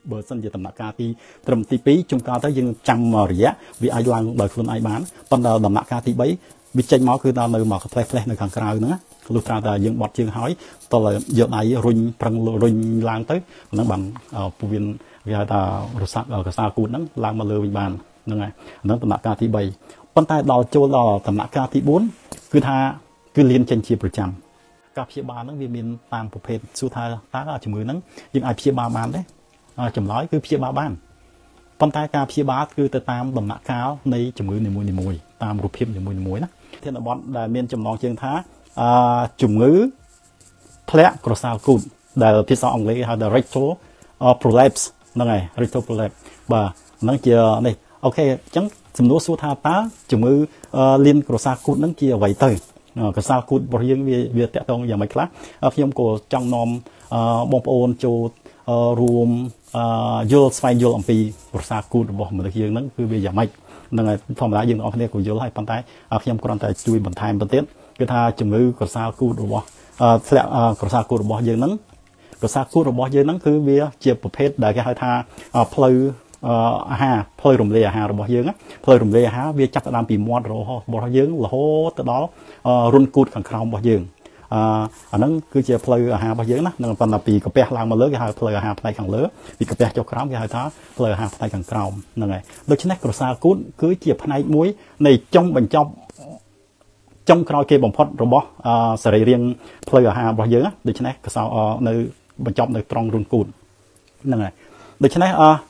បើសិនជាដំណាក់កាលទីត្រឹមទី2ជួនកាលទៅយើងចាំរយៈវាអាចឡើងដោយខ្លួនឯងបានប៉ុន្តែដំណាក់កាលទី3វាចេញមកគឺដល់នៅមកផ្លេសនៅខាងក្រៅហ្នឹងលុះត្រាតែយើងបត់ជើងហើយតើយកដៃរុញប្រឹងរុញឡើងទៅហ្នឹងបានពោះវៀនគេហៅថារសាកសាគូតហ្នឹងឡើងមកលើវិញបានហ្នឹងហើយហ្នឹងដំណាក់កាលទី3ប៉ុន្តែដល់ចូលដល់ដំណាក់កាលទី4គឺថាគឺលៀនចេញជាប្រចាំការព្យាបាលហ្នឹងវាមានតាមប្រភេទសួរថាតើជំងឺហ្នឹងយើងអាចព្យាបាលបានទេចម្លើយគឺព្យាបាលបានប៉ុន្តែការព្យាបាលគឺទៅតាមដំណាក់កាលនៃជំងឺនីមួយៗតាមរូបភាពនីមួយៗណាធានបទដែលមានចំណងជើងថាជំងឺធ្លាក់ក្រសៅគូតដែលភាសាអង់គ្លេសហៅថា rectal prolapse ហ្នឹងហើយ rectal prolapse បាទហ្នឹងជានេះអូខេអញ្ចឹងសំណួរសួរថាតើជំងឺលៀនក្រសៅគូតហ្នឹងជាអ្វីទៅក្រសៅគូតរបស់យើងវាតាក់ទងយ៉ាងម៉េចខ្លះខ្ញុំក៏ចង់នាំបងប្អូនចូលរួមយល់ស្វែងយល់អំពីក្រសៅគូតរបស់មនុស្សយើងហ្នឹងគឺវាយ៉ាងម៉េចហ្នឹងហើយធម្មតាយើងទាំងអស់គ្នាក៏យល់ហើយប៉ុន្តែខ្ញុំគ្រាន់តែជួយបន្ថែមទៅទៀតគឺថាជំងឺក្រសៅគូតរបស់ធ្លាក់ក្រសៅគូតរបស់យើងហ្នឹងក្រសៅគូតរបស់យើងហ្នឹងគឺវាជាប្រភេទដែលគេហៅថាផ្លូវអាហារផ្លូវរំលាយអាហាររបស់យើងផ្លូវរំលាយអាហារវាចាប់ផ្ដើមពីមាត់របស់យើងរហូតទៅដល់រុនគូតខាងក្រោមរបស់យើងអាហ្នឹងគឺជាផ្លូវអាហាររបស់យើងណានឹងប៉ុន្តែពីកាពះឡើងមកលើគេហៅផ្លូវអាហារផ្នែកខាងលើពីកាពះចុះក្រោមគេហៅថាផ្លូវអាហារផ្នែកខាងក្រោមហ្នឹងហើយដូច្នេះក្រសៅគូតគឺជាផ្នែកមួយនៃចុងបញ្ចប់ចុងក្រោយគេបំផុតរបស់សរីរាង្គផ្លូវអាហាររបស់យើងដូច្នេះក្រសៅនៅបញ្ចប់នៅត្រង់រុនគូតហ្នឹងហើយដូច្នេះ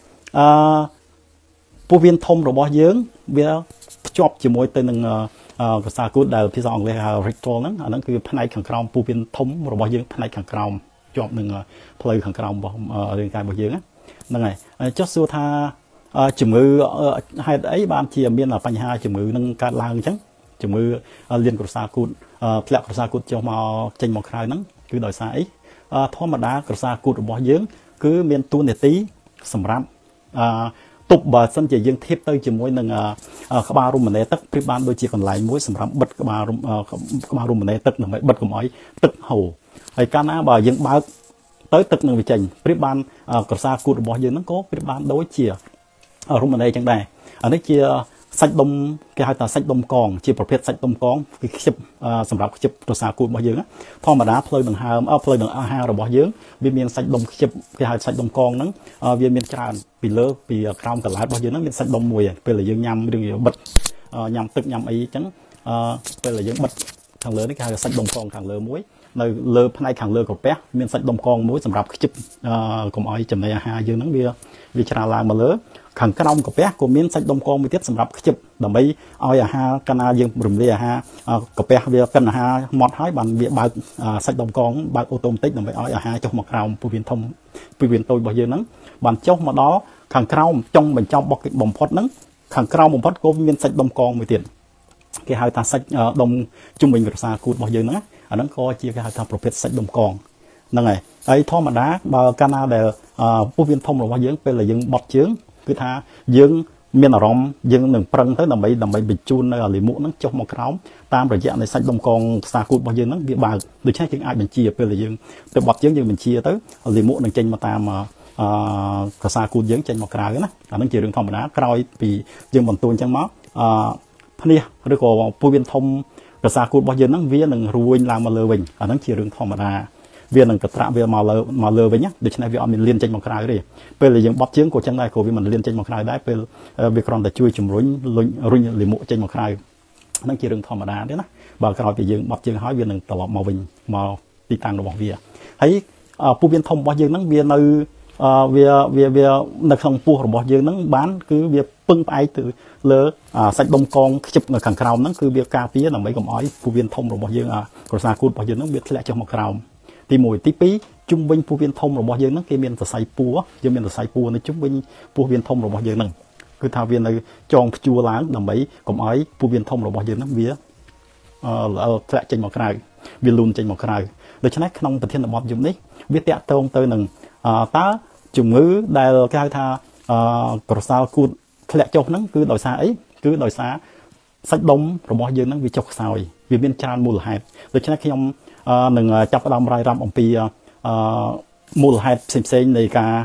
ពោះវៀនធំរបស់យើងវាភ្ជាប់ជាមួយទៅនឹងក្រសៅគូតដែលភាសាអង់គ្លេសហៅ rectal ហ្នឹងអាហ្នឹងគឺផ្នែកខាងក្រោមពោះវៀនធំរបស់យើងផ្នែកខាងក្រោមជាប់នឹងផ្លូវខាងក្រោមរបស់រាងកាយរបស់យើងហ្នឹងហើយចុះសួរថាជំងឺហេតុអីបានជាមានបញ្ហាជំងឺនឹងកើតឡើងអញ្ចឹងជំងឺលៀនក្រសៅគូតធ្លាក់ក្រសៅគូតចុះមកចេញមកក្រៅហ្នឹងគឺដោយសារអីធម្មតាក្រសៅគូតរបស់យើងគឺមានតួនាទីសម្រាប់ទប់បើសិនជាយើងធៀបទៅជាមួយនឹងក្បាលរំមណែទឹកប្រៀបបានដូចជាកន្លែងមួយសម្រាប់បិទក្បាលរំមណែទឹកដើម្បីបិទកុំឲ្យទឹកហូរហើយកាលណាបើយើងបើកទៅទឹកនឹងវាចេញប្រៀបបានក្រសៅគូតរបស់យើងហ្នឹងក៏ប្រៀបបានដូចជារំមណែចឹងដែរអានេះជាសាច់ដុំគេហៅថាសាច់ដុំកងជាប្រភេទសាច់ដុំកងគឺខ្ជិបសម្រាប់ខ្ជិបក្រសៅគូតរបស់យើងធម្មតាផ្លូវដង្ហើមផ្លូវដង្អាហាររបស់យើងវាមានសាច់ដុំខ្ជិបគេហៅសាច់ដុំកងហ្នឹងវាមានច្រើនពីលើពីក្រោមកន្លែងរបស់យើងហ្នឹងមានសាច់ដុំមួយពេលដែលយើងញ៉ាំឬបិទញ៉ាំទឹកញ៉ាំអីអញ្ចឹងពេលដែលយើងបិទខាងលើនេះគេហៅសាច់ដុំកងខាងលើមួយនៅលើផ្នែកខាងលើក្រពះមានសាច់ដុំកងមួយសម្រាប់ខ្ជិបកុំឲ្យចំណីអាហារយើងហ្នឹងវាច្រាលឡើងមកលើខាងក្រោមកាពះក៏មានសាច់ដុំកងមួយទៀតសម្រាប់ខ្ជិបដើម្បីឲ្យអាហារកាលណាយើងរំលាយអាហារកាពះវាកិនអាហារម៉ត់ហើយបានវាបើកសាច់ដុំកងបើកអូតូម៉ាទិកដើម្បីឲ្យអាហារចុះមកក្រោមពោះវៀនធំពោះវៀនតូចរបស់យើងហ្នឹងបានចុះមកដល់ខាងក្រោមចុងបញ្ចប់បំផុតហ្នឹងខាងក្រោមបំផុតក៏មានសាច់ដុំកងមួយទៀតគេហៅថាសាច់ដុំជុំវិញក្រសៅគូតរបស់យើងហ្នឹងអាហ្នឹងក៏ជាគេហៅថាប្រភេទសាច់ដុំកងហ្នឹងហើយធម្មតាបើកាលណាដែលពោះវៀនធំរបស់យើងពេលដែលយើងបត់ជើងគឺថាយើងមានអារម្មណ៍យើងនឹងប្រឹងទៅដើម្បីបញ្ជូននៅលាមកហ្នឹងចុះមកក្រោមតាមរយៈនៃសាច់ដុំកងខ្សែគូតរបស់យើងហ្នឹងវាបើកដូច្នេះយើងអាចបញ្ជាពេលដែលយើងទៅបត់ជើងយើងបញ្ជាទៅលាមកនឹងចេញមកតាមខ្សែគូតយើងចេញមកក្រៅណាអាហ្នឹងជារឿងធម្មតាក្រោយពីយើងបន្ទូនអញ្ចឹងមកភ្នេះឬក៏ពោះវៀនធំខ្សែគូតរបស់យើងហ្នឹងវានឹងរួញឡើងមកលើវិញអាហ្នឹងជារឿងធម្មតាវានឹងកត្រាក់វាមកលើវិញដូច្នេះវាអត់មានលៀនចេញមកក្រៅទេពេលដែលយើងបត់ជើងក៏ចឹងដែរក៏វាមិនលៀនចេញមកក្រៅដែរពេលវាគ្រាន់តែជួយជំរុញរុញលាមកចេញមកក្រៅហ្នឹងជារឿងធម្មតាទេណាបើក្រោយពីយើងបត់ជើងហើយវានឹងត្រឡប់មកវិញមកទីតាំងរបស់វាហើយពោះវៀនធំរបស់យើងហ្នឹងវានៅវានៅក្នុងពោះរបស់យើងហ្នឹងបានគឺវាពឹងផ្អែកទៅលើសាច់ដុំកងខ្ជិបនៅខាងក្រោមហ្នឹងគឺវាការពារដើម្បីកុំឲ្យពោះវៀនធំរបស់យើងក្រសៅគូតរបស់យើងហ្នឹងវាធ្លាក់ចុះមកក្រោមទី1ទី2ជុំវិញពោះវៀនធំរបស់យើងហ្នឹងគេមានសរសៃពួរយើងមានសរសៃពួរនៅជុំវិញពោះវៀនធំរបស់យើងហ្នឹងគឺថាវានៅចងព្យួរឡើងដើម្បីកុំឲ្យពោះវៀនធំរបស់យើងហ្នឹងវាធ្លាក់ចេញមកក្រៅវាលូនចេញមកក្រៅដូច្នេះក្នុងប្រធានបទយប់នេះវាតាក់ទងទៅនឹងតើជំងឺដែលគេហៅថាក្រសៅគូតធ្លាក់ចុះហ្នឹងគឺដោយសារអីគឺដោយសារសាច់ដុំរបស់យើងហ្នឹងវាចុះខ្សោយវាមានច្រើនមូលហេតុដូច្នេះខ្ញុំនឹងចាប់ផ្ដើមរាយរាប់អំពីមូលហេតុផ្សេងៗនៃការ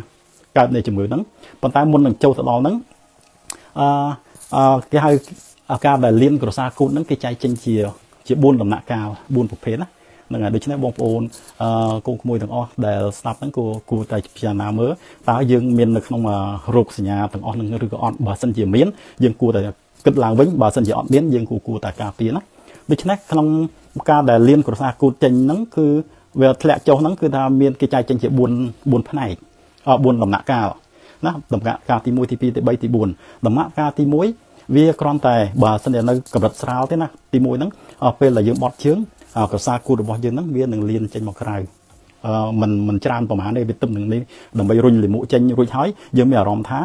កើតនៃជំងឺហ្នឹងប៉ុន្តែមុននឹងចូលទៅដល់ហ្នឹងគេហៅការដែលលៀនក្រសាគូតហ្នឹងគេចែកចេញជា4ដំណាក់កាល4ប្រភេទណាហ្នឹងហើយដូច្នេះបងប្អូនកូនក្មួយទាំងអស់ដែលស្ដាប់ហ្នឹងគួរតែពិចារណាមើលតើយើងមាននៅក្នុងរោគសញ្ញាទាំងអស់ហ្នឹងឬក៏អត់បើសិនជាមានយើងគួរតែគិតឡើងវិញបើសិនជាអត់មានយើងគួរតែការពារណាដូច្នេះក្នុងការដែលលៀនក្រសាគូតចេញហ្នឹងគឺវាធ្លាក់ចុះហ្នឹងគឺថាមានគេចែកចេញជា4ផ្នែក4ដំណាក់កាលណាដំណាក់កាលទី1ទី2ទី3ទី4ដំណាក់កាលទី1វាគ្រាន់តែបើសិនជានៅកម្រិតស្រាលទេណាទី1ហ្នឹងពេលដែលយើងបត់ជើងក្រសាគូតរបស់យើងហ្នឹងវានឹងលៀនចេញមកក្រៅមិនច្រើនប្រហែលទេវាទឹកនឹងនេះដើម្បីរុញលាមកចេញរួចហើយយើងមានអារម្មណ៍ថា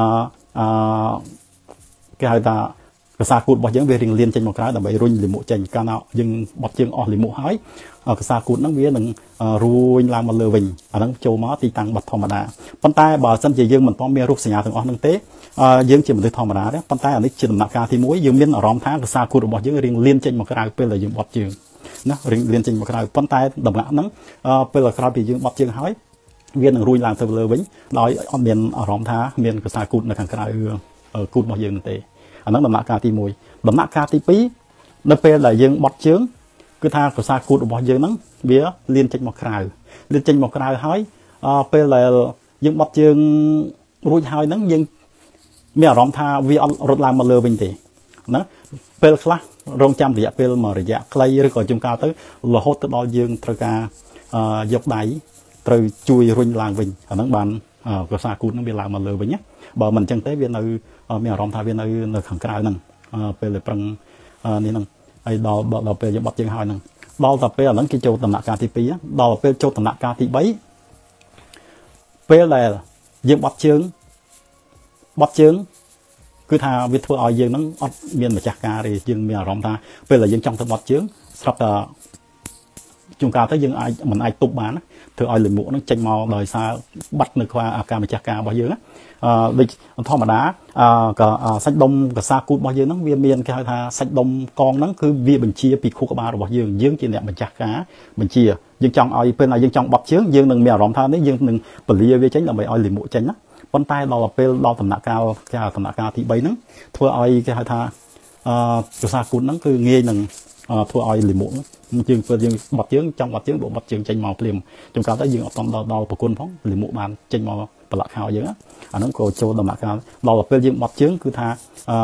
គេហៅថាក្រសាគូតរបស់យើងវារៀងលៀនចេញមកក្រៅដើម្បីរុញលាមកចេញកាលណាយើងបត់ជើងអស់លាមកហើយក្រសាគូតហ្នឹងវានឹងរួញឡើងមកលើវិញអាហ្នឹងចូលមកទីតាំងបត់ធម្មតាប៉ុន្តែបើសិនជាយើងមិនទាន់មានរោគសញ្ញាទាំងអស់ហ្នឹងទេយើងជាមនុស្សធម្មតាទេប៉ុន្តែអានេះជាដំណាក់កាលទី1យើងមានអារម្មណ៍ថាក្រសាគូតរបស់យើងរៀងលៀនចេញមកក្រៅពេលដែលយើងបត់ជើងណារៀងលៀនចេញមកក្រៅប៉ុន្តែដំណាក់ហ្នឹងពេលក្រោយពីយើងបត់ជើងហើយវានឹងរួញឡើងទៅលើវិញដោយអត់មានអារម្មណ៍ថាមានក្រសាគូតនៅខាងក្រៅគូតរបស់យើងទេអាហ្នឹងដំណាក់កាលទី1ដំណាក់កាលទី2នៅពេលដែលយើងបត់ជើងគឺថាក្រសាគូតរបស់យើងហ្នឹងវាលៀនចេញមកក្រៅលៀនចេញមកក្រៅហើយពេលដែលយើងបត់ជើងរួចហើយហ្នឹងយើងមានអារម្មណ៍ថាវាអត់រត់ឡើងមកលើវិញទេណាពេលខ្លះរងចាំរយៈពេលមួយរយៈខ្លីឬក៏ជួនកាលទៅរហូតទៅដល់យើងត្រូវការយកដៃត្រូវជួយរុញឡើងវិញអាហ្នឹងបានក្រសាគូតហ្នឹងវាឡើងមកលើវិញណាបើមិនអញ្ចឹងទេវានៅមានអារម្មណ៍ថាវានៅខាងក្រៅហ្នឹងពេលដែលប្រឹងនេះហ្នឹងហើយដល់ពេលយើងបត់ជើងហើយហ្នឹងដល់តែពេលអាហ្នឹងគេចូលដំណាក់កាលទី2ដល់ពេលចូលដំណាក់កាលទី3ពេលដែលយើងបត់ជើងគឺថាវាធ្វើឲ្យយើងហ្នឹងអត់មានម្ចាស់ការទេយើងមានអារម្មណ៍ថាពេលដែលយើងចង់ទៅបត់ជើងស្រាប់តែជួនកាលទៅយើងមិនអាចទប់បានធ្វើឲ្យលាមកហ្នឹងចេញមកដោយសារបាត់នៅខ្វះការម្ចាស់ការរបស់យើងណាដូចធម្មតាក៏សាច់ដុំកសាគូតរបស់យើងហ្នឹងវាមានគេហៅថាសាច់ដុំកងហ្នឹងគឺវាបញ្ជាពីខួរក្បាលរបស់យើងជាអ្នកម្ចាស់ការបញ្ជាយើងចង់ឲ្យពេលណាយើងចង់បត់ជើងយើងនឹងមានអារម្មណ៍ថានេះយើងនឹងពលាវាចេញដើម្បីឲ្យលាមកចេញណាប៉ុន្តែដល់ពេលដល់ដំណាក់កាលគេហៅដំណាក់កាលទី3ហ្នឹងធ្វើឲ្យគេហៅថាកសាគូតហ្នឹងគឺងាយនឹងធ្វើឲ្យលាមកយើងពេលយើងបត់ជើងចង់បត់ជើងបត់ជើងចេញមកភ្លាមចំកាលទៅយើងអត់តដល់ប្រគុណផងលាមកបានចេញមកប្រឡាក់ខោយើងអាហ្នឹងក៏ចូលដំណាក់កាលដល់ពេលយើងបត់ជើងគឺថា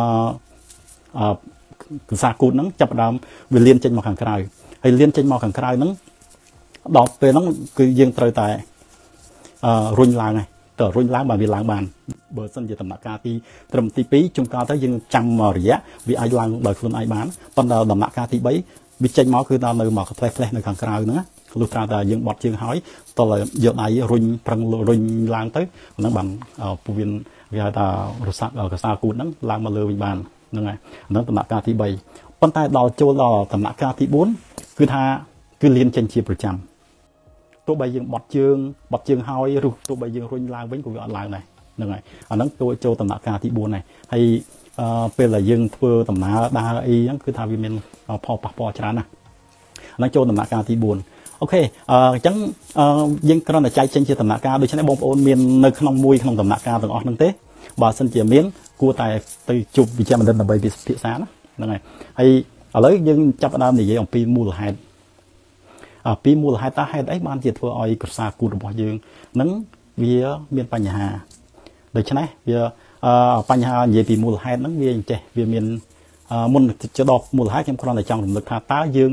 កសាគូតហ្នឹងចាប់ផ្ដើមវាលៀនចេញមកខាងក្រៅហើយលៀនចេញមកខាងក្រៅហ្នឹងដល់ពេលហ្នឹងគឺយើងត្រូវតែរុញឡើងហើយតើរុញឡើងបានវាឡើងបានបើសិនជាដំណាក់កាលទីត្រឹមទី2ជួនកាលទៅយើងចាំរយៈវាអាចឡើងដោយខ្លួនឯងបានប៉ុន្តែដំណាក់កាលទី3វាចេញមកគឺដល់នៅមកផ្លេសនៅខាងក្រៅហ្នឹងលុះត្រាតែយើងបត់ជើងហើយតោះយកដៃរុញប្រឹងរុញឡើងទៅហ្នឹងបានពវៀនគេហៅថារសាកសាគូតហ្នឹងឡើងមកលើវិញបានហ្នឹងហើយហ្នឹងដំណាក់កាលទី3ប៉ុន្តែដល់ចូលដល់ដំណាក់កាលទី4គឺថាគឺលៀនចេញជាប្រចាំទោះបីយើងបត់ជើងហើយឬទោះបីយើងរុញឡើងវិញក៏វាអត់ឡើងដែរហ្នឹងហើយអាហ្នឹងចូលដំណាក់កាលទី4ដែរហើយពេលដែលយើងធ្វើដំណើរដើរអីហ្នឹងគឺថាវាមានផលប៉ះពាល់ច្រើនណាស់ហ្នឹងចូលដំណាក់កាលទី4អូខេអញ្ចឹងយើងគ្រាន់តែចែកចេញជាដំណាក់កាលដូច្នេះបងប្អូនមាននៅក្នុងដំណាក់កាលទាំងអស់ហ្នឹងទេបើសិនជាមានគួរតែទៅជួបវិជ្ជាបណ្ឌិតដើម្បីពិភាក្សាណាហ្នឹងហើយហើយឥឡូវយើងចាប់ផ្ដើមនិយាយអំពីមូលហេតុពីមូលហេតុតើហេតុអីបានជាធ្វើឲ្យក្រសាគូតរបស់យើងនឹងវាមានបញ្ហាដូច្នេះវាបញ្ហានិយាយពីមូលហេតុហ្នឹងវាអញ្ចេះវាមានមុនទៅដល់មូលហេតុខ្ញុំគ្រាន់តែចង់រំលឹកថាតើយើង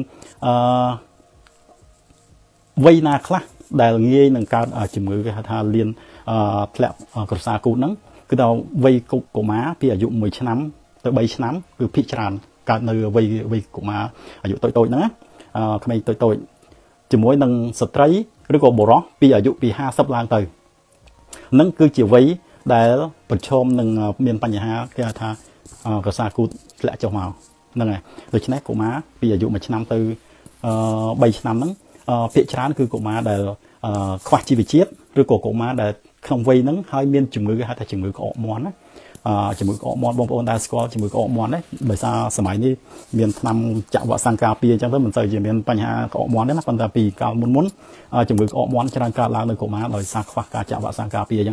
វ័យណាខ្លះដែលងាយនឹងកើតជំងឺគេហៅថាលៀនធ្លាក់ក្រសាគូតហ្នឹងគឺដល់វ័យកុមារពីអាយុ1ឆ្នាំទៅ3ឆ្នាំគឺភាគច្រើនកើតនៅវ័យកុមារអាយុតូចៗហ្នឹងណាក្មេងតូចជាមួយនឹងស្ត្រីឬក៏បុរសពីអាយុពី50ឡើងទៅនឹងគឺជាវ័យដែលប្រឈមនឹងមានបញ្ហាគេហៅថាក្រសាគូតធ្លាក់ចុះមកហ្នឹងហើយដូច្នេះកុមារពីអាយុ1ឆ្នាំទៅ3ឆ្នាំហ្នឹងភាគច្រើនគឺកុមារដែលខ្វះជីវជាតិឬក៏កុមារដែលក្នុងវ័យហ្នឹងហើយមានជំងឺគេហៅថាជំងឺក្អកមាន់ណាជំងឺក្អកមាន់បងប្អូនដែលស្គាល់ជំងឺក្អកមាន់ទេដោយសារសម័យនេះមានថ្នាំចាក់វ៉ាក់សាំងការពារអញ្ចឹងទៅមិនសូវជាមានបញ្ហាក្អកមាន់ទេណាប៉ុន្តែពីកាលមុនជំងឺក្អកមាន់ច្រើនកើតឡើងនៅកុមារដោយសារខ្វះការចាក់វ៉ាក់សាំងការពារអញ្ចឹងណា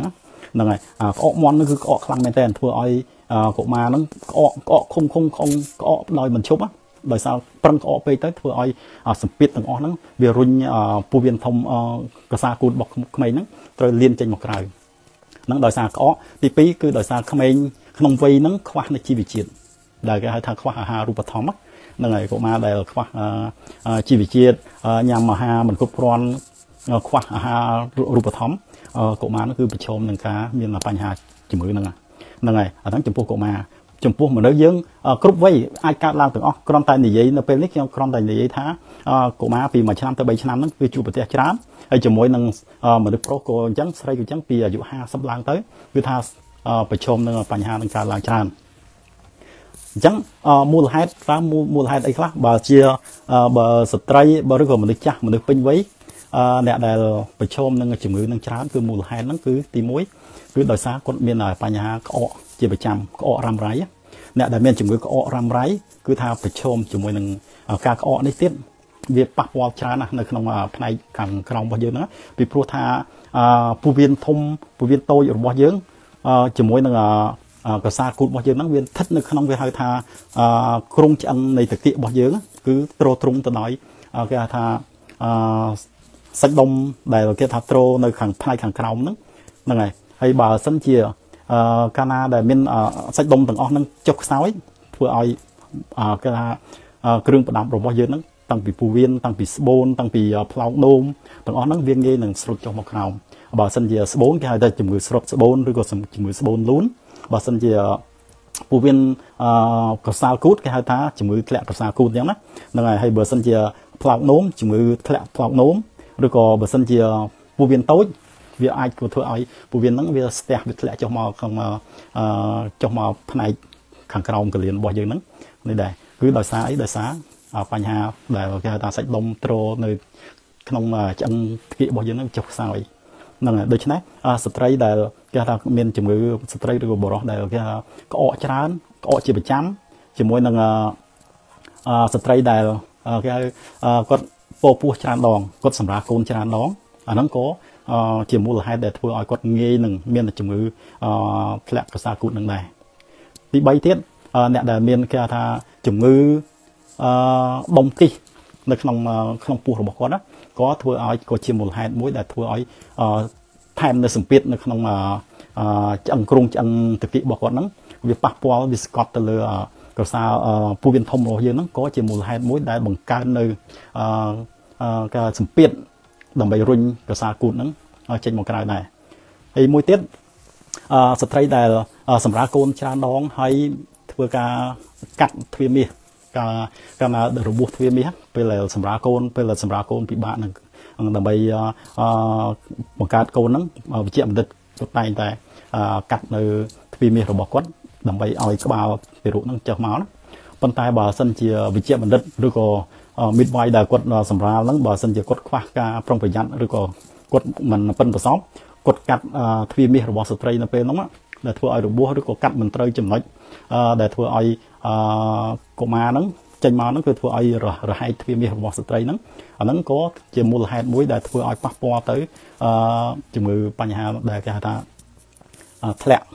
ហ្នឹងហើយក្អកមន់គឺក្អកខ្លាំងមែនតើធ្វើឲ្យកុមារហ្នឹងក្អកខំក្អកដោយមិនឈប់ដោយសារប្រឹងក្អកពេកទៅធ្វើឲ្យសម្ពាធទាំងអស់ហ្នឹងវារុញពោះវៀនធំកសាគូតរបស់ក្មេងហ្នឹងត្រូវលៀនចេញមកក្រៅហ្នឹងដោយសារក្អកទី2គឺដោយសារក្មេងក្នុងវ័យហ្នឹងខ្វះនៃជីវជាតិដែលគេហៅថាខ្វះអាហារូបត្ថម្ភហ្នឹងហើយកុមារដែលខ្វះជីវជាតិញ៉ាំអាហារមិនគ្រប់គ្រាន់ខ្វះអាហារូបត្ថម្ភកុមារនោះគឺប្រឈមនឹងការមានបញ្ហាជំងឺហ្នឹងហើយអាហ្នឹងចំពោះកុមារចំពោះមនុស្សយើងគ្រប់វ័យអាចកើតឡើងទាំងអស់គ្រាន់តែនិយាយនៅពេលនេះខ្ញុំគ្រាន់តែនិយាយថាកុមារពី1ឆ្នាំទៅ3ឆ្នាំហ្នឹងគឺជួបប្រទះច្រើនហើយជាមួយនឹងមនុស្សប្រុសក៏អញ្ចឹងស្រីក៏អញ្ចឹងពីអាយុ50ឡើងទៅគឺថាប្រឈមនឹងបញ្ហានឹងកើតឡើងច្រើនអញ្ចឹងមូលហេតុអីខ្លះបើជាបើស្ត្រីបើឬក៏មនុស្សចាស់មនុស្សពេញវ័យអ្នកដែលប្រឈមនឹងជំងឺនឹងច្រើនគឺមូលហេតុហ្នឹងគឺទី1គឺដោយសារគាត់មានបញ្ហាក្អកជាប្រចាំក្អករ៉ាំរ៉ៃអ្នកដែលមានជំងឺក្អករ៉ាំរ៉ៃគឺថាប្រឈមជាមួយនឹងការក្អកនេះទៀតវាប៉ះពាល់ច្រើនណាស់នៅក្នុងផ្នែកខាងក្រោមរបស់យើងហ្នឹងពីព្រោះថាពោះវៀនធំពោះវៀនតូចរបស់យើងជាមួយនឹងកសាគូតរបស់យើងហ្នឹងវាស្ថិតនៅក្នុងវាហៅថាគ្រោងឆ្អឹងនៃតាគៀករបស់យើងគឺទ្រទ្រង់ទៅដោយគេហៅថាសាច់ដុំដែលគេថាទ្រនៅខាងផ្នែកខាងក្រោមហ្នឹងហើយបើសិនជាកាលណាដែលមានសាច់ដុំទាំងអស់ហ្នឹងចុះខ្សោយធ្វើឲ្យគេថាគ្រឿងប្រដាប់របស់យើងហ្នឹងតាំងពីពោះវៀនតាំងពីស្បូនតាំងពីផ្លោកនោមទាំងអស់ហ្នឹងវាងាយនឹងស្រុតចុះមកក្រោមបើសិនជាស្បូនគេហៅថាជំងឺស្រុតស្បូនឬក៏ជំងឺស្បូនលូនបើសិនជាពោះវៀនកសាលគូតគេហៅថាជំងឺធ្លាក់កសាលគូតអញ្ចឹងណាហ្នឹងហើយបើសិនជាផ្លោកនោមជំងឺធ្លាក់ផ្លោកនោមឬក៏បើសិនជាពោះវៀនតូចវាអាចធ្វើឲ្យពោះវៀនហ្នឹងវាស្ទះវាធ្លាក់ចុះមកចុះមកផ្នែកខាងក្រោមកលៀនរបស់យើងហ្នឹងនេះដែរគឺដោយសារអីដោយសារបញ្ហាដែលគេហៅថាសាច់ដុំទ្រនៅក្នុងឆ្អឹងទ្វាររបស់យើងហ្នឹងចុះខ្សោយហ្នឹងហើយដូច្នេះស្ត្រីដែលគេថាមានជំងឺស្ត្រីឬក៏បុរសដែលគេថាក្អកច្រើនក្អកជាប្រចាំជាមួយនឹងស្ត្រីដែលគេហៅគាត់ពោះច្រើនដងគាត់សម្រាប់កូនច្រើនដងអាហ្នឹងក៏ជាមូលហេតុដែលធ្វើឲ្យគាត់ងាយនឹងមានជំងឺធ្លាក់កសាគូតនឹងដែរទី3ទៀតអ្នកដែលមានគេថាជំងឺដុំគិះនៅក្នុងពោះរបស់គាត់ណាក៏ធ្វើឲ្យក៏ជាមូលហេតុមួយដែលធ្វើឲ្យថែមនៅសម្ពាធនៅក្នុងឆ្អឹងគ្រោងឆ្អឹងតាគៀករបស់គាត់ហ្នឹងវាប៉ះពាល់វាស្កត់ទៅលើកសាពោះវៀនធំរបស់យើងហ្នឹងក៏ជាមូលហេតុមួយដែលបង្កើននៅការសម្ពាធដើម្បីរុញកសាគូតហ្នឹងចេញមកក្រៅដែរហើយមួយទៀតស្ត្រីដែលសម្រាប់កូនច្រើនដងហើយធ្វើការកាត់ទ្វារមាសកាលណារបួសទ្វារមាសពេលសម្រាប់កូនពេលសម្រាប់កូនពិបាកនឹងដើម្បីបង្កើតកូនហ្នឹងវិជ្ជាបណ្ឌិតគាត់តែងតែកាត់នៅទ្វារមាសរបស់គាត់ដើម្បីឲ្យក្បាលទារកហ្នឹងចុះមកណាប៉ុន្តែបើសិនជាវិជ្ជាបណ្ឌិតឬក៏មីតវ៉ៃដែលគាត់សម្រាប់ហ្នឹងបើសិនជាគាត់ខ្វះការប្រុងប្រយ័ត្នឬក៏គាត់មិនប៉ិនប្រសពគាត់កាត់ទ្វារមាសរបស់ស្ត្រីនៅពេលហ្នឹងដែលធ្វើឲ្យរបួសឬក៏កាត់មិនត្រូវចំណុចដែលធ្វើឲ្យកុមារហ្នឹងចេញមកហ្នឹងគឺធ្វើឲ្យរហែកទ្វារមាសរបស់ស្ត្រីហ្នឹងអាហ្នឹងក៏ជាមូលហេតុមួយដែលធ្វើឲ្យប៉ះពាល់ទៅជំងឺបញ្ហាដែលគេហៅថាធ្លាក់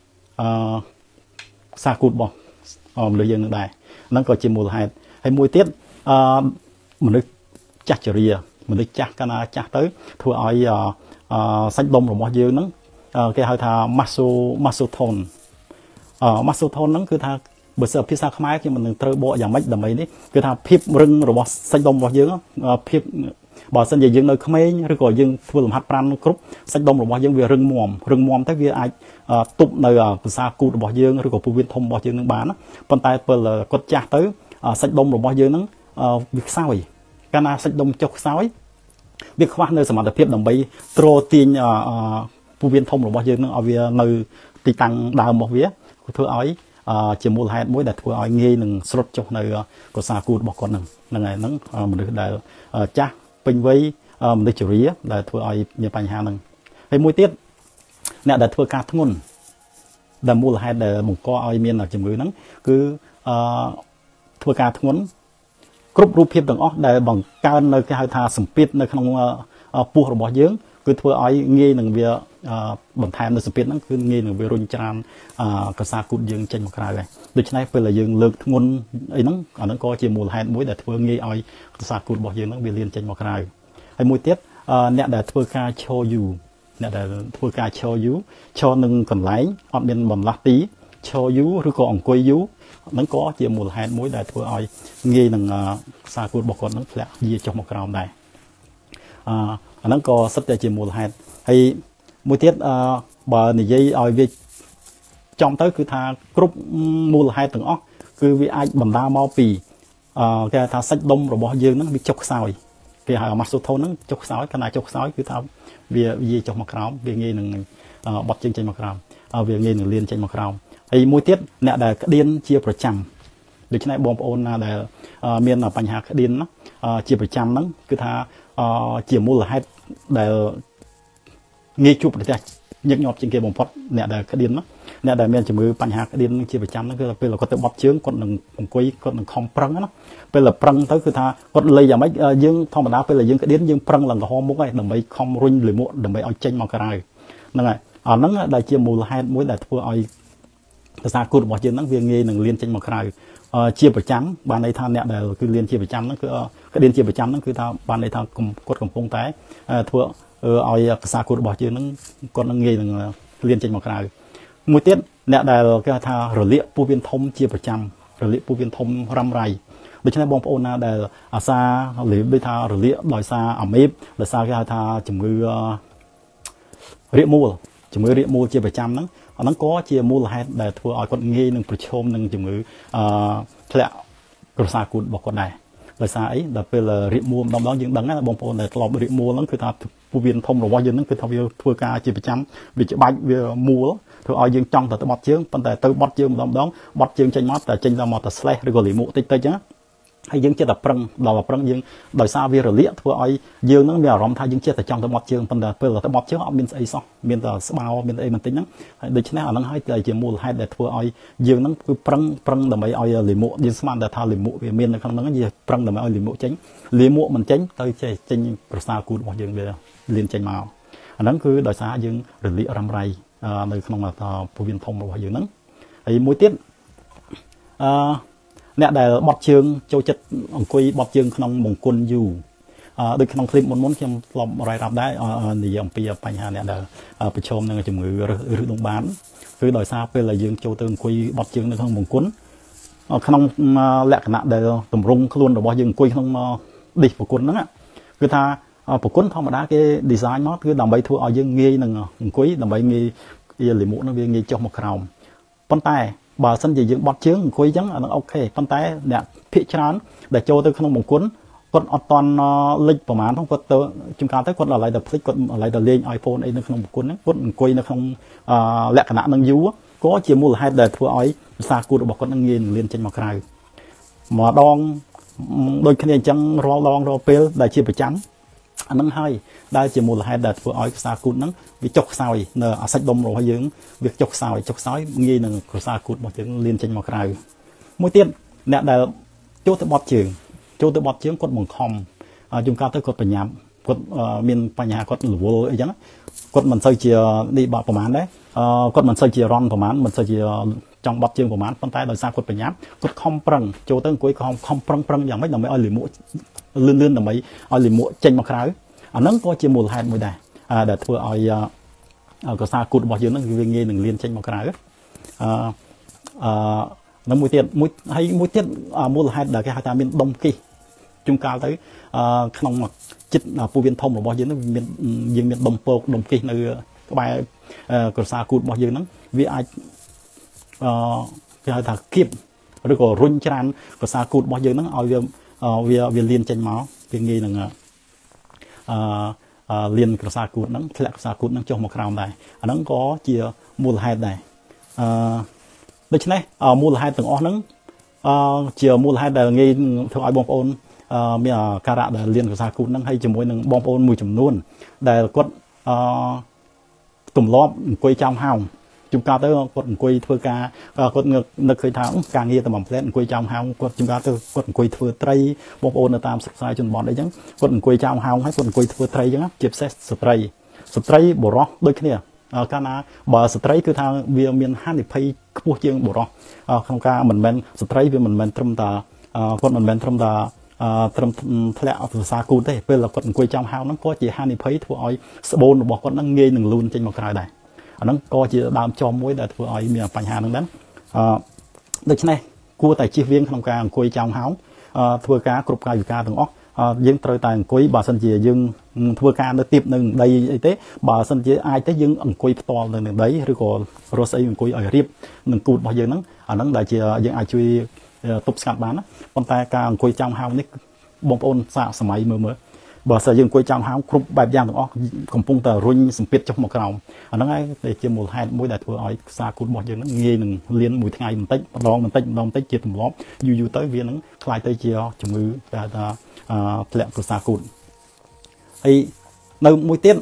សាគូតរបស់មនុស្សយើងនឹងដែរហ្នឹងក៏ជាមូលហេតុហើយមួយទៀតមនុស្សចាស់ជរាមនុស្សចាស់កាលណាចាស់ទៅធ្វើឲ្យសាច់ដុំរបស់យើងហ្នឹងគេហៅថា muscle tone ហ្នឹងគឺថាបើសិនភាសាខ្មែរខ្ញុំមិននឹងត្រូវបកយ៉ាងម៉េចដើម្បីនេះគឺថាភាពរឹងរបស់សាច់ដុំរបស់យើងភាពបើសិនជាយើងនៅក្មេងឬក៏យើងធ្វើលំហាត់ប្រាណគ្រប់សាច់ដុំរបស់យើងវារឹងមាំទៅវាអាចទប់នៅភាសាគូតរបស់យើងឬក៏ពោះវៀនធំរបស់យើងនឹងបានប៉ុន្តែពេលគាត់ចាស់ទៅសាច់ដុំរបស់យើងហ្នឹងវាខ្សោយកាលណាសាច់ដុំចុះខ្សោយវាខ្វះនៅសមត្ថភាពដើម្បីទ្រទាញពោះវៀនធំរបស់យើងនឹងឲ្យវានៅទីតាំងដើមរបស់វាធ្វើឲ្យជាមូលហេតុមួយដែលធ្វើឲ្យងាយនឹងស្រុតចុះនៅកសាគូតរបស់គាត់ហ្នឹងហើយហ្នឹងមនុស្សដែលចាស់ពេញវ័យមនុស្សជរាដែលធ្វើឲ្យមានបញ្ហាហ្នឹងហើយមួយទៀតអ្នកដែលធ្វើការធ្ងន់ដែលមូលហេតុដែលបង្កឲ្យមានជំងឺហ្នឹងគឺធ្វើការធ្ងន់គ្រប់រូបភាពទាំងអស់ដែលបង្កើននៅគេហៅថាសម្ពាធនៅក្នុងពោះរបស់យើងគឺធ្វើឲ្យងាយនឹងវាបន្ថែមនៅសពាតហ្នឹងគឺងាយនឹងវារុញច្រានកសាគូតយើងចេញមកក្រៅហើយដូច្នេះពេលដែលយើងលើកធ្ងន់អីហ្នឹងអាហ្នឹងក៏ជាមូលហេតុមួយដែលធ្វើងាយឲ្យកសាគូតរបស់យើងហ្នឹងវាលៀនចេញមកក្រៅហើយមួយទៀតអ្នកដែលធ្វើការឈរយូរអ្នកដែលធ្វើការឈរយូរឈរនឹងកន្លែងអត់មានបន្លាស់ទីឈរយូរឬក៏អង្គុយយូរហ្នឹងក៏ជាមូលហេតុមួយដែលធ្វើឲ្យងាយនឹងខ្សែគូតរបស់គាត់ហ្នឹងធ្លាក់យាចុះមកក្រោមដែរអាហ្នឹងក៏សិតតែជាមូលហេតុហើយមួយទៀតបើនិយាយឲ្យវាចំទៅគឺថាគ្រប់មូលហេតុទាំងអស់គឺវាអាចបណ្ដាលមកពីគេថាសាច់ដុំរបស់យើងហ្នឹងវាចុះខ្សោយគេហៅម៉ាសូថូនហ្នឹងចុះខ្សោយខណៈចុះខ្សោយគឺថាវាយាចុះមកក្រោមវាងាយនឹងបត់ជើងចេញមកក្រោមវាងាយនឹងលៀនចេញមកក្រោមហើយមួយទៀតអ្នកដែលក្តៀនជាប្រចាំដូច្នេះបងប្អូនណាដែលមានបញ្ហាក្តៀនជាប្រចាំហ្នឹងគឺថាជាមូលហេតុដែលងាយជួបប្រទះញឹកញាប់ជាងគេបំផុតអ្នកដែលក្តៀនអ្នកដែលមានជំងឺបញ្ហាក្តៀនជាប្រចាំហ្នឹងគឺពេលគាត់ទៅបត់ជើងគាត់នឹងអង្គុយគាត់នឹងខំប្រឹងណាពេលប្រឹងទៅគឺថាគាត់លេងយ៉ាងម៉េចយើងធម្មតាពេលយើងក្តៀនយើងប្រឹងឡើងក្រហមមុខហើយដើម្បីខំរុញលាមកដើម្បីឲ្យចេញមកក្រៅហ្នឹងហើយអាហ្នឹងដែលជាមូលហេតុមួយដែលធ្វើឲ្យភាសាគូតរបស់យើងហ្នឹងវាងាយនឹងលៀនចេញមកក្រៅជាប្រចាំបានន័យថាអ្នកដែលគឺលៀនជាប្រចាំហ្នឹងគឺក្តៀនជាប្រចាំហ្នឹងគឺថាបានន័យថាគាត់កំពុងតែធ្វើឲ្យភាសាគូតរបស់យើងហ្នឹងគាត់នឹងងាយនឹងលៀនចេញមកក្រៅមួយទៀតអ្នកដែលគេថារលាកពោះវៀនធំជាប្រចាំរលាកពោះវៀនធំរ៉ាំរ៉ៃដូច្នេះបងប្អូនណាដែលអាសាលេបដូចថារលាកដោយសារអាមេបដោយសារគេហៅថាជំងឺរាកមូលជំងឺរាកមូលជាប្រចាំហ្នឹងអាហ្នឹងក៏ជាមូលហេតុដែលធ្វើឲ្យគាត់ងាយនឹងប្រឈមនឹងជំងឺធ្លាក់ក្រសាគូតរបស់គាត់ដែរដោយសារអីដល់ពេលរាកមូលម្ដងយើងដឹងណាបងប្អូនដែលធ្លាប់រាកមូលហ្នឹងគឺថាពោះវៀនធំរបស់យើងហ្នឹងគឺថាវាធ្វើការជាប្រចាំវាច្បាច់វាមូលធ្វើឲ្យយើងចង់ទៅបត់ជើងប៉ុន្តែទៅបត់ជើងម្ដងបត់ជើងចេញមកតែចេញទៅមកតែ slash ឬក៏លីមុខតិចតិចហ្នឹងហើយយើងចិត្តតែប្រឹងដល់ប្រឹងយើងដោយសារវារលាកធ្វើឲ្យយើងនឹងមានអារម្មណ៍ថាយើងចិត្តតែចង់ទៅបត់ជើងប៉ុន្តែពេលទៅបត់ជើងអត់មានស្អីសោះមានតែស្បោមានអីបន្តិចហ្នឹងហើយដូច្នេះអាហ្នឹងហើយជាមូលហេតុដែលធ្វើឲ្យយើងហ្នឹងគឺប្រឹងដើម្បីឲ្យលីមុខយើងស្មានតែថាលីមុខវាមាននៅក្នុងហ្នឹងយើងប្រឹងដើម្បីឲ្យលីមុខចេញលីមុខមិនចេញទៅចេញប្រសាគូតរបស់យើងវាលៀនចេញមកអាហ្នឹងគឺដោយសារយើងរលាករ៉ាំរ៉ៃនៅក្នុងពោះវៀនធំរបស់យើងហ្នឹងហើយមួយទៀតអ្នកដែលបត់ជើងចូលចិត្តអង្គុយបត់ជើងក្នុងមង្គលយូរដូចក្នុងคลิปមុនខ្ញុំធ្លាប់រាយរាប់ដែរនិយាយអំពីបញ្ហាអ្នកដែលប្រឈមនឹងជំងឺឬដុំបានគឺដោយសារពេលដែលយើងចូលទៅអង្គុយបត់ជើងនៅក្នុងមង្គលក្នុងលក្ខណៈដែលតម្រង់ខ្លួនរបស់យើងអង្គុយក្នុងឌីសប្រគុណហ្នឹងគឺថាប្រគុណធម្មតាគេ design មកគឺដើម្បីធ្វើឲ្យយើងងាយនឹងអង្គុយដើម្បីងាយលិមុខនឹងវាងាយចុះមកក្រោមប៉ុន្តែបើសិនជាយើងបត់ជើងអង្គុយអញ្ចឹងអានឹងអូខេប៉ុន្តែអ្នកភាគច្រើនដែលចូលទៅក្នុងមង្គលគាត់អត់តន់លិចប្រហែលផងគាត់ទៅជំកាលទៅគាត់ឡើយតែភ្លេចគាត់ឡើយតែលេង iPhone អីនៅក្នុងមង្គលហ្នឹងគាត់អង្គុយនៅក្នុងលក្ខណៈនឹងយូរក៏ជាមូលហេតុដែលធ្វើឲ្យភាសាគូតរបស់គាត់នឹងងាយនឹងលៀនចេញមកក្រៅម្ដងដូចគ្នាអញ្ចឹងរាល់ដងរាល់ពេលដែលជាប្រចាំអានឹងហើយដែលជាមូលហេតុដែលធ្វើឲ្យភាសាគូតហ្នឹងវាចុះខ្សោយនៅអាសាច់ដុំរបស់យើងវាចុះខ្សោយងាយនឹងភាសាគូតរបស់យើងលៀនចេញមកក្រៅមួយទៀតអ្នកដែលចូលទៅបត់ជើងគាត់បង្ខំជួនកាលទៅគាត់បញ្ញាប់គាត់មានបញ្ហាគាត់រវល់អីចឹងគាត់មិនសូវជានេះបាក់ប្រហែលដែរគាត់មិនសូវជារន់ប្រហែលមិនសូវជាចង់បត់ជើងប្រហែលប៉ុន្តែដោយសារគាត់បញ្ញាប់គាត់ខំប្រឹងចូលទៅអង្គុយខំប្រឹងយ៉ាងម៉េចដើម្បីឲ្យលិមួកលឿនដើម្បីឲ្យលិមួកចេញមកក្រៅអាហ្នឹងក៏ជាមូលហេតុមួយដែរដែលធ្វើឲ្យកសាគូតរបស់យើងហ្នឹងវាងាយនឹងលៀនចេញមកក្រៅនឹងមួយទៀតមួយទៀតមូលហេតុដែលគេហៅថាមានដុំគិសជួនកាលទៅក្នុងចិត្តពោះវៀនធំរបស់យើងហ្នឹងយើងមានដុំពកដុំគិសនៅក្បែរកសាគូតរបស់យើងហ្នឹងវាអាចគេហៅថាគៀបឬក៏រុញច្រានកសាគូតរបស់យើងហ្នឹងឲ្យវាលៀនចេញមកវាងាយនឹងលៀនក្រសាគូតហ្នឹងធ្លាក់ក្រសាគូតហ្នឹងចុះមកក្រោមដែរអាហ្នឹងក៏ជាមូលហេតុដែរដូច្នេះមូលហេតុទាំងអស់ហ្នឹងជាមូលហេតុដែលងាយធ្វើឲ្យបងប្អូនមានការៈដែលលៀនក្រសាគូតហ្នឹងហើយជាមួយនឹងបងប្អូនមួយចំនួនដែលគាត់ទម្លាប់អង្គុយចាំហោងជួនកាលទៅគាត់អង្គុយធ្វើការគាត់នឹកឃើញថាការងារតែបំផ្លែតអង្គុយចាំហោងគាត់ជួនកាលទៅគាត់អង្គុយធ្វើត្រីបងប្អូននៅតាមសិក្សាជនបទអីចឹងគាត់អង្គុយចាំហោងហើយគាត់អង្គុយធ្វើត្រីចឹងជាពិសេសស្ត្រីស្ត្រីបុរសដូចគ្នាកាលណាបើស្ត្រីគឺថាវាមានហានិភ័យខ្ពស់ជាងបុរសក្នុងការមិនមែនស្ត្រីវាមិនមែនត្រឹមតែគាត់មិនមែនត្រឹមតែត្រឹមធ្លាក់ភាសាគូតទេពេលគាត់អង្គុយចំហៅហ្នឹងក៏ជាហានិភ័យធ្វើឲ្យស្បូនរបស់គាត់ហ្នឹងងាយនឹងលូនចេញមកក្រៅដែរអាហ្នឹងក៏ជាដើមចំមួយដែលធ្វើឲ្យមានបញ្ហាហ្នឹងដែរដូច្នេះគួរតែជៀសវាងក្នុងការអង្គុយចំហៅធ្វើការគ្រប់កាយវិការទាំងអស់យើងត្រូវតែអង្គុយបើសិនជាយើងធ្វើការនៅទីបនឹងដីអីទេបើសិនជាអាចទេយើងអង្គុយផ្ទាល់នៅនឹងដីឬក៏រស់ស្អីអង្គុយឲ្យរៀបនឹងគូតរបស់យើងហ្នឹងអាហ្នឹងដែលជាយើងអាចជួយទប់ស្កាត់បានណាប៉ុន្តែការអង្គុយចំហៅនេះបងប្អូនសាកសម័យមើលបើសិនយើងអង្គុយចំហៅគ្រប់បែបយ៉ាងទាំងអស់កំពុងតែរុញសម្ពាធចុះមកក្រោមអាហ្នឹងហើយដែលជាមូលហេតុមួយដែលធ្វើឲ្យខ្សែគូតរបស់យើងហ្នឹងងាយនឹងលៀនមួយថ្ងៃបន្តិចម្ដងបន្តិចជាទម្លាប់យូរទៅវានឹងคล้ายទៅជាជំងឺដែលថាធ្លាក់ខ្សែគូតហើយនៅមួយទៀត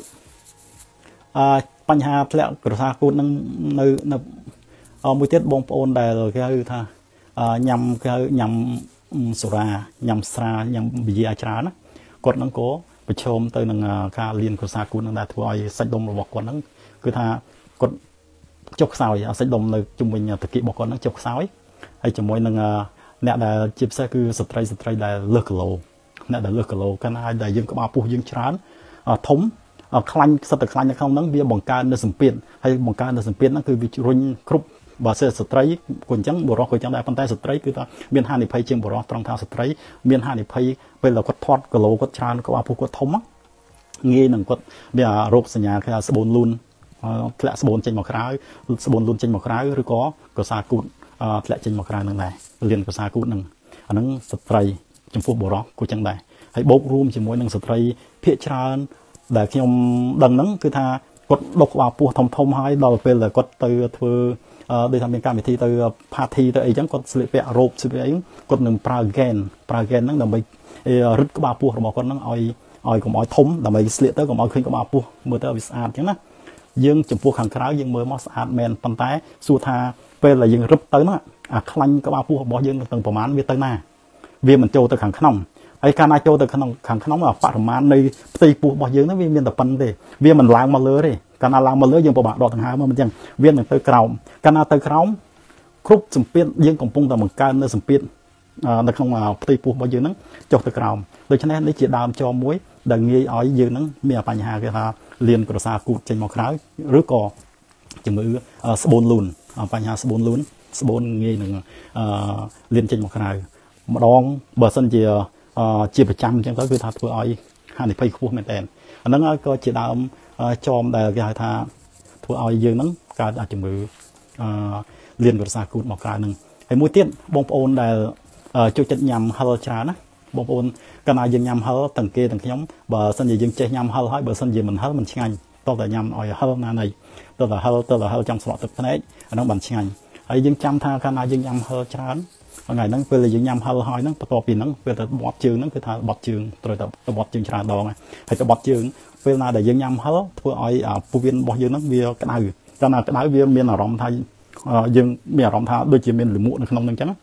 បញ្ហាធ្លាក់ខ្សែគូតហ្នឹងនៅមួយទៀតបងប្អូនដែលគេហៅថាញ៉ាំសូរ៉ាញ៉ាំស្រាញ៉ាំប៊ីយ៉ាច្រើនណាគាត់ហ្នឹងក៏ប្រឈមទៅនឹងការលៀនខ្សែគូតហ្នឹងដែលធ្វើឲ្យសាច់ដុំរបស់គាត់ហ្នឹងគឺថាគាត់ចុះខ្សោយសាច់ដុំនៅជុំវិញតាគីរបស់គាត់ហ្នឹងចុះខ្សោយហើយជាមួយនឹងអ្នកដែលជាពិសេសគឺស្ត្រីដែលលើសគីឡូអ្នកដែលលើសគីឡូកាលណាដែលយើងក្បាលពោះយើងច្រើនធំខ្លាញ់សិតតែខ្លាញ់នៅក្នុងហ្នឹងវាបង្កើននៅសម្ពាធហើយបង្កើននៅសម្ពាធហ្នឹងគឺវារុញគ្រប់បើសិនស្ត្រីក៏អញ្ចឹងបុរសក៏អញ្ចឹងដែរប៉ុន្តែស្ត្រីគឺថាមានហានិភ័យជាងបុរសត្រង់ថាស្ត្រីមានហានិភ័យពេលដែលគាត់ធាត់គីឡូគាត់ច្រើនក្បាលពោះគាត់ធំងាយនឹងគាត់មានរោគសញ្ញាគេថាស្បូនលូនធ្លាក់ស្បូនចេញមកក្រៅស្បូនលូនចេញមកក្រៅឬក៏កសាគូតធ្លាក់ចេញមកក្រៅនឹងដែរលៀនកសាគូតនឹងអាហ្នឹងស្ត្រីចំពោះបុរសក៏អញ្ចឹងដែរហើយបូករួមជាមួយនឹងស្ត្រីភាគច្រើនដែលខ្ញុំដឹងហ្នឹងគឺថាគាត់ដុសក្បាលពោះធំហើយដល់ពេលដែលគាត់ទៅធ្វើដូចថាមានកម្មវិធីទៅ party ទៅអីចឹងគាត់ស្លៀកពាក់រ៉ូបស្លៀកពាក់អីគាត់នឹងប្រើ gain ហ្នឹងដើម្បីរឹតក្បាលពោះរបស់គាត់ហ្នឹងឲ្យកុំឲ្យធំដើម្បីស្លៀកទៅកុំឲ្យឃើញក្បាលពោះមើលទៅវាស្អាតចឹងណាយើងចំពោះខាងក្រៅយើងមើលមកស្អាតមែនប៉ុន្តែសួរថាពេលដែលយើងរឹបទៅហ្នឹងអាខ្លាញ់ក្បាលពោះរបស់យើងទាំងប្រមាណវាទៅណាវាមិនចូលទៅខាងក្នុងហើយកាលណាចូលទៅក្នុងខាងក្នុងបរិមាណនៃផ្ទៃពោះរបស់យើងហ្នឹងវាមានតែប៉ុណ្្នឹងទេវាមិនឡើងមកលើទេកាលណាឡើងមកលើយើងពិបាកដកដង្ហើមមកអញ្ចឹងវានឹងទៅក្រោមកាលណាទៅក្រោមគ្រប់សម្ពាធយើងកំពុងតែបង្កើននៅសម្ពាធនៅក្នុងផ្ទៃពោះរបស់យើងហ្នឹងចុះទៅក្រោមដូច្នេះនេះជាដើមចមមួយដែលងាយឲ្យយើងហ្នឹងមានបញ្ហាគេថាលៀនក្រសាគូតចេញមកក្រៅឬក៏ជំងឺស្បូនលូនបញ្ហាស្បូនលូនស្បូនងាយនឹងលៀនចេញមកក្រៅម្ដងបើសិនជាប្រចាំអញ្ចឹងទៅគឺថាធ្វើឲ្យហានិភ័យខ្ពស់មែនតើអាហ្នឹងក៏ជាដើមចមដែលគេហៅថាធ្វើឲ្យយើងហ្នឹងកើតជំងឺលៀនក្រសាគូតមកក្រៅហ្នឹងហើយមួយទៀតបងប្អូនដែលចូលចិត្តញ៉ាំហឹលច្រើនណាបងប្អូនកាលណាយើងញ៉ាំហឹលទាំងគេទាំងខ្ញុំបើសិនជាយើងចេះញ៉ាំហឹលហើយបើសិនជាមិនហឹលមិនឆ្ងាញ់តោះតែញ៉ាំឲ្យហឹលណានៃតោះតែហឹលចាំស្រក់ទឹកភ្នែកអាហ្នឹងបានឆ្ងាញ់ហើយយើងចាំថាកាលណាយើងញ៉ាំហឹលច្រើនថ្ងៃហ្នឹងពេលយើងញ៉ាំហឹលហើយហ្នឹងបន្ទាប់ពីហ្នឹងពេលទៅបត់ជើងហ្នឹងគឺថាបត់ជើងត្រូវតែបត់ជើងច្រើនដងហើយទៅបត់ជើងពេលណាដែលយើងញ៉ាំហឹលធ្វើឲ្យពោះវៀនរបស់យើងហ្នឹងវាក្តៅកាលណាក្តៅវាមានអារម្មណ៍ថាយើងមានអារម្មណ៍ថាដូចជាមានលិមួកនៅក្នុងហ្នឹងអញ្ចឹង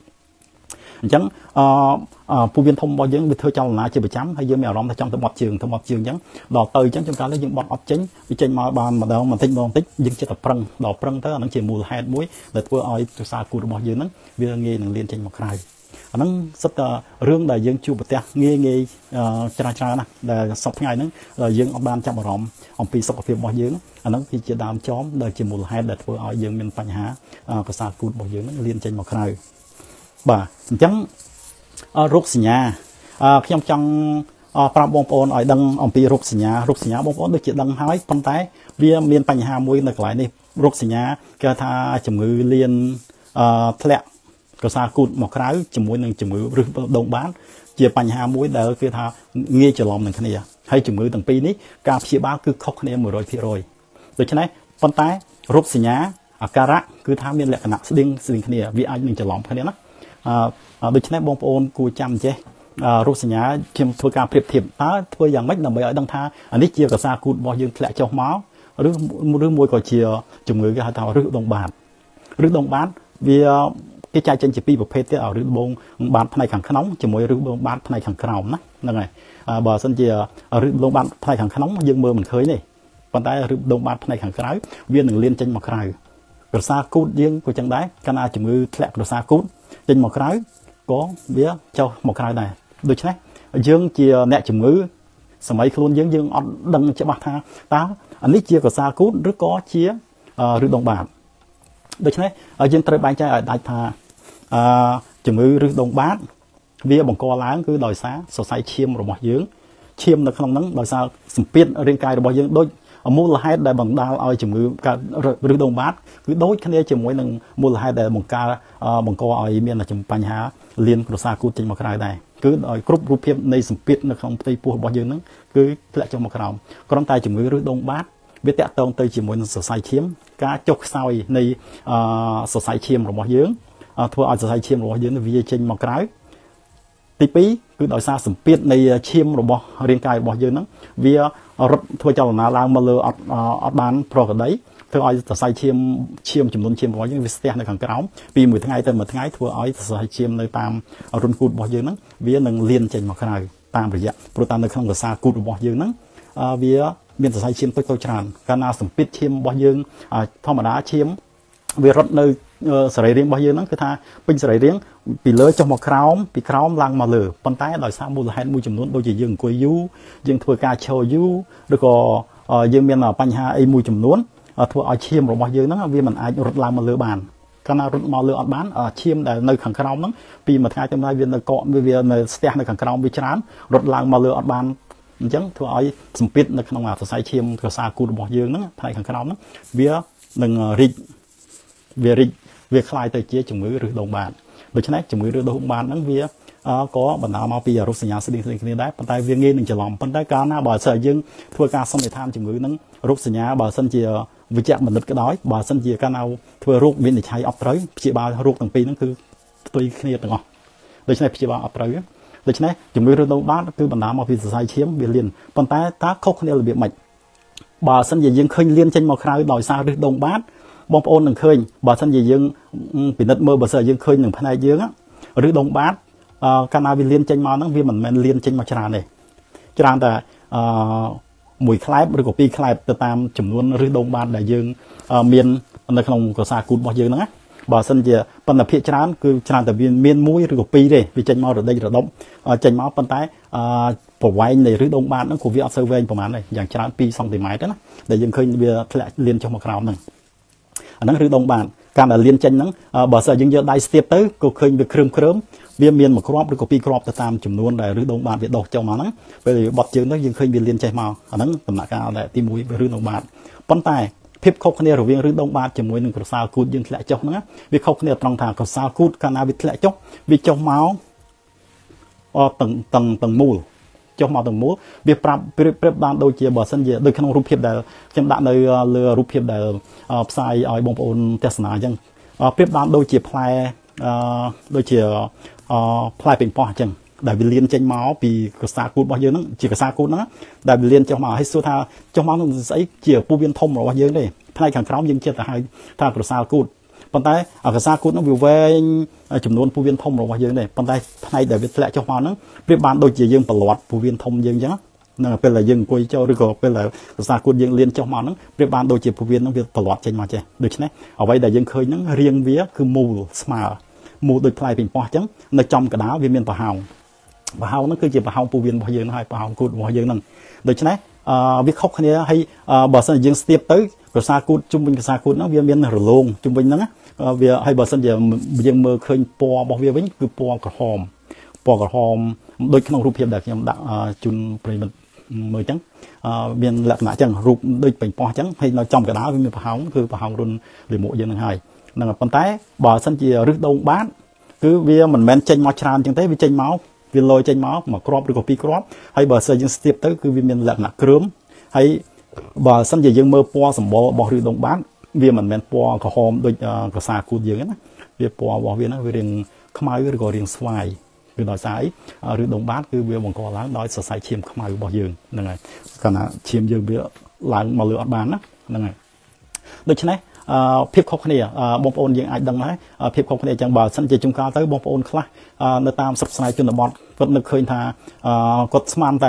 ពោះវៀនធំរបស់យើងវាធ្វើចលនាជាប្រចាំហើយយើងមានអារម្មណ៍ថាចង់ទៅបត់ជើងអញ្ចឹងដល់ទៅអញ្ចឹងចំកាលនេះយើងបត់អត់ចេញវាចេញមកបានម្ដងបន្តិចយើងចិត្តតែប្រឹងដល់ប្រឹងទៅអាហ្នឹងជាមូលហេតុមួយដែលធ្វើឲ្យទស្សនគូរបស់យើងហ្នឹងវាងាយនឹងលៀនចេញមកក្រៅអាហ្នឹងសិតតែរឿងដែលយើងជួបប្រទះងាយច្រើនណាស់ដែលសប្តាហ៍ថ្ងៃហ្នឹងយើងអត់បានចាប់អារម្មណ៍អំពីសុខភាពរបស់យើងអាហ្នឹងគឺជាដើមចមដែលជាមូលហេតុដែលធ្វើឲ្យយើងមានបញ្ហាប្រសាទគូរបស់យើងហ្នឹងលៀនចេញមកក្រៅបាទអញ្ចឹងរោគសញ្ញាខ្ញុំចង់ប្រាប់បងប្អូនឲ្យដឹងអំពីរោគសញ្ញាបងប្អូនដូចជាដឹងហើយប៉ុន្តែវាមានបញ្ហាមួយនៅកន្លែងនេះរោគសញ្ញាគេថាជំងឺលៀនធ្លាក់កសាគូតមកក្រៅជាមួយនឹងជំងឺរឹសដងបានជាបញ្ហាមួយដែលគេថាងាយច្រឡំនឹងគ្នាហើយជំងឺទាំងពីរនេះការព្យាបាលគឺខុសគ្នា 100% ដូច្នេះប៉ុន្តែរោគសញ្ញាអាការៈគឺថាមានលក្ខណៈស្តៀងគ្នាវាអាចនឹងច្រឡំគ្នាណាដូច្នេះបងប្អូនគួរចាំចេះរោគសញ្ញាខ្ញុំធ្វើការប្រៀបធៀបតើធ្វើយ៉ាងម៉េចដើម្បីឲ្យដឹងថាអានេះជាកសាគូតរបស់យើងធ្លាក់ចុះមកឬមួយក៏ជាជំងឺគេហៅថារឹសដងបាតវាគេចែកចេញជាពីរប្រភេទទៀតរឹសដងបាតផ្នែកខាងក្នុងជាមួយរឹសដងបាតផ្នែកខាងក្រោមណាហ្នឹងហើយបើសិនជារឹសដងបាតផ្នែកខាងក្នុងយើងមើលមិនឃើញទេប៉ុន្តែឬដងបាតផ្នែកខាងក្រៅវានឹងលៀនចេញមកក្រៅក្រសាគូតយើងក៏ចឹងដែរកាលណាជំងឺធ្លាក់ក្រសាគូតចេញមកក្រៅក៏វាចុះមកក្រៅដែរដូច្នេះយើងជាអ្នកជំងឺសម័យខ្លួនយើងអត់ដឹងច្បាស់ថាតើអានេះជាក្រសាគូតឬក៏ជាឬដងបាតដូច្នេះយើងត្រូវបែងចែកឲ្យដាច់ថាជំងឺឬដងបាតវាបង្កឡើងគឺដោយសារសរសៃឈាមរបស់យើងឈាមនៅក្នុងហ្នឹងដោយសារសម្ពាធរាងកាយរបស់យើងដូចមូលហេតុដែលបណ្ដាលឲ្យជំងឺកើតឬដងបាតគឺដូចគ្នាជាមួយនឹងមូលហេតុដែលបង្កឲ្យមានបញ្ហាលៀនក្រសាគូតចេញមកក្រៅដែរគឺដោយគ្រប់រូបភាពនៃសម្ពាធនៅក្នុងផ្ទៃពោះរបស់យើងហ្នឹងគឺធ្លាក់ចុះមកក្រោមគ្រាន់តែជំងឺឬដងបាតវាតាក់ទងទៅជាមួយនឹងសរសៃឈាមការចុះខ្សោយនៃសរសៃឈាមរបស់យើងធ្វើឲ្យសរសៃឈាមរបស់យើងវាចេញមកក្រៅទី2គឺដោយសារសម្ពាធនៃឈាមរបស់រាងកាយរបស់យើងហ្នឹងវារត់ធ្វើចលនាឡើងមកលើអត់បានប្រក្រតីធ្វើឲ្យសរសៃឈាមចំនួនឈាមរបស់យើងវាស្ទះនៅខាងក្រោមពីមួយថ្ងៃទៅមួយថ្ងៃធ្វើឲ្យសរសៃឈាមនៅតាមរុនគូតរបស់យើងហ្នឹងវានឹងលៀនចេញមកក្រៅតាមរយៈព្រោះតាមនៅក្នុងក្រសាគូតរបស់យើងហ្នឹងវាមានសរសៃឈាមតូចច្រើនកាលណាសម្ពាធឈាមរបស់យើងធម្មតាឈាមវារត់នៅសរីរាង្គរបស់យើងហ្នឹងគឺថាពេញសរីរាង្គពីលើចុះមកក្រោមពីក្រោមឡើងមកលើប៉ុន្តែដោយសារមូលហេតុមួយចំនួនដូចជាយើងអង្គុយយូរយើងធ្វើការឈរយូរឬក៏យើងមានបញ្ហាអីមួយចំនួនធ្វើឲ្យឈាមរបស់យើងហ្នឹងវាមិនអាចរត់ឡើងមកលើបានកាលណារត់មកលើអត់បានឈាមដែលនៅខាងក្រោមហ្នឹងពីមួយថ្ងៃទៅមួយថ្ងៃវានៅកកវានៅស្ទះនៅខាងក្រោមវាច្រើនរត់ឡើងមកលើអត់បានអញ្ចឹងធ្វើឲ្យសម្ពាធនៅក្នុងសរសៃឈាមក្រសាគូតរបស់យើងហ្នឹងផ្នែកខាងក្រោមហ្នឹងវានឹងវាคล้ายទៅជាជំងឺឬដងបាតដូច្នេះជំងឺឬដងបាតហ្នឹងវាក៏បណ្ដាលមកពីរោគសញ្ញាស្តីៗគ្នាដែរប៉ុន្តែវាងាយនឹងច្រឡំប៉ុន្តែកាលណាបើសិនយើងធ្វើការសន្និដ្ឋានជំងឺហ្នឹងរោគសញ្ញាបើសិនជាវិជ្ជបណ្ឌិតក៏ដោយបើសិនជាកាលណាធ្វើរោគវិនិច្ឆ័យអត់ត្រូវព្យាបាលរោគទាំងពីរហ្នឹងគឺផ្ទុយគ្នាទាំងអស់ដូច្នេះព្យាបាលអត់ត្រូវដូច្នេះជំងឺឬដងបាតគឺបណ្ដាលមកពីសរសៃឈាមវាលៀនប៉ុន្តែតើខុសគ្នារបៀបម៉េចបើសិនជាយើងឃើញលៀនចេញមកក្រៅដោយសារឬដងបាតបងប្អូននឹងឃើញបើសិនជាយើងពិនិត្យមើលបើសិនយើងឃើញនឹងផ្នែកយើងឬដងបាតកាលណាវាលៀនចេញមកហ្នឹងវាមិនមែនលៀនចេញមកច្រើនទេច្រើនតែមួយខ្លែបឬក៏ពីរខ្លែបទៅតាមចំនួនឬដងបាតដែលយើងមាននៅក្នុងក្រសាគូតរបស់យើងហ្នឹងណាបើសិនជាបណ្ឌភាគច្រើនគឺច្រើនតែមានមួយឬក៏ពីរទេវាចេញមករដេញរដុបចេញមកប៉ុន្តែប្រវែងនៃឬដងបាតហ្នឹងក៏វាអត់សូវវែងប្រហែលដែរយ៉ាងច្រើន2សង់ទីម៉ែត្រណាដែលយើងឃើញវាធ្លាក់លៀនចុះមកក្រោមហ្នឹងអាហ្នឹងឬដងបាតការដែលលៀនចេញហ្នឹងបើសិនយើងយកដៃស្ទាបទៅក៏ឃើញវាគ្រើមវាមានមួយគ្រាប់ឬក៏ពីរគ្រាប់ទៅតាមចំនួនដែលឬដងបាតវាដុសចុះមកហ្នឹងពេលបត់ជើងទៅយើងឃើញវាលៀនចេះមកអាហ្នឹងដំណាក់កាលដែលទី1ឬដងបាតប៉ុន្តែភាពខុសគ្នារវាងឬដងបាតជាមួយនឹងក្រសាលគូតយើងធ្លាក់ចុះហ្នឹងវាខុសគ្នាត្រង់ថាក្រសាលគូតកាលណាវាធ្លាក់ចុះវាចុះមកទាំងមូលចុះមកទាំងមូលវាប្រៀបបានដូចជាបើសិនជាដូចក្នុងរូបភាពដែលខ្ញុំដាក់នៅលើរូបភាពដែលផ្សាយឲ្យបងប្អូនទស្សនាអញ្ចឹងប្រៀបបានដូចជាផ្លែដូចជាផ្លែប៉េងប៉ោះអញ្ចឹងដែលវាលៀនចេញមកពីក្រសាគូតរបស់យើងហ្នឹងជាក្រសាគូតហ្នឹងដែលវាលៀនចុះមកហើយសួរថាចុះមកនឹងស្អីជាពោះវៀនធំរបស់យើងទេផ្នែកខាងក្រោមយើងជិតទៅហៅថាក្រសាគូតប៉ុន្តែក្រសាគូតហ្នឹងវាវែងចំនួនពោះវៀនធំរបស់យើងទេប៉ុន្តែផ្នែកដែលវាធ្លាក់ចុះមកហ្នឹងប្រៀបបានដូចជាយើងប្រឡាត់ពោះវៀនធំយើងអញ្ចឹងនៅពេលដែលយើងអង្គុយចូលឬក៏ពេលដែលក្រសាគូតយើងលៀនចុះមកហ្នឹងប្រៀបបានដូចជាពោះវៀនហ្នឹងវាប្រឡាត់ចេញមកចេះដូច្នេះអ្វីដែលយើងឃើញហ្នឹងរាងវាគឺមូលស្មើមូលដូចផ្លែប៉េងប៉ោះអញ្ចឹងនៅចំកណ្ដាលវាមានប្រហោងហ្នឹងគឺជាប្រហោងពោះវៀនរបស់យើងហើយប្រហោងគូតរបស់យើងហ្នឹងដូច្នេះវាខុសគ្នាហើយបើសិនជាយើងស្ទាបទៅក្រសាគូតជុំវិញក្រសាគូតហ្នឹងវាមានរលោងជុំវិញហ្នឹងវាហើយបើសិនជាយើងមើលឃើញពណ៌របស់វាវិញគឺពណ៌ក្រហមដូចក្នុងរូបភាពដែលខ្ញុំដាក់ជូនប្រិយមិត្តមើលអញ្ចឹងមានលក្ខណៈអញ្ចឹងរូបដូចប៉េងប៉ោះអញ្ចឹងហើយនៅចំកណ្ដាលវាមានប្រហោងគឺប្រហោងរុនលាមកយើងហ្នឹងហើយហ្នឹងប៉ុន្តែបើសិនជារឹសដងបាតគឺវាមិនមែនចេញមកច្រើនអញ្ចឹងទេវាចេញមកវាលយចេញមកមួយគ្រាប់ឬក៏ពីរគ្រាប់ហើយបើសិនយើងស្ទាបទៅគឺវាមានលក្ខណៈគ្រើមហើយបើសិនជាយើងមើលពណ៌សម្បុររបស់ឬដងបាតវាមិនមែនពណ៌ក្រហមដូចក្រសាគូតយើងណាវាពណ៌របស់វាហ្នឹងវារាងខ្មៅឬក៏រាងស្វាយគឺដោយសារអីឬដងបាតគឺវាបង្កឡើងដោយសរសៃឈាមខ្មៅរបស់យើងហ្នឹងហើយកាលណាឈាមយើងវាឡើងមកលើអត់បានណាហ្នឹងហើយដូច្នេះភាពខុសគ្នាបងប្អូនយើងអាចដឹងដែរភាពខុសគ្នាអញ្ចឹងបើសិនជាជុំកាលទៅបងប្អូនខ្លះនៅតាមស្រុកស្រែជនបទគាត់នឹកឃើញថាគាត់ស្មានតែ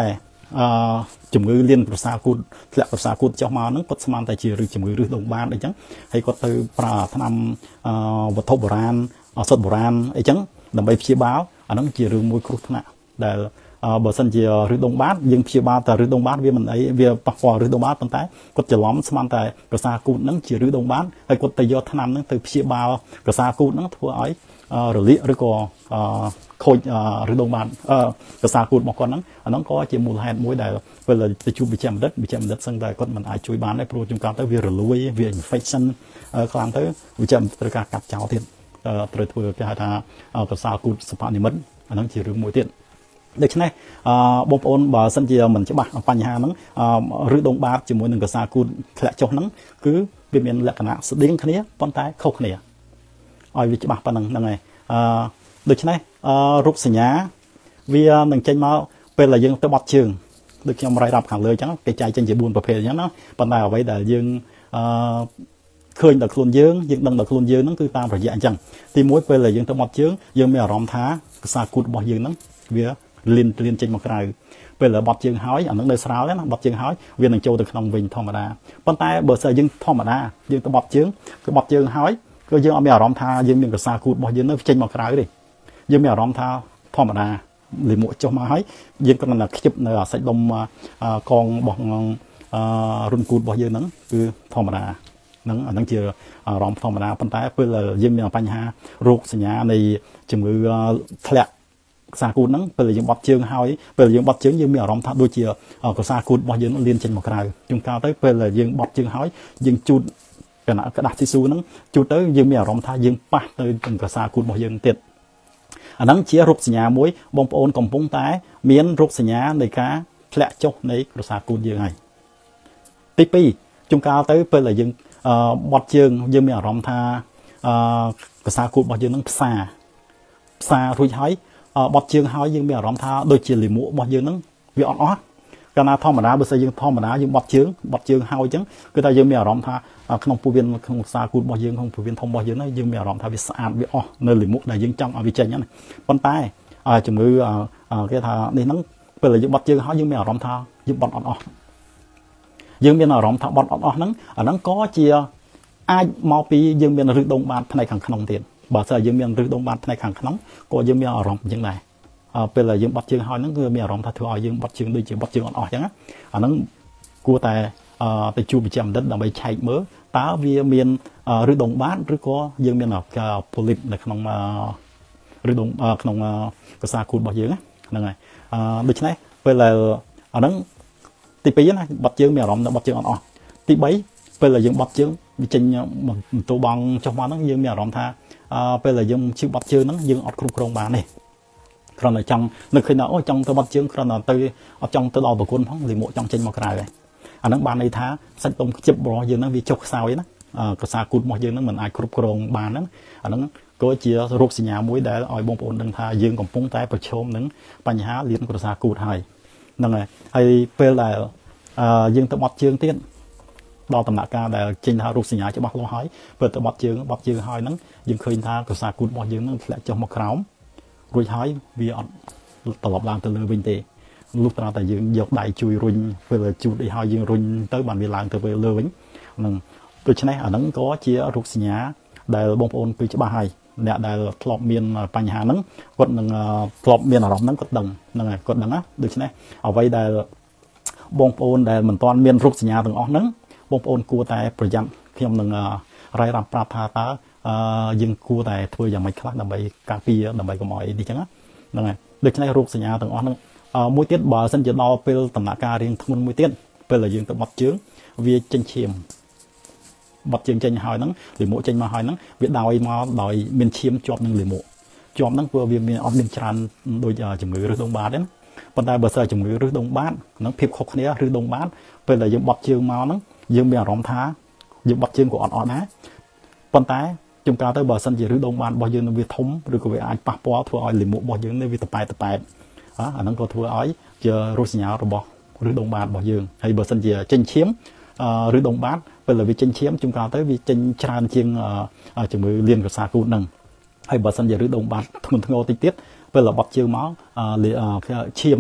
ជំងឺលៀនប្រសាគូតធ្លាក់ប្រសាគូតចុះមកហ្នឹងគាត់ស្មានតែជាជំងឺរឹសដងបានអីចឹងហើយគាត់ទៅប្រើថ្នាំវត្ថុបុរាណសុទ្ធបុរាណអីចឹងដើម្បីព្យាបាលអាហ្នឹងជារឿងមួយគ្រោះថ្នាក់ដែលបើសិនជារឹសដងបានយើងព្យាបាលតែរឹសដងបានវាមិនអីវាប៉ះពាល់រឹសដងបានប៉ុន្តែគាត់ច្រឡំស្មានតែប្រសាគូតហ្នឹងជារឹសដងបានហើយគាត់ទៅយកថ្នាំហ្នឹងទៅព្យាបាលប្រសាគូតហ្នឹងធ្វើឲ្យរលាកឬក៏ខូចឬដងបានប្រសាគូតរបស់គាត់ហ្នឹងអាហ្នឹងក៏ជាមូលហេតុមួយដែលពេលទៅជួបវិជ្ជបណ្ឌិតសឹងតែគាត់មិនអាចជួយបានដែរព្រោះជួនកាលទៅវារលួយវា infection ខ្លាំងទៅវិជ្ជបណ្ឌិតត្រូវការកាត់ចោលទៀតត្រូវធ្វើគេហៅថាប្រសាគូតសពនិមិត្តអាហ្នឹងជារឿងមួយទៀតដូច្នេះបងប្អូនបើសិនជាមិនច្បាស់បញ្ហាហ្នឹងឬដងបាតជាមួយនឹងប្រសាគូតធ្លាក់ចុះហ្នឹងគឺវាមានលក្ខណៈស្តៀងគ្នាប៉ុន្តែខុសគ្នាឲ្យវាច្បាស់ប៉ុណ្ណឹងហ្នឹងហើយដូច្នេះរូបសញ្ញាវានឹងចេញមកពេលដែលយើងទៅបត់ជើងដូចខ្ញុំរាយរាប់ខាងលើអញ្ចឹងគេចែកចេញជា4ប្រភេទអញ្ចឹងណាប៉ុន្តែអ្វីដែលយើងឃើញដល់ខ្លួនយើងដឹងដល់ខ្លួនយើងហ្នឹងគឺតាមរយៈអញ្ចឹងទី1ពេលដែលយើងទៅបត់ជើងយើងមានអារម្មណ៍ថាភាសាគូតរបស់យើងហ្នឹងវាលៀនចេញមកក្រៅពេលដែលបត់ជើងហើយអាហ្នឹងនៅស្រាលណាបត់ជើងហើយវានឹងចូលទៅក្នុងវិញធម្មតាប៉ុន្តែបើសិនយើងធម្មតាយើងទៅបត់ជើងគឺបត់ជើងហើយគឺយើងអត់មានអារម្មណ៍ថាយើងមានភាសាគូតរបស់យើងនៅចេញមកក្រៅទេយើងមានអារម្មណ៍ថាធម្មតាលិមួកចុះមកហើយយើងគ្រាន់តែខ្ជិបនៅសាច់ដុំកងរបស់រុនគូតរបស់យើងហ្នឹងគឺធម្មតាហ្នឹងអាហ្នឹងជាអារម្មណ៍ធម្មតាប៉ុន្តែពេលយើងមានបញ្ហារោគសញ្ញានៃជំងឺធ្លាក់ភាសាគូតហ្នឹងពេលយើងបត់ជើងហើយពេលយើងបត់ជើងយើងមានអារម្មណ៍ថាដូចជាភាសាគូតរបស់យើងលៀនចេញមកក្រៅជួនកាលទៅពេលយើងបត់ជើងហើយយើងជូតកណ្ដាស់ទីស៊ូហ្នឹងជូតទៅយើងមានអារម្មណ៍ថាយើងប៉ះទៅនឹងភាសាគូតរបស់យើងទៀតអាហ្នឹងជារោគសញ្ញាមួយបងប្អូនកំពុងតែមានរោគសញ្ញានៃការធ្លាក់ចុះនៃភាសាគូតយើងហើយទី2ជួនកាលទៅពេលដែលយើងបត់ជើងយើងមានអារម្មណ៍ថាភាសាគូតរបស់យើងហ្នឹងផ្សារួចហើយបត់ជើងហើយយើងមានអារម្មណ៍ថាដូចជាលិមួករបស់យើងហ្នឹងវាអត់អស់កាលណាធម្មតាបើសិនយើងធម្មតាយើងបត់ជើងហើយអញ្ចឹងគឺថាយើងមានអារម្មណ៍ថាក្នុងពោះវៀនក្នុងភាសាគូតរបស់យើងក្នុងពោះវៀនធំរបស់យើងហ្នឹងយើងមានអារម្មណ៍ថាវាស្អាតវាអស់នៅលិមួកដែលយើងចង់ឲ្យវាចេញហ្នឹងប៉ុន្តែជំងឺគេថានេះហ្នឹងពេលយើងបត់ជើងហើយយើងមានអារម្មណ៍ថាយើងបត់អត់អស់យើងមានអារម្មណ៍ថាបត់អត់អស់ហ្នឹងអាហ្នឹងក៏ជាអាចមកពីយើងមានរឹសដងបាតផ្នែកខាងក្នុងទៀតបើស្អីយើងមានរឹសដងបាតផ្នែកខាងក្នុងក៏យើងមានអារម្មណ៍អញ្ចឹងដែរពេលយើងបត់ជើងហើយហ្នឹងគឺមានអារម្មណ៍ថាធ្វើឲ្យយើងបត់ជើងដូចជាបត់ជើងអត់អស់អញ្ចឹងអាហ្នឹងគួរតែទៅជួបវិជ្ជបណ្ឌិតដើម្បីឆែកមើលតើវាមានរឹសដងបាតឬក៏យើងមានប៉ូលីបនៅក្នុងរឹសដងក្នុងភាសាគូតរបស់យើងហ្នឹងហើយដូច្នេះពេលអាហ្នឹងទី2ណាបត់ជើងមានអារម្មណ៍ថាបត់ជើងអត់អស់ទី3ពេលយើងបត់ជើងវាចេញបន្ទោបងចុះមកហ្នឹងយើងមានអារម្មណ៍ថាពេលដែលយើងជិះបត់ជើងហ្នឹងយើងអត់គ្រប់គ្រងបានទេគ្រាន់តែចង់នឹកឃើញថាអូចង់ទៅបត់ជើងគ្រាន់តែទៅអត់ចង់ទៅដល់ប្រគុណផងលិមួកចង់ចេញមកក្រៅហើយអាហ្នឹងបានន័យថាសាច់ដុំខ្ជិបរបស់យើងហ្នឹងវាចុះខ្សោយណាភាសាគូតរបស់យើងហ្នឹងមិនអាចគ្រប់គ្រងបានហ្នឹងអាហ្នឹងក៏ជារោគសញ្ញាមួយដែលឲ្យបងប្អូនដឹងថាយើងកំពុងតែប្រឈមនឹងបញ្ហាលៀនភាសាគូតហើយហ្នឹងហើយពេលដែលយើងទៅបត់ជើងទៀតដល់ដំណាក់កាលដែលចេញថារោគសញ្ញាច្បាស់លាស់ហើយពេលទៅបត់ជើងហើយហ្នឹងយើងឃើញថាភាសាគូតរបស់យើងហ្នឹងធ្លាក់ចុះមកក្រោមរួចហើយវាអត់ត្រឡប់ឡើងទៅលើវិញទេលុះត្រាតែយើងយកដៃជួយរុញពេលជូតអីហើយយើងរុញទៅបានវាឡើងទៅលើវិញហ្នឹងដូច្នេះអាហ្នឹងក៏ជារោគសញ្ញាដែលបងប្អូនគឺច្បាស់ហើយអ្នកដែលធ្លាប់មានបញ្ហាហ្នឹងគាត់នឹងធ្លាប់មានអារម្មណ៍ហ្នឹងគាត់ដឹងហ្នឹងហើយគាត់ដឹងណាដូច្នេះអ្វីដែលបងប្អូនដែលមិនទាន់មានរោគសញ្ញាទាំងអស់ហ្នឹងបងប្អូនគួរតែប្រយ័ត្នខ្ញុំនឹងរាយរាប់ប្រាប់ថាតើយើងគួរតែធ្វើយ៉ាងម៉េចខ្លះដើម្បីការពារដើម្បីកុំឲ្យនេះចឹងហ្នឹងហើយដូច្នេះរោគសញ្ញាទាំងអស់ហ្នឹងមួយទៀតបើសិនជាដល់ពេលដំណាក់កាលរៀងធ្ងន់មួយទៀតពេលដែលយើងទៅបត់ជើងវាចេញឈាមបត់ជើងចេញហើយហ្នឹងលិមួកចេញមកហើយហ្នឹងវាដោយមានឈាមជាប់នឹងលិមួកជាប់ហ្នឹងព្រោះវាមានអត់មានច្រើនដូចជំងឺរឹសដងបាតទេប៉ុន្តែបើសិនជំងឺរឹសដងបាតហ្នឹងភាពខុសគ្នារឹសដងបាតពេលដែលយើងបត់ជើងមកហ្នឹងយើងមានអារម្មណ៍ថាយើងបត់ជើងក៏អត់ដែរប៉ុន្តែជួនកាលទៅបើសិនជារឹសដងបាតរបស់យើងនឹងវាធំឬក៏វាអាចប៉ះពាល់ធ្វើឲ្យលិមួករបស់យើងនេះវាតប៉ែតអាហ្នឹងក៏ធ្វើឲ្យជារោគសញ្ញារបស់រឹសដងបាតរបស់យើងហើយបើសិនជាចេញឈាមរឹសដងបាតពេលដែលវាចេញឈាមជួនកាលទៅវាចេញច្រើនជាងជំងឺលៀនភាសាគូតហ្នឹងហើយបើសិនជារឹសដងបាតធ្ងន់ធ្ងរតិចទៀតពេលបត់ជើងមកឈាមហ្នឹង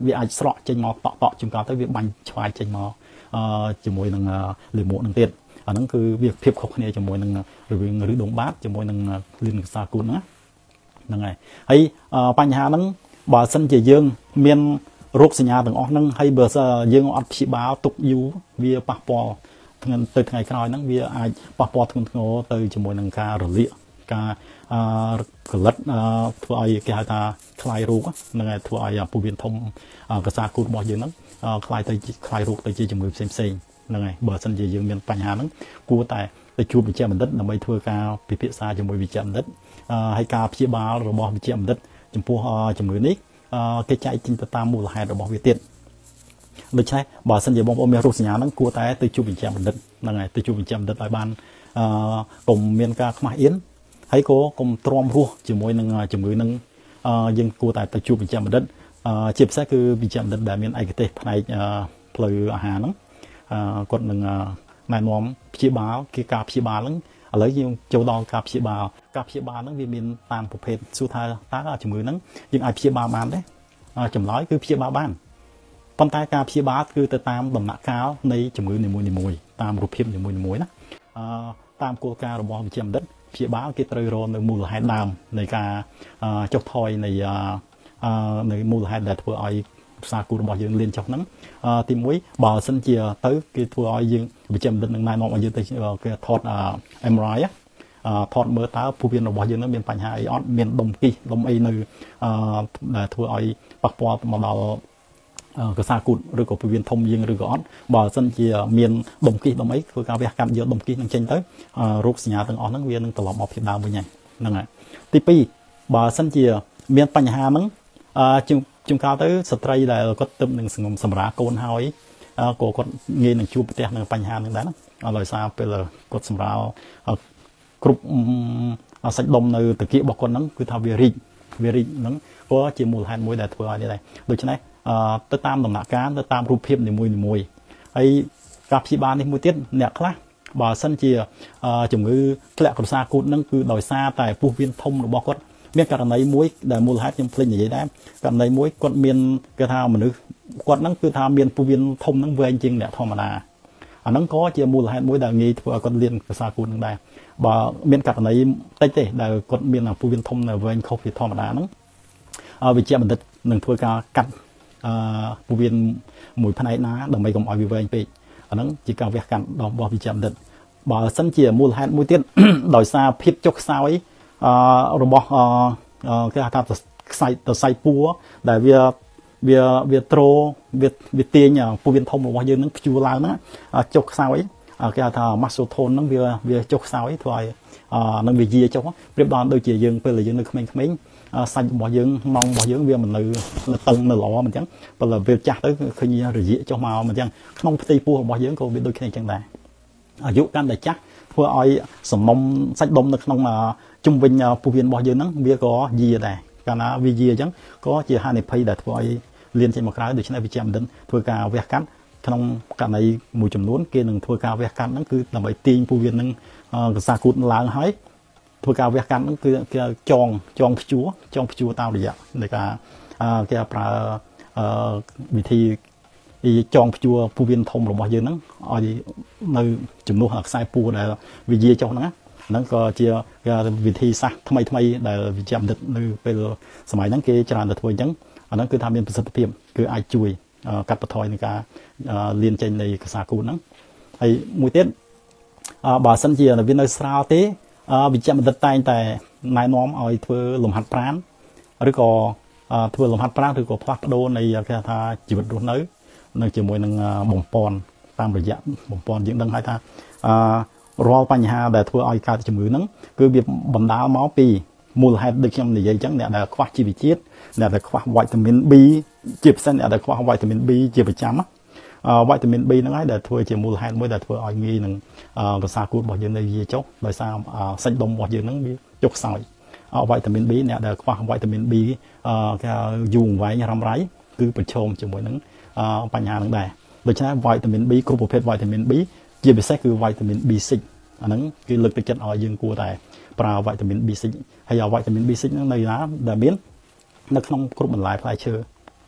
វាអាចស្រក់ចេញមកតក់ជួនកាលទៅវាបាញ់ឆ្វាយចេញមកជាមួយនឹងលាមកនឹងទៀតអាហ្នឹងគឺវាភាពខុសគ្នាជាមួយនឹងរវាងឬដងបាតជាមួយនឹងលៀនកសាគូតហ្នឹងហើយហើយបញ្ហាហ្នឹងបើសិនជាយើងមានរោគសញ្ញាទាំងអស់ហ្នឹងហើយបើយើងអត់ព្យាបាលទុកយូរវាប៉ះពាល់ទៅថ្ងៃក្រោយហ្នឹងវាអាចប៉ះពាល់ធ្ងន់ធ្ងរទៅជាមួយនឹងការរលាកការកលិតធ្វើឲ្យគេហៅថាคลายរោគហ្នឹងហើយធ្វើឲ្យពោះវៀនធំកសាគូតរបស់យើងហ្នឹងคลายរោគទៅជាជំងឺផ្សេងហ្នឹងហើយបើសិនជាយើងមានបញ្ហាហ្នឹងគួរតែទៅជួបវិជ្ជបណ្ឌិតដើម្បីធ្វើការពិភាក្សាជាមួយវិជ្ជបណ្ឌិតហើយការព្យាបាលរបស់វិជ្ជបណ្ឌិតចំពោះជំងឺនេះគេចែកចេញទៅតាមមូលហេតុរបស់វាទៀតដូច្នេះបើសិនជាបងប្អូនមានរោគសញ្ញាហ្នឹងគួរតែទៅជួបវិជ្ជបណ្ឌិតហ្នឹងហើយទៅជួបវិជ្ជបណ្ឌិតឲ្យបានកុំមានការខ្មាស់អៀនហើយក៏កុំទ្រាំរស់ជាមួយនឹងជំងឺហ្នឹងយើងគួរតែទៅជួបវិជ្ជបណ្ឌិតជាពិសេសគឺវិជ្ជបណ្ឌិតដែលមានឯកទេសផ្នែកផ្លូវអាហារហ្នឹងគាត់នឹងណែនាំព្យាបាលគឺការព្យាបាលហ្នឹងឥឡូវយើងចូលដល់ការព្យាបាលហ្នឹងវាមានតាមប្រភេទសួរថាតើជំងឺហ្នឹងយើងអាចព្យាបាលបានទេចម្លើយគឺព្យាបាលបានប៉ុន្តែការព្យាបាលគឺទៅតាមដំណាក់កាលនៃជំងឺនីមួយៗតាមរូបភាពនីមួយៗណាតាមគោលការណ៍របស់វិជ្ជបណ្ឌិតព្យាបាលគេត្រូវរកនៅមូលហេតុដើមនៃការចុះថយនៃមូលហេតុដែលធ្វើឲ្យភាសាគូរបស់យើងលៀនចុះហ្នឹងទី1បើសិនជាទៅគេធ្វើឲ្យយើងវិជ្ជបណ្ឌិតនឹងណែនាំឲ្យយើងទៅគេថត MRI ថតមើលតើពោះវៀនរបស់យើងនឹងមានបញ្ហាអីអត់មានដុំគិះដុំអីនៅដែលធ្វើឲ្យប៉ះពាល់មកដល់កសាគូតឬក៏ពោះវៀនធំយើងឬក៏អត់បើសិនជាមានដុំគិះដុំអីធ្វើការវះកាត់យកដុំគិះនឹងចេញទៅរោគសញ្ញាទាំងអស់ហ្នឹងវានឹងត្រឡប់មកភាពដើមវិញហ្នឹងហើយទី2បើសិនជាមានបញ្ហាហ្នឹងជួនកាលទៅស្ត្រីដែលគាត់ទៅនឹងសម្រាប់កូនហើយក៏គាត់ងាយនឹងជួបប្រទះនឹងបញ្ហាហ្នឹងដែរណាដោយសារពេលគាត់សម្រាប់គ្រប់សាច់ដុំនៅតាគៀករបស់គាត់ហ្នឹងគឺថាវារីកហ្នឹងក៏ជាមូលហេតុមួយដែលធ្វើឲ្យនេះដែរដូច្នេះទៅតាមដំណាក់កាលទៅតាមរូបភាពនីមួយហើយការព្យាបាលនេះមួយទៀតអ្នកខ្លះបើសិនជាជំងឺធ្លាក់ក្រសាគូតហ្នឹងគឺដោយសារតែពោះវៀនធំរបស់គាត់មានករណីមួយដែលមូលហេតុខ្ញុំភ្លេចនិយាយដែរករណីមួយគាត់មានគេថាមនុស្សគាត់ហ្នឹងគឺថាមានពោះវៀនធំហ្នឹងវែងជាងអ្នកធម្មតាអាហ្នឹងក៏ជាមូលហេតុមួយដែលងាយធ្វើឲ្យគាត់លៀនក្រសាគូតហ្នឹងដែរបើមានករណីតិចទេដែលគាត់មានពោះវៀនធំនៅវែងខុសពីធម្មតាហ្នឹងវិជ្ជបណ្ឌិតនឹងធ្វើការកាត់ពោះវៀនមួយផ្នែកណាដើម្បីកុំឲ្យវាវែងពេកអាហ្នឹងជាការវះកាត់របស់វិជ្ជបណ្ឌិតបើសិនជាមូលហេតុមួយទៀតដោយសារភាពចុះខ្សោយរបស់គេហៅថាសរសៃពួរដែលវាត្រោវាទាញពោះវៀនធំរបស់យើងនឹងខ្ជួរឡើងហ្នឹងចុះខ្សោយគេហៅថា muscle tone ហ្នឹងវាចុះខ្សោយធ្វើឲ្យនឹងវាយាចុះប្រៀបដល់ដូចជាយើងពេលយើងនៅក្មេងៗសាច់របស់យើងម៉ងរបស់យើងវាមិននៅតឹងនៅល្អមិនអញ្ចឹងពេលពេលចាស់ទៅឃើញរយាកចុះមកមិនអញ្ចឹងក្នុងផ្ទៃពោះរបស់យើងក៏វាដូចគ្នាអញ្ចឹងដែរអាយុកាន់តែចាស់ធ្វើឲ្យសំណុំសាច់ដុំនៅក្នុងជុំវិញពោះវៀនរបស់យើងហ្នឹងវាក៏យាដែរកាលណាវាយាអញ្ចឹងក៏ជាហានិភ័យដែលធ្វើឲ្យលៀនចេញមកក្រៅដូច្នេះវិជ្ជបណ្ឌិតធ្វើការវះកាត់ក្នុងករណីមួយចំនួនគេនឹងធ្វើការវះកាត់ហ្នឹងគឺដើម្បីទាញពោះវៀនហ្នឹងកសាគូតឡើងហើយធ្វើការវះកាត់ហ្នឹងគឺគេចងព្យួរតាមរយៈនៃការគេប្រើវិធីចងព្យួរពោះវៀនធំរបស់យើងហ្នឹងឲ្យនៅជំនួសខ្សែពួរដែលវាយាចុះហ្នឹងក៏ជាវិធីសាស្ត្រថ្មីដែលវិជ្ជបណ្ឌិតនៅពេលសម័យហ្នឹងគេច្រើនតែធ្វើអញ្ចឹងអាហ្នឹងគឺថាមានប្រសិទ្ធភាពគឺអាចជួយកាត់បន្ថយនឹងការលៀនចេញនៃកសាគូតហ្នឹងហើយមួយទៀតបើសិនជាវានៅស្រាលទេវិជ្ជបណ្ឌិតតែងតែណែនាំឲ្យធ្វើលំហាត់ប្រាណឬក៏ធ្វើលំហាត់ប្រាណឬក៏ផ្លាស់ប្ដូរនៃគេថាជីវិតរស់នៅជាមួយនឹងបំពន់តាមរយៈបំពន់យើងដឹងហើយថារាល់បញ្ហាដែលធ្វើឲ្យកើតជំងឺហ្នឹងគឺវាបណ្ដាលមកពីមូលហេតុដូចខ្ញុំនិយាយអញ្ចឹងអ្នកដែលខ្វះជីវជាតិអ្នកដែលខ្វះវីតាមីន B ជាពិសេសអ្នកដែលខ្វះវីតាមីន B ជាប្រចាំវីតាមីន B ហ្នឹងហើយដែលធ្វើជាមូលហេតុមួយដែលធ្វើឲ្យងាយនឹងកសាគូតរបស់យើងនៅវាចុះដោយសារសាច់ដុំរបស់យើងហ្នឹងវាចុះខ្សោយវីតាមីន B អ្នកដែលខ្វះវីតាមីន B គេយូរអង្វែងរ៉ាំរ៉ៃគឺប្រឈមជាមួយនឹងបញ្ហាហ្នឹងដែរដូច្នេះវីតាមីន B គ្រប់ប្រភេទវីតាមីន B ជាពិសេសគឺវីតាមីន B6 អាហ្នឹងគឺលើកទឹកចិត្តឲ្យយើងគួរតែប្រើវីតាមីន B6 ហើយវីតាមីន B6 ហ្នឹងនៅណាដែលមាននៅក្នុងគ្រប់បន្លែផ្លែឈើ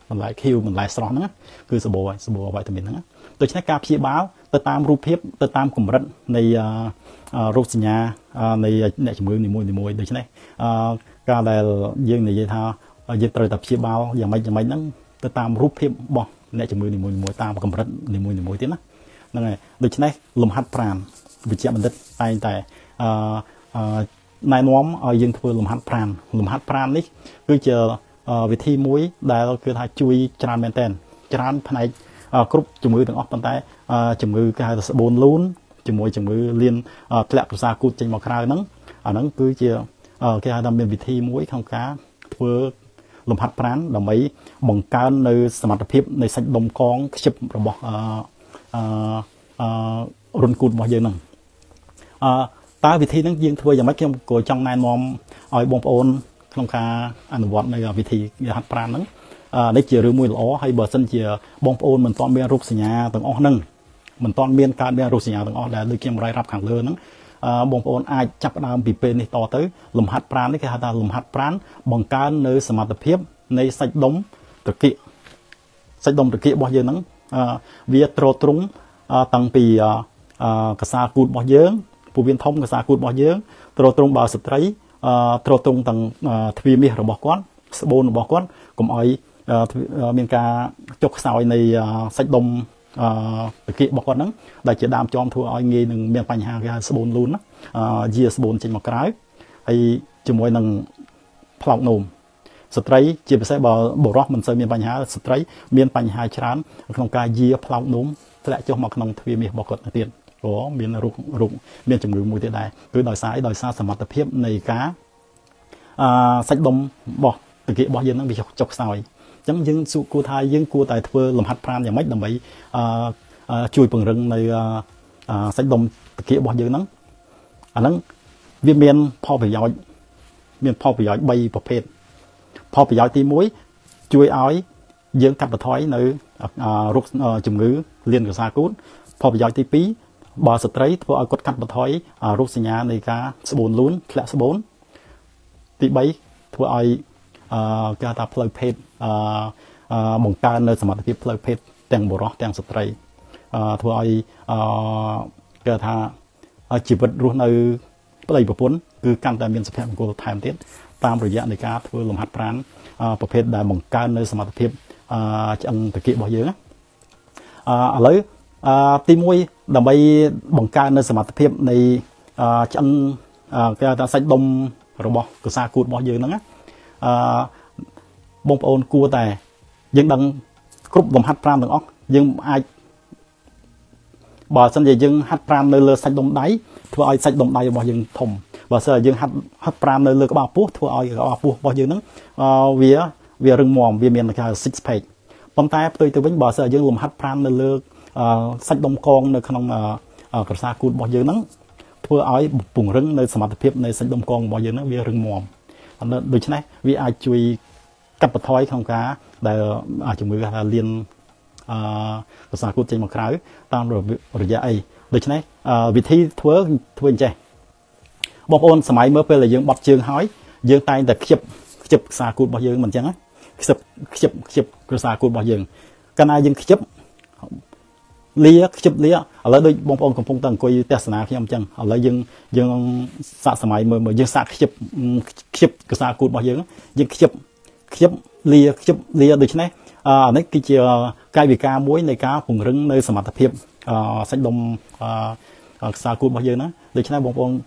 បន្លែខៀវបន្លែស្រស់ហ្នឹងគឺសម្បូរវីតាមីនហ្នឹងដូច្នេះការព្យាបាលទៅតាមរូបភាពទៅតាមកម្រិតនៃរោគសញ្ញានៃអ្នកជំងឺនីមួយៗដូច្នេះការដែលយើងនិយាយថាយើងត្រូវតែព្យាបាលយ៉ាងម៉េចហ្នឹងទៅតាមរូបភាពរបស់អ្នកជំងឺនីមួយៗតាមកម្រិតនីមួយៗទៀតណាហ្នឹងហើយដូច្នេះលំហាត់ប្រាណវិជ្ជបណ្ឌិតតែងតែណែនាំឲ្យយើងធ្វើលំហាត់ប្រាណនេះគឺជាវិធីមួយដែលគឺថាជួយច្រើនមែនតើច្រើនផ្នែកគ្រប់ជំងឺទាំងអស់ប៉ុន្តែជំងឺគេហៅថាស្បូនលូនជាមួយជំងឺលៀនធ្លាក់ប្រសាគូតចេញមកក្រៅហ្នឹងអាហ្នឹងគឺជាគេហៅថាមានវិធីមួយក្នុងការធ្វើលំហាត់ប្រាណដើម្បីបង្កើននៅសមត្ថភាពនៃសាច់ដុំកងខ្ជិបរបស់រុនគូតរបស់យើងហ្នឹងតើវិធីហ្នឹងយើងធ្វើយ៉ាងម៉េចខ្ញុំក៏ចង់ណែនាំឲ្យបងប្អូនក្នុងការអនុវត្តនៅវិធីហាត់ប្រាណហ្នឹងនេះជារឿងមួយល្អហើយបើសិនជាបងប្អូនមិនទាន់មានរោគសញ្ញាទាំងអស់ហ្នឹងមិនទាន់មានកើតមានរោគសញ្ញាទាំងអស់ដែលដូចខ្ញុំរាយរាប់ខាងលើហ្នឹងបងប្អូនអាចចាប់ផ្ដើមពីពេលនេះតទៅលំហាត់ប្រាណនេះគេហៅថាលំហាត់ប្រាណបង្កើននៅសមត្ថភាពនៃសាច់ដុំត្រគាករបស់យើងហ្នឹងវាទ្រទ្រង់តាំងពីកសាគូតរបស់យើងពោះវៀនធំកសាគូតរបស់យើងទ្រទ្រង់បើស្ត្រីទ្រទ្រង់ទាំងទ្វារមាសរបស់គាត់ស្បូនរបស់គាត់កុំឲ្យមានការចុកខ្សោយនៃសាច់ដុំត្រគាករបស់គាត់ហ្នឹងដែលជាដើមចំធ្វើឲ្យងាយនឹងមានបញ្ហាគេហៅស្បូនលូនយាស្បូនចេញមកក្រៅហើយជាមួយនឹងផ្លោកនោមស្ត្រីជាពិសេសបើបុរសមិនសូវមានបញ្ហាស្ត្រីមានបញ្ហាច្រើនក្នុងការយាផ្លោកនោមធ្លាក់ចុះមកក្នុងទ្វារមាសរបស់គាត់ទៀតក៏មានរោគមានជំងឺមួយទៀតដែរគឺដោយសារសមត្ថភាពនៃការសាច់ដុំរបស់ត្រគាករបស់យើងហ្នឹងវាចុះខ្សោយអញ្ចឹងយើងគួរថាយើងគួរតែធ្វើលំហាត់ប្រាណយ៉ាងម៉េចដើម្បីជួយពង្រឹងនៅសាច់ដុំត្រគាករបស់យើងហ្នឹងអាហ្នឹងវាមានផលប្រយោជន៍3ប្រភេទផលប្រយោជន៍ទី1ជួយឲ្យយើងកាត់បន្ថយនៅរោគជំងឺលៀនកសាគូតផលប្រយោជន៍ទី2បើស្ត្រីធ្វើឲ្យគាត់កាត់បន្ថយរោគសញ្ញានៃការស្បូនលូនធ្លាក់ស្បូនទី3ធ្វើឲ្យគេថាផ្លូវភេទបង្កើននៅសមត្ថភាពផ្លូវភេទទាំងបុរសទាំងស្ត្រីធ្វើឲ្យគេថាជីវិតរស់នៅប្តីប្រពន្ធគឺកាន់តែមានសុភមង្គលថែមទៀតតាមរយៈនៃការធ្វើលំហាត់ប្រាណប្រភេទដែលបង្កើននៅសមត្ថភាពឆ្អឹងត្រគាករបស់យើងឥឡូវទី1ដើម្បីបង្កើននៅសមត្ថភាពនៃឆ្អឹងគេថាសាច់ដុំរបស់កសាគូតរបស់យើងហ្នឹងបងប្អូនគួរតែយើងដឹងគ្រប់លំហាត់ប្រាណទាំងអស់យើងអាចបើសិនជាយើងហាត់ប្រាណនៅលើសាច់ដុំដៃធ្វើឲ្យសាច់ដុំដៃរបស់យើងធំបើសិនជាយើងហាត់ប្រាណនៅលើក្បាលពោះធ្វើឲ្យក្បាលពោះរបស់យើងហ្នឹងវារឹងមាំវាមានគេហៅ six pack ប៉ុន្តែផ្ទុយទៅវិញបើសិនជាយើងលំហាត់ប្រាណនៅលើសាច់ដុំកងនៅក្នុងក្រសាគូតរបស់យើងហ្នឹងធ្វើឲ្យពង្រឹងនៅសមត្ថភាពនៃសាច់ដុំកងរបស់យើងហ្នឹងវារឹងមាំដូច្នេះវាអាចជួយកាត់បន្ថយក្នុងការដែលជំងឺថាលៀនប្រសាគូតចេញមកក្រៅតាមរយៈអីដូច្នេះវិធីធ្វើអញ្ចេះបងប្អូនសម័យមើលពេលដែលយើងបត់ជើងហើយយើងតែងតែខ្ជិបប្រសាគូតរបស់យើងមិនអញ្ចឹងខ្ជិបប្រសាគូតរបស់យើងកាលណាយើងខ្ជិបលាឥឡូវដូចបងប្អូនកំពុងតែអង្គុយទស្សនាខ្ញុំអញ្ចឹងឥឡូវយើងសាកសម័យមើលយើងសាកខ្ជិបកសាគូតរបស់យើងខ្ជិបលាដូច្នេះអានេះគឺជាកាយវិការមួយនៃការពង្រឹងនៅសមត្ថភាពសាច់ដុំកសាគូតរបស់យើងណាដូច្នេះបងប្អូន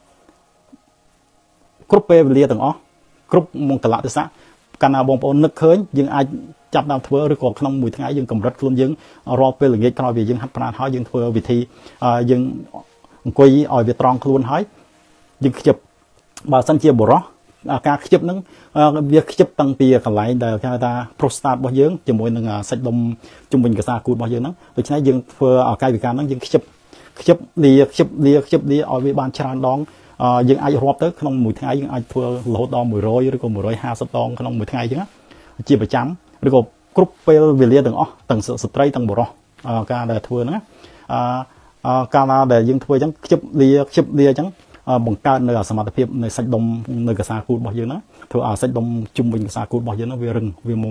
គ្រប់ពេលវេលាទាំងអស់គ្រប់មង្គលៈទេសៈកាលណាបងប្អូននឹកឃើញយើងអាចចាប់ដើមធ្វើឬក៏ក្នុងមួយថ្ងៃយើងកម្រិតខ្លួនយើងរាល់ពេលល្ងាចក្រោយវាយើងហាត់ប្រាណហើយយើងធ្វើវិធីយើងអង្គុយឲ្យវាត្រង់ខ្លួនហើយយើងខ្ជិបបើសិនជាបុរសការខ្ជិបហ្នឹងវាខ្ជិបតាំងពីកន្លែងដែលគេហៅថា prostate របស់យើងជាមួយនឹងសាច់ដុំជុំវិញកសាគូតរបស់យើងហ្នឹងដូច្នេះយើងធ្វើកាយវិការហ្នឹងយើងខ្ជិបលាឲ្យវាបានច្រើនដងយើងអាចរាប់ទៅក្នុងមួយថ្ងៃយើងអាចធ្វើរហូតដល់100ឬក៏150ដងក្នុងមួយថ្ងៃអញ្ចឹងជាប្រចាំឬក៏គ្រប់ពេលវេលាទាំងអស់ទាំងស្ត្រីទាំងបុរសការដែលធ្វើហ្នឹងកាលណាដែលយើងធ្វើអញ្ចឹងខ្ជិបលាអញ្ចឹងបង្កើននៅសមត្ថភាពនៃសាច់ដុំនៅកសាគូតរបស់យើងហ្នឹងធ្វើឲ្យសាច់ដុំជុំវិញកសាគូតរបស់យើងហ្នឹងវារឹងវាមាំ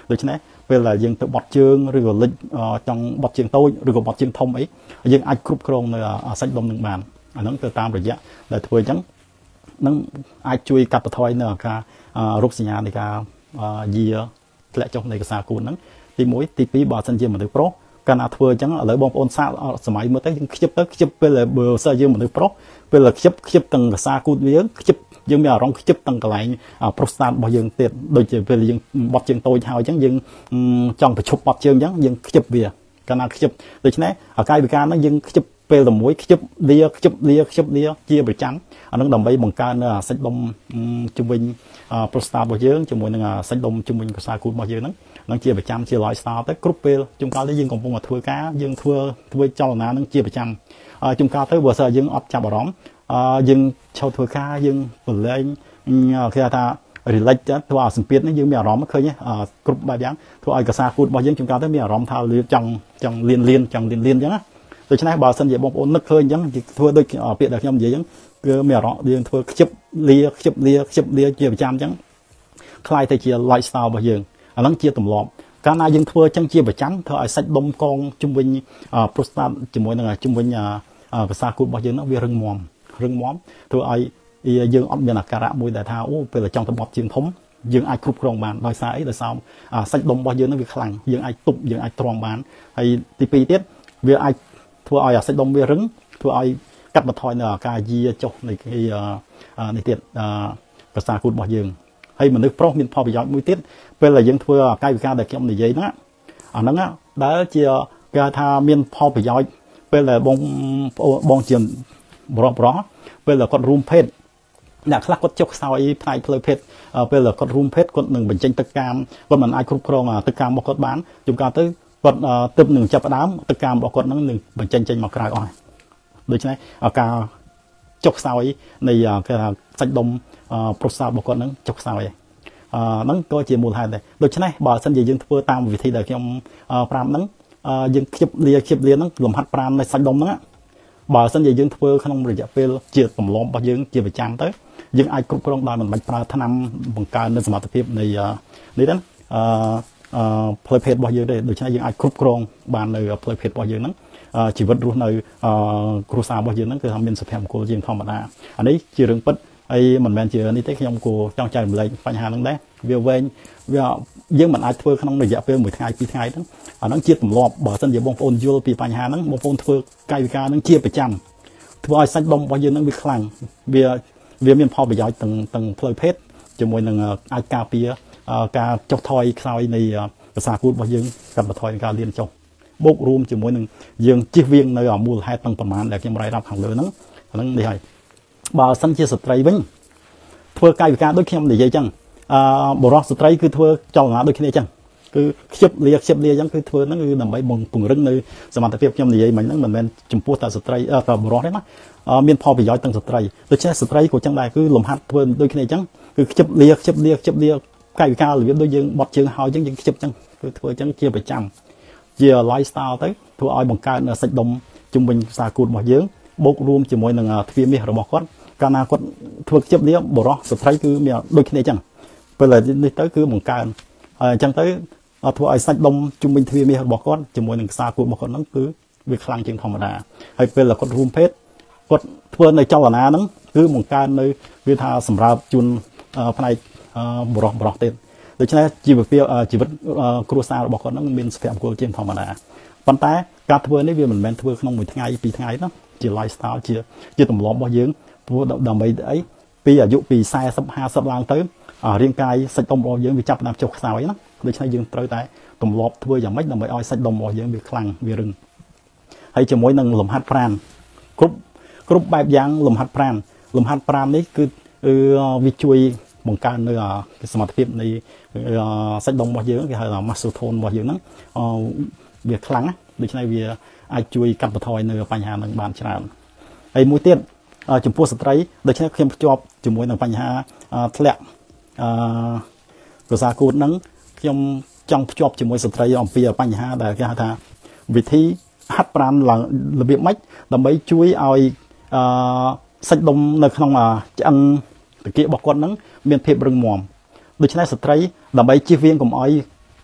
ដូច្នេះពេលដែលយើងទៅបត់ជើងឬក៏លិចចង់បត់ជើងតូចឬក៏បត់ជើងធំអីយើងអាចគ្រប់គ្រងនៅសាច់ដុំនឹងបានអាហ្នឹងទៅតាមរយៈដែលធ្វើអញ្ចឹងនឹងអាចជួយកាត់បន្ថយនៅការរោគសញ្ញានៃការយាធ្លាក់ចុះនៃកសាគូនហ្នឹងទី1ទី2បើសិនជាមនុស្សប្រុសកាលណាធ្វើអញ្ចឹងឥឡូវបងប្អូនសាកសម័យមើលទៅយើងខ្ជិបពេលបើសិនយើងមនុស្សប្រុសពេលខ្ជិបទាំងកសាគូនយើងខ្ជិបយើងមានអារម្មណ៍ខ្ជិបទាំងកន្លែងប្រុសស្តាតរបស់យើងទៀតដូចជាពេលយើងបត់ជើងតូចហើយអញ្ចឹងយើងចង់ប្រឈប់បត់ជើងអញ្ចឹងយើងខ្ជិបវាកាលណាខ្ជិបដូច្នេះអាកាយវិការហ្នឹងយើងខ្ជិបពេលតែមួយខ្ជិបលាជាប្រចាំអានឹងដើម្បីបង្កើនសាច់ដុំជំវិញប្រូស្តាតរបស់យើងជាមួយនឹងសាច់ដុំជំវិញកសាគូតរបស់យើងហ្នឹងនឹងជាប្រចាំជា lifestyle ទៅគ្រប់ពេលជួនកាលទៅយើងកំពុងតែធ្វើការយើងធ្វើចលនានឹងជាប្រចាំជួនកាលទៅបើសិនយើងអត់ចាប់អារម្មណ៍យើងឈប់ធ្វើការយើងប្រឡែងគេថា relax ធ្វើឲ្យសម្ពាធនេះយើងមានអារម្មណ៍ឃើញគ្រប់បែបយ៉ាងធ្វើឲ្យកសាគូតរបស់យើងជួនកាលទៅមានអារម្មណ៍ថាចង់លៀនអញ្ចឹងណាដូច្នេះបើសិនជាបងប្អូននឹកឃើញអញ្ចឹងធ្វើដូចពាក្យដែលខ្ញុំនិយាយអញ្ចឹងគឺមានអារម្មណ៍យើងធ្វើខ្ជិបលាជាប្រចាំអញ្ចឹងคล้ายទៅជា lifestyle របស់យើងអាហ្នឹងជាទម្លាប់កាលណាយើងធ្វើអញ្ចឹងជាប្រចាំធ្វើឲ្យសាច់ដុំកងជំវិញ prostate ជាមួយនឹងជំវិញកសាគូតរបស់យើងហ្នឹងវារឹងមាំធ្វើឲ្យយើងអត់មានអាការៈមួយដែលថាអូពេលចង់ទៅបត់ជើងធំយើងអាចគ្រប់គ្រងបានដោយសារអីដោយសារសាច់ដុំរបស់យើងហ្នឹងវាខ្លាំងយើងអាចទប់យើងអាចទ្រាំបានហើយទី2ទៀតវាអាចធ្វើឲ្យសាច់ដុំវារឹងធ្វើឲ្យកាត់បន្ថយនៅការយាចុះនៃនេះទៀតកសាគូតរបស់យើងហើយមនុស្សប្រុសមានផលប្រយោជន៍មួយទៀតពេលដែលយើងធ្វើកាយវិការដែលខ្ញុំនិយាយហ្នឹងអាហ្នឹងដែលជាគេថាមានផលប្រយោជន៍ពេលដែលបងជាបរោះពេលដែលគាត់រួមភេទអ្នកខ្លះគាត់ចុកខ្សោយផ្នែកផ្លូវភេទពេលដែលគាត់រួមភេទគាត់នឹងបញ្ចេញទឹកកាមគាត់មិនអាចគ្រប់គ្រងទឹកកាមរបស់គាត់បានជួនកាលទៅគាត់ទើបនឹងចាប់ផ្ដើមទឹកកាមរបស់គាត់នឹងបញ្ចេញចេញមកក្រៅអស់ដូច្នេះការចុកខ្សោយនៃគេថាសាច់ដុំប្រូស្តាតរបស់គាត់នឹងចុកខ្សោយហ្នឹងក៏ជាមូលហេតុដែរដូច្នេះបើសិនជាយើងធ្វើតាមវិធីដែលខ្ញុំប្រាប់ហ្នឹងយើងខ្ជិបលាហ្នឹងលំហាត់ប្រាណនៃសាច់ដុំហ្នឹងបើសិនជាយើងធ្វើក្នុងរយៈពេលជាទម្លាប់របស់យើងជាប្រចាំទៅយើងអាចគ្រប់គ្រងដោយមិនបាច់ប្រើថ្នាំបង្កើននូវសមត្ថភាពនៃនេះហ្នឹងផ្លូវភេទរបស់យើងទេដូច្នេះយើងអាចគ្រប់គ្រងបាននៅផ្លូវភេទរបស់យើងហ្នឹងជីវិតរស់នៅគ្រួសាររបស់យើងហ្នឹងគឺថាមានសុភមង្គលជាងធម្មតាអានេះជារឿងពិតហើយមិនមែនជានេះទេខ្ញុំគួរចង់ចែករំលែកបញ្ហាហ្នឹងដែរវាវែងវាយើងមិនអាចធ្វើក្នុងរយៈពេល1ថ្ងៃ2ថ្ងៃហ្នឹងអាហ្នឹងជាទម្លាប់បើមិនជាបងប្អូនយល់ពីបញ្ហាហ្នឹងបងប្អូនធ្វើកាយវិការហ្នឹងជាប្រចាំធ្វើឲ្យសាច់ដុំរបស់យើងហ្នឹងវាខ្លាំងវាមានផលប្រយោជន៍ទាំងផ្លូវភេទជាមួយនឹងអាចការពារការចុះថយខ្សោយនៃកសាគូតរបស់យើងកាត់បន្ថយការលៀនចុះបូករួមជាមួយនឹងយើងជិះវៀងនៅមូលហេតុទាំងប្រមាណដែលខ្ញុំរាយរាប់ខាងលើហ្នឹងនេះហើយបើសិនជាស្ត្រីវិញធ្វើកាយវិការដូចខ្ញុំនិយាយចឹងបរិសុទ្ធស្ត្រីគឺធ្វើចលនាដូចគ្នាចឹងគឺខ្ជិបលាចឹងគឺធ្វើហ្នឹងគឺដើម្បីពង្រឹងនៅសមត្ថភាពខ្ញុំនិយាយមិញហ្នឹងមិនមែនចំពោះតែស្ត្រីតែបរិសុទ្ធទេណាមានផលប្រយោជន៍ទាំងស្ត្រីដូច្នេះស្ត្រីក៏ចឹងដែរគឺលំហាត់ធ្វើដូចគ្នាចឹងគឺខ្ជិបលាកាយវិការរបៀបដូចយើងបត់ជើងហើយចឹងយើងខ្ជិបចឹងគឺធ្វើចឹងជាប្រចាំជា lifestyle ទៅធ្វើឲ្យបង្កើនសាច់ដុំជំវិញខ្សែគូតរបស់យើងបូករួមជាមួយនឹងទ្វារមាសរបស់គាត់កាលណាគាត់ធ្វើខ្ជិបលាបរិសុទ្ធស្ត្រីគឺមានដូចគ្នាចឹងពេលនេះទៅគឺបង្កើនហើយអញ្ចឹងទៅធ្វើឲ្យសាច់ដុំជំវិញទ្វារមាសរបស់គាត់ជាមួយនឹងខ្សែគូតរបស់គាត់ហ្នឹងគឺវាខ្លាំងជាងធម្មតាហើយពេលគាត់រួមភេទគាត់ធ្វើនៅចលនាហ្នឹងគឺបង្កើននៅវាថាសម្រាប់ជូនផ្នែកបរិសុទ្ធទៀតដូច្នេះជីវភាពគ្រួសាររបស់គាត់ហ្នឹងមានសុភមង្គលជាងធម្មតាប៉ុន្តែការធ្វើនេះវាមិនមែនធ្វើក្នុង1ថ្ងៃ2ថ្ងៃទេជា lifestyle ជាទម្លាប់របស់យើងព្រោះដើម្បីអីពីអាយុពី40 50ឡើងទៅរាងកាយសាច់ដុំរបស់យើងវាចាប់ផ្ដើមចុះខ្សោយណាដូច្នេះយើងត្រូវតែទម្លាប់ធ្វើយ៉ាងម៉េចដើម្បីឲ្យសាច់ដុំរបស់យើងវាខ្លាំងវារឹងហើយជាមួយនឹងលំហាត់ប្រាណគ្រប់បែបយ៉ាងលំហាត់ប្រាណនេះគឺវាជួយបង្កើននៅសមត្ថភាពនៃសាច់ដុំរបស់យើងគេហៅថា muscle tone របស់យើងហ្នឹងវាខ្លាំងណាដូច្នេះវាអាចជួយកាត់បន្ថយនៅបញ្ហាហ្នឹងបានច្រើនហើយមួយទៀតចំពោះស្ត្រីដូច្នេះខ្ញុំភ្ជាប់ជាមួយនឹងបញ្ហាធ្លាក់កសាគូតហ្នឹងខ្ញុំចង់ភ្ជាប់ជាមួយស្ត្រីអំពីបញ្ហាដែលគេហៅថាវិធីហាត់ប្រាណឡើងរបៀបម៉េចដើម្បីជួយឲ្យសាច់ដុំនៅក្នុងឆ្អឹងតាគៀករបស់គាត់ហ្នឹងមានភាពរឹងមាំដូច្នេះស្ត្រីដើម្បីជៀសវាងកុំឲ្យ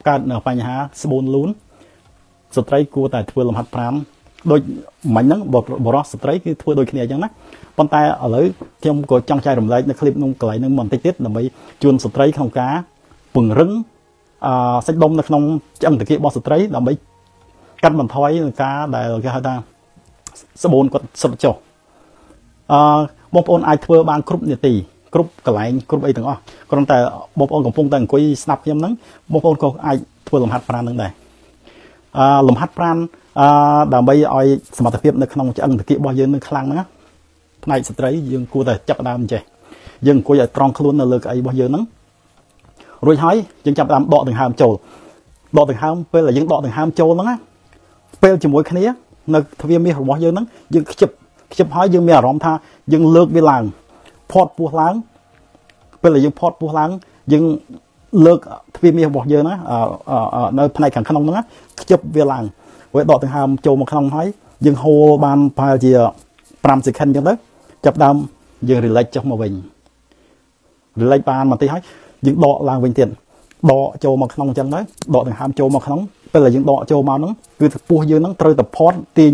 កើតនៅបញ្ហាស្បូនលូនស្ត្រីគួរតែធ្វើលំហាត់ប្រាំដូចមិញហ្នឹងបរិសុទ្ធស្ត្រីគឺធ្វើដូចគ្នាអញ្ចឹងណាប៉ុន្តែឥឡូវខ្ញុំក៏ចង់ចែករំលែកនៅคลิปក្នុងកន្លែងហ្នឹងបន្តិចទៀតដើម្បីជួនស្ត្រីក្នុងការពង្រឹងសាច់ដុំនៅក្នុងឆ្អឹងតាគៀរបស់ស្ត្រីដើម្បីកាត់បន្ថយនឹងការដែលគេហៅថាស្បូនគាត់សុទ្ធចុះបងប្អូនអាចធ្វើបានគ្រប់នាទីគ្រប់កន្លែងគ្រប់អីទាំងអស់គ្រាន់តែបងប្អូនកំពុងតែអង្គុយស្ដាប់ខ្ញុំហ្នឹងបងប្អូនក៏អាចធ្វើលំហាត់ប្រាណហ្នឹងដែរលំហាត់ប្រាណដើម្បីឲ្យសមត្ថភាពនៅក្នុងឆ្អឹងតាគៀរបស់យើងនឹងខ្លាំងហ្នឹងផ្នែកស្ត្រីយើងគួរតែចាប់ដើមចេះយើងអង្គុយឲ្យត្រង់ខ្លួននៅលើកៅអីរបស់យើងហ្នឹងរួចហើយយើងចាប់ដើមដកដង្ហើមចូលដកដង្ហើមពេលដែលយើងដកដង្ហើមចូលហ្នឹងណាពេលជាមួយគ្នានៅទ្វារមាសរបស់យើងហ្នឹងយើងខ្ជិបហើយយើងមានអារម្មណ៍ថាយើងលើកវាឡើងផត់ពោះឡើងពេលដែលយើងផត់ពោះឡើងយើងលើកទ្វារមាសរបស់យើងណានៅផ្នែកខាងក្នុងហ្នឹងខ្ជិបវាឡើងរួចដកដង្ហើមចូលមកក្នុងហើយយើងហូរបានប្រហែលជា5 second អញ្ចឹងទៅចាប់ដើមយើង relax ចុះមកវិញ relax បានបន្តិចហើយយើងដកឡើងវិញទៀតដកចូលមកក្នុងអញ្ចឹងទៅដកដង្ហើមចូលមកក្នុងពេលដែលយើងដកចូលមកហ្នឹងគឺពោះយើងហ្នឹងត្រូវតែផត់ទាញ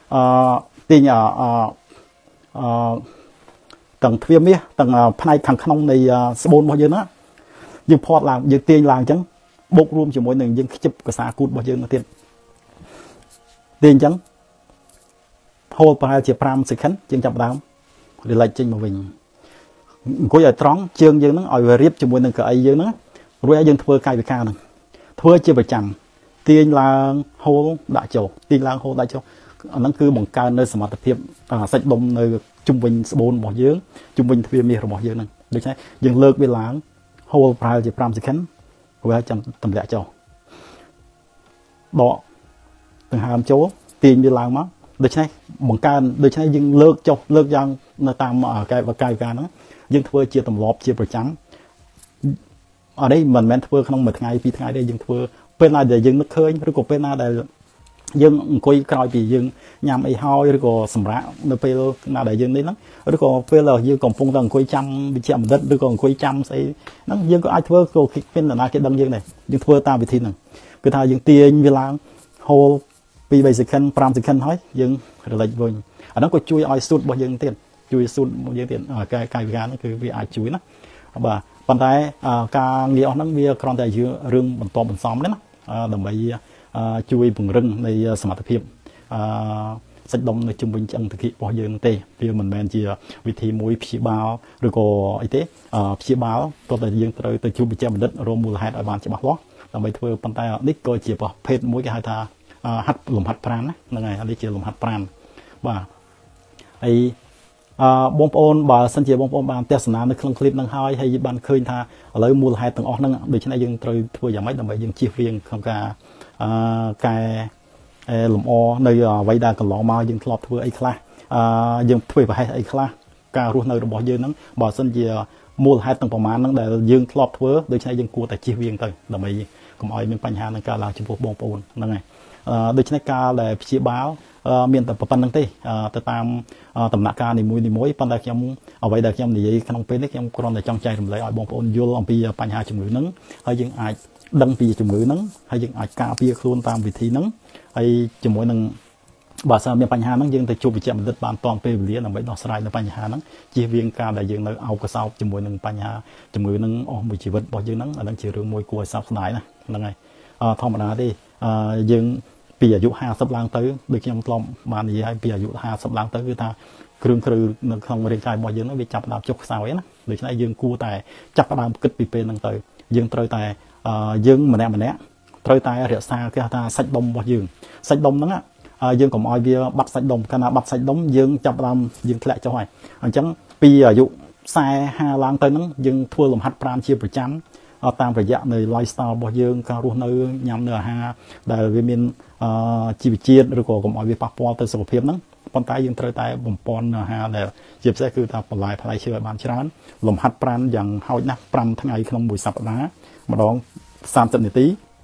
ទាំងទ្វារមាសទាំងផ្នែកខាងក្នុងនៃស្បូនរបស់យើងណាយើងផត់ឡើងយើងទាញឡើងអញ្ចឹងបូករួមជាមួយនឹងយើងខ្ជិបកសាគូតរបស់យើងទៅទៀតទាញអញ្ចឹងហូរប្រហែលជា5 second យើងចាប់ដើម relax ចេញមកវិញអង្គុយឲ្យត្រង់ជើងយើងហ្នឹងឲ្យវារៀបជាមួយនឹងកៅអីយើងហ្នឹងរួចហើយយើងធ្វើកាយវិការហ្នឹងធ្វើជាប្រចាំទាញឡើងហូរដាក់ចូលទាញឡើងហូរដាក់ចូលអាហ្នឹងគឺបង្កើននៅសមត្ថភាពសាច់ដុំនៅជុំវិញស្បូនរបស់យើងជុំវិញទ្វារមាសរបស់យើងហ្នឹងដូច្នេះយើងលើកវាឡើងហូរប្រហែលជា5 second រួចហើយចាំទម្លាក់ចុះដកដង្ហើមចូលទាញវាឡើងមកដូច្នេះបង្កើនដូច្នេះយើងលើកចុះលើកយ៉ាងនៅតាមកាយវិការហ្នឹងយើងធ្វើជាទម្លាប់ជាប្រចាំអត់នេះមិនមែនធ្វើក្នុងមួយថ្ងៃពីរថ្ងៃទេយើងធ្វើពេលណាដែលយើងនឹកឃើញឬក៏ពេលណាដែលយើងអង្គុយក្រោយពីយើងញ៉ាំអីហើយឬក៏សម្រាកនៅពេលណាដែលយើងនេះហ្នឹងឬក៏ពេលយើងកំពុងតែអង្គុយចាំវិជ្ជាបណ្ឌិតឬក៏អង្គុយចាំស្អីហ្នឹងយើងក៏អាចធ្វើក៏ពេលណាគេដឹងយើងដែរយើងធ្វើតាមវិធីហ្នឹងគឺថាយើងទាញវាឡើងហូរ2 3 second 5 second ហើយយើង relax វិញអាហ្នឹងក៏ជួយឲ្យស៊ុតរបស់យើងទៀតជួយស៊ុតរបស់យើងទៀតកាយវិការហ្នឹងគឺវាអាចជួយណាបាទប៉ុន្តែការងារអស់ហ្នឹងវាគ្រាន់តែជារឿងបន្តបន្សំទេណាដើម្បីជួយពង្រឹងនៃសមត្ថភាពសាច់ដុំនៅជុំវិញឆ្អឹងតាគៀរបស់យើងទេវាមិនមែនជាវិធីមួយព្យាបាលឬក៏អីទេព្យាបាលតោះតែយើងត្រូវទៅជួបវិជ្ជាបណ្ឌិតរកមូលហេតុឲ្យបានច្បាស់លាស់ដើម្បីធ្វើប៉ុន្តែនេះក៏ជាប្រភេទមួយគេហៅថាហាត់លំហាត់ប្រាណណាហ្នឹងហើយនេះជាលំហាត់ប្រាណបាទហើយបងប្អូនបើសិនជាបងប្អូនបានទស្សនានៅក្នុងคลิปហ្នឹងហើយបានឃើញថាឥឡូវមូលហេតុទាំងអស់ហ្នឹងដូច្នេះយើងត្រូវធ្វើយ៉ាងម៉េចដើម្បីយើងជៀសវាងក្នុងការកែលំអនៅអ្វីដែលកន្លងមកយើងធ្លាប់ធ្វើអីខ្លះយើងធ្វើប្រហែសអីខ្លះការរស់នៅរបស់យើងហ្នឹងបើសិនជាមូលហេតុទាំងប្រមាណហ្នឹងដែលយើងធ្លាប់ធ្វើដូច្នេះយើងគួរតែជៀសវាងទៅដើម្បីកុំឲ្យមានបញ្ហានឹងកើតឡើងចំពោះបងប្អូនហ្នឹងហើយដូច្នេះការដែលព្យាបាលមានតែប៉ុណ្្នឹងទេទៅតាមដំណាក់កាលនីមួយប៉ុន្តែខ្ញុំអ្វីដែលខ្ញុំនិយាយក្នុងពេលនេះខ្ញុំគ្រាន់តែចង់ចែករំលែកឲ្យបងប្អូនយល់អំពីបញ្ហាជំងឺហ្នឹងហើយយើងអាចដឹងពីជំងឺហ្នឹងហើយយើងអាចការពារខ្លួនតាមវិធីហ្នឹងហើយជាមួយនឹងបើសិនមានបញ្ហាហ្នឹងយើងទៅជួបវិជ្ជាបណ្ឌិតបានតាន់ពេលវេលាដើម្បីដោះស្រាយនៅបញ្ហាហ្នឹងជៀសវាងការដែលយើងនៅអោបកសោបជាមួយនឹងបញ្ហាជំងឺហ្នឹងអស់មួយជីវិតរបស់យើងហ្នឹងអាហ្នឹងជារឿងមួយគួរឲ្យសោកស្ដាយណាហ្នឹងហើយធម្មតាទេយើងពីអាយុ50ឡើងទៅដូចខ្ញុំធ្លាប់បាននិយាយឲ្យពីអាយុ50ឡើងទៅគឺថាគ្រឿងក្រៅនៅក្នុងរាងកាយរបស់យើងហ្នឹងវាចាប់ផ្ដើមចុះខ្សោយណាដូច្នេះយើងគួរតែចាប់ផ្ដើមគិតពីពេលហ្នឹងទៅយើងត្រូវតែយើងម្នាក់ត្រូវតែរក្សាគេថាសាច់ដុំរបស់យើងសាច់ដុំហ្នឹងយើងកុំឲ្យវាបាត់សាច់ដុំកាលណាបាត់សាច់ដុំយើងចាប់ផ្ដើមយើងធ្លាក់ចុះហើយអញ្ចឹងពីអាយុ40-50ឡើងទៅហ្នឹងយើងធ្វើលំហាត់ប្រាណជាប្រចាំតាមរយៈនៃ lifestyle របស់យើងការរស់នៅញ៉ាំនៅអាហារដែលវាមានជីវជាតិឬក៏កុំឲ្យវាប៉ះពាល់ទៅសុខភាពហ្នឹងប៉ុន្តែយើងត្រូវតែបំពន់អាហារដែលជាពិសេសគឺថាបន្លែផ្លែឈើឲ្យបានច្រើនលំហាត់ប្រាណយ៉ាងហោចណាស់5ថ្ងៃក្នុងមួយសប្តាហ៍ម្ដង30នាទី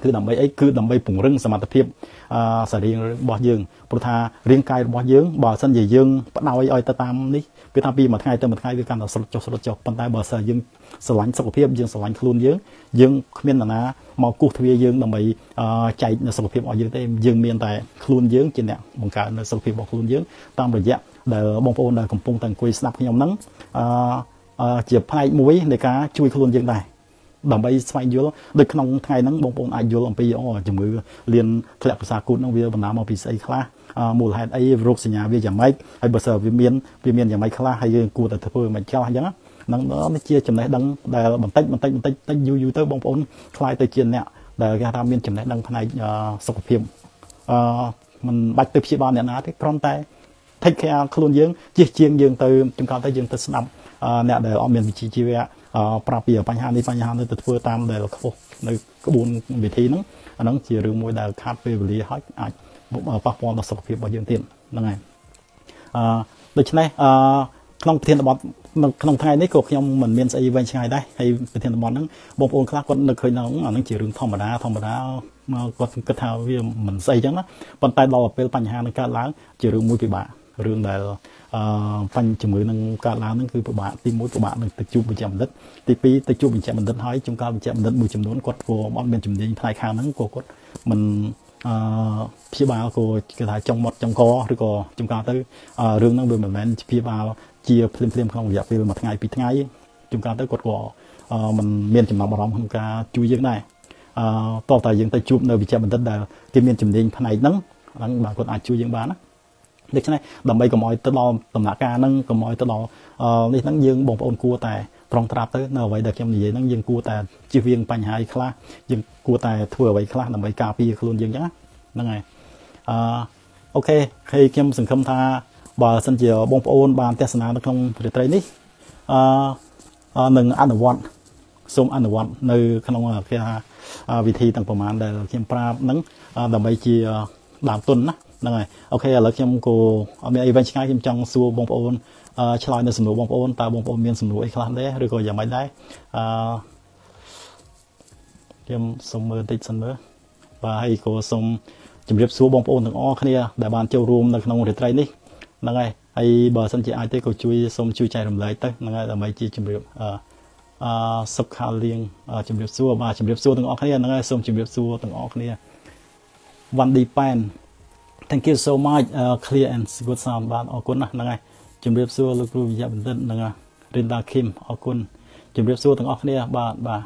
គឺដើម្បីអីគឺដើម្បីពង្រឹងសមត្ថភាពសារៀងរបស់យើងព្រោះថារាងកាយរបស់យើងបើមិនសិនជាយើងបដោយឲ្យទៅតាមនេះគឺថាពីមួយថ្ងៃទៅមួយថ្ងៃវាកាន់តែស្រុតចុះប៉ុន្តែបើសិនយើងស្រឡាញ់សុខភាពយើងស្រឡាញ់ខ្លួនយើងគ្មាននរណាមកគោះទ្វារយើងដើម្បីចែកនៅសុខភាពរបស់យើងទេយើងមានតែខ្លួនយើងជាអ្នកបង្កើតនៅសុខភាពរបស់ខ្លួនយើងតាមរយៈដែលបងប្អូនដែលកំពុងតែអង្គុយស្ដាប់ខ្ញុំហ្នឹងជាផ្នែកមួយនៃការជួយខ្លួនយើងដែរដើម្បីស្វែងយល់ដូចក្នុងថ្ងៃហ្នឹងបងប្អូនអាចយល់អំពីជំងឺលៀនធ្លាក់ប្រសាគូតហ្នឹងវាបណ្ដាលមកពីស្អីខ្លះមូលហេតុអីរោគសញ្ញាវាយ៉ាងម៉េចហើយបើសិនវាមានយ៉ាងម៉េចខ្លះហើយយើងគួរតែធ្វើមិនខ្លះអញ្ចឹងហ្នឹងជាចំណេះដឹងដែលបន្តិចយូរទៅបងប្អូនខ្លាយទៅជាអ្នកដែលគេថាមានចំណេះដឹងផ្នែកសុខភាពមិនបាច់ទៅព្យាបាលអ្នកណាទេគ្រាន់តែ take care ខ្លួនយើងជិះជាងយើងទៅចំកោតទៅយើងទៅស្ដាប់អ្នកដែលអត់មានវិជ្ជាជីវៈប្រាប់ពីបញ្ហានេះទៅធ្វើតាមដែលខ្ពស់នៅក្បួនវិធីហ្នឹងអាហ្នឹងជារឿងមួយដែលខាត់ពេលវេលាហើយអាចប៉ះពាល់ដល់សុខភាពរបស់យើងទៀតហ្នឹងហើយដូច្នេះក្នុងប្រធានបទក្នុងថ្ងៃនេះក៏ខ្ញុំមិនមានស្អីវែងឆ្ងាយដែរហើយប្រធានបទហ្នឹងបងប្អូនខ្លះគាត់នឹកឃើញហ្នឹងអាហ្នឹងជារឿងធម្មតាគាត់គិតថាវាមិនស្អីចឹងណាប៉ុន្តែដល់ពេលបញ្ហានឹងកើតឡើងជារឿងមួយពិបាករឿងដែលបញ្ហាជំងឺនឹងកើតឡើងហ្នឹងគឺពិបាកទី1ពិបាកនឹងទៅជួបវិជ្ជាបណ្ឌិតទី2ទៅជួបវិជ្ជាបណ្ឌិតហើយចំការវិជ្ជាបណ្ឌិតមួយចំនួនគាត់ក៏អត់មានជំនាញផ្នែកខាងហ្នឹងក៏គាត់មិនព្យាបាលក៏គេថាចង់មាត់ចង់កឬក៏ចំការទៅរឿងហ្នឹងវាមិនមែនព្យាបាលជាភ្លាមក្នុងរយៈពេល1ថ្ងៃ2ថ្ងៃចំការទៅគាត់ក៏មិនមានចំណាប់អារម្មណ៍ក្នុងការជួយយើងដែរតោះតែយើងទៅជួបនៅវិជ្ជាបណ្ឌិតដែលគេមានជំនាញផ្នែកហ្នឹងបាទគាត់អាចជួយយើងបានណាដូច្នេះដើម្បីកុំឲ្យទៅដល់ដំណាក់កាលហ្នឹងកុំឲ្យទៅដល់នេះហ្នឹងយើងបងប្អូនគួរតែត្រង់ត្រាប់ទៅនៅអ្វីដែលខ្ញុំនិយាយហ្នឹងយើងគួរតែជៀសវាងបញ្ហាខ្លះយើងគួរតែធ្វើអ្វីខ្លះដើម្បីការពារខ្លួនយើងអញ្ចឹងហ្នឹងហើយអូខេហើយខ្ញុំសង្ឃឹមថាបើសិនជាបងប្អូនបានទស្សនានៅក្នុងរាត្រីនេះនឹងអនុវត្តសូមអនុវត្តនៅក្នុងគេថាវិធីទាំងប្រមាណដែលខ្ញុំប្រាប់ហ្នឹងដើម្បីជាដើមទុនណាហ្នឹងហើយអូខេឥឡូវខ្ញុំក៏អត់មានអីវែងឆ្ងាយខ្ញុំចង់សួរបងប្អូនឆ្លើយនៅសំណួរបងប្អូនតើបងប្អូនមានសំណួរអីខ្លះដែរឬក៏យ៉ាងម៉េចដែរខ្ញុំសូមមើលបន្តិចសិនមើលបាទហើយក៏សូមជម្រាបសួរបងប្អូនទាំងអស់គ្នាដែលបានចូលរួមនៅក្នុងរាត្រីនេះហ្នឹងហើយហើយបើសិនជាអាចទេក៏សូមជួយចែករំលែកទៅហ្នឹងហើយដើម្បីជាជម្រាបសុខខាលៀងជម្រាបសួរបាទជម្រាបសួរទាំងអស់គ្នាហ្នឹងហើយសូមជម្រាបសួរទាំងអស់គ្នាវ៉ាន់ឌីប៉ែន Thank you so much clear and good sound បាទអរគុណណាស់ហ្នឹងហើយជម្រាបសួរលោកគ្រូវិជ្ជាបណ្ឌិតហ្នឹងហើយ Rinda Kim អរគុណជម្រាបសួរទាំងអស់គ្នាបាទ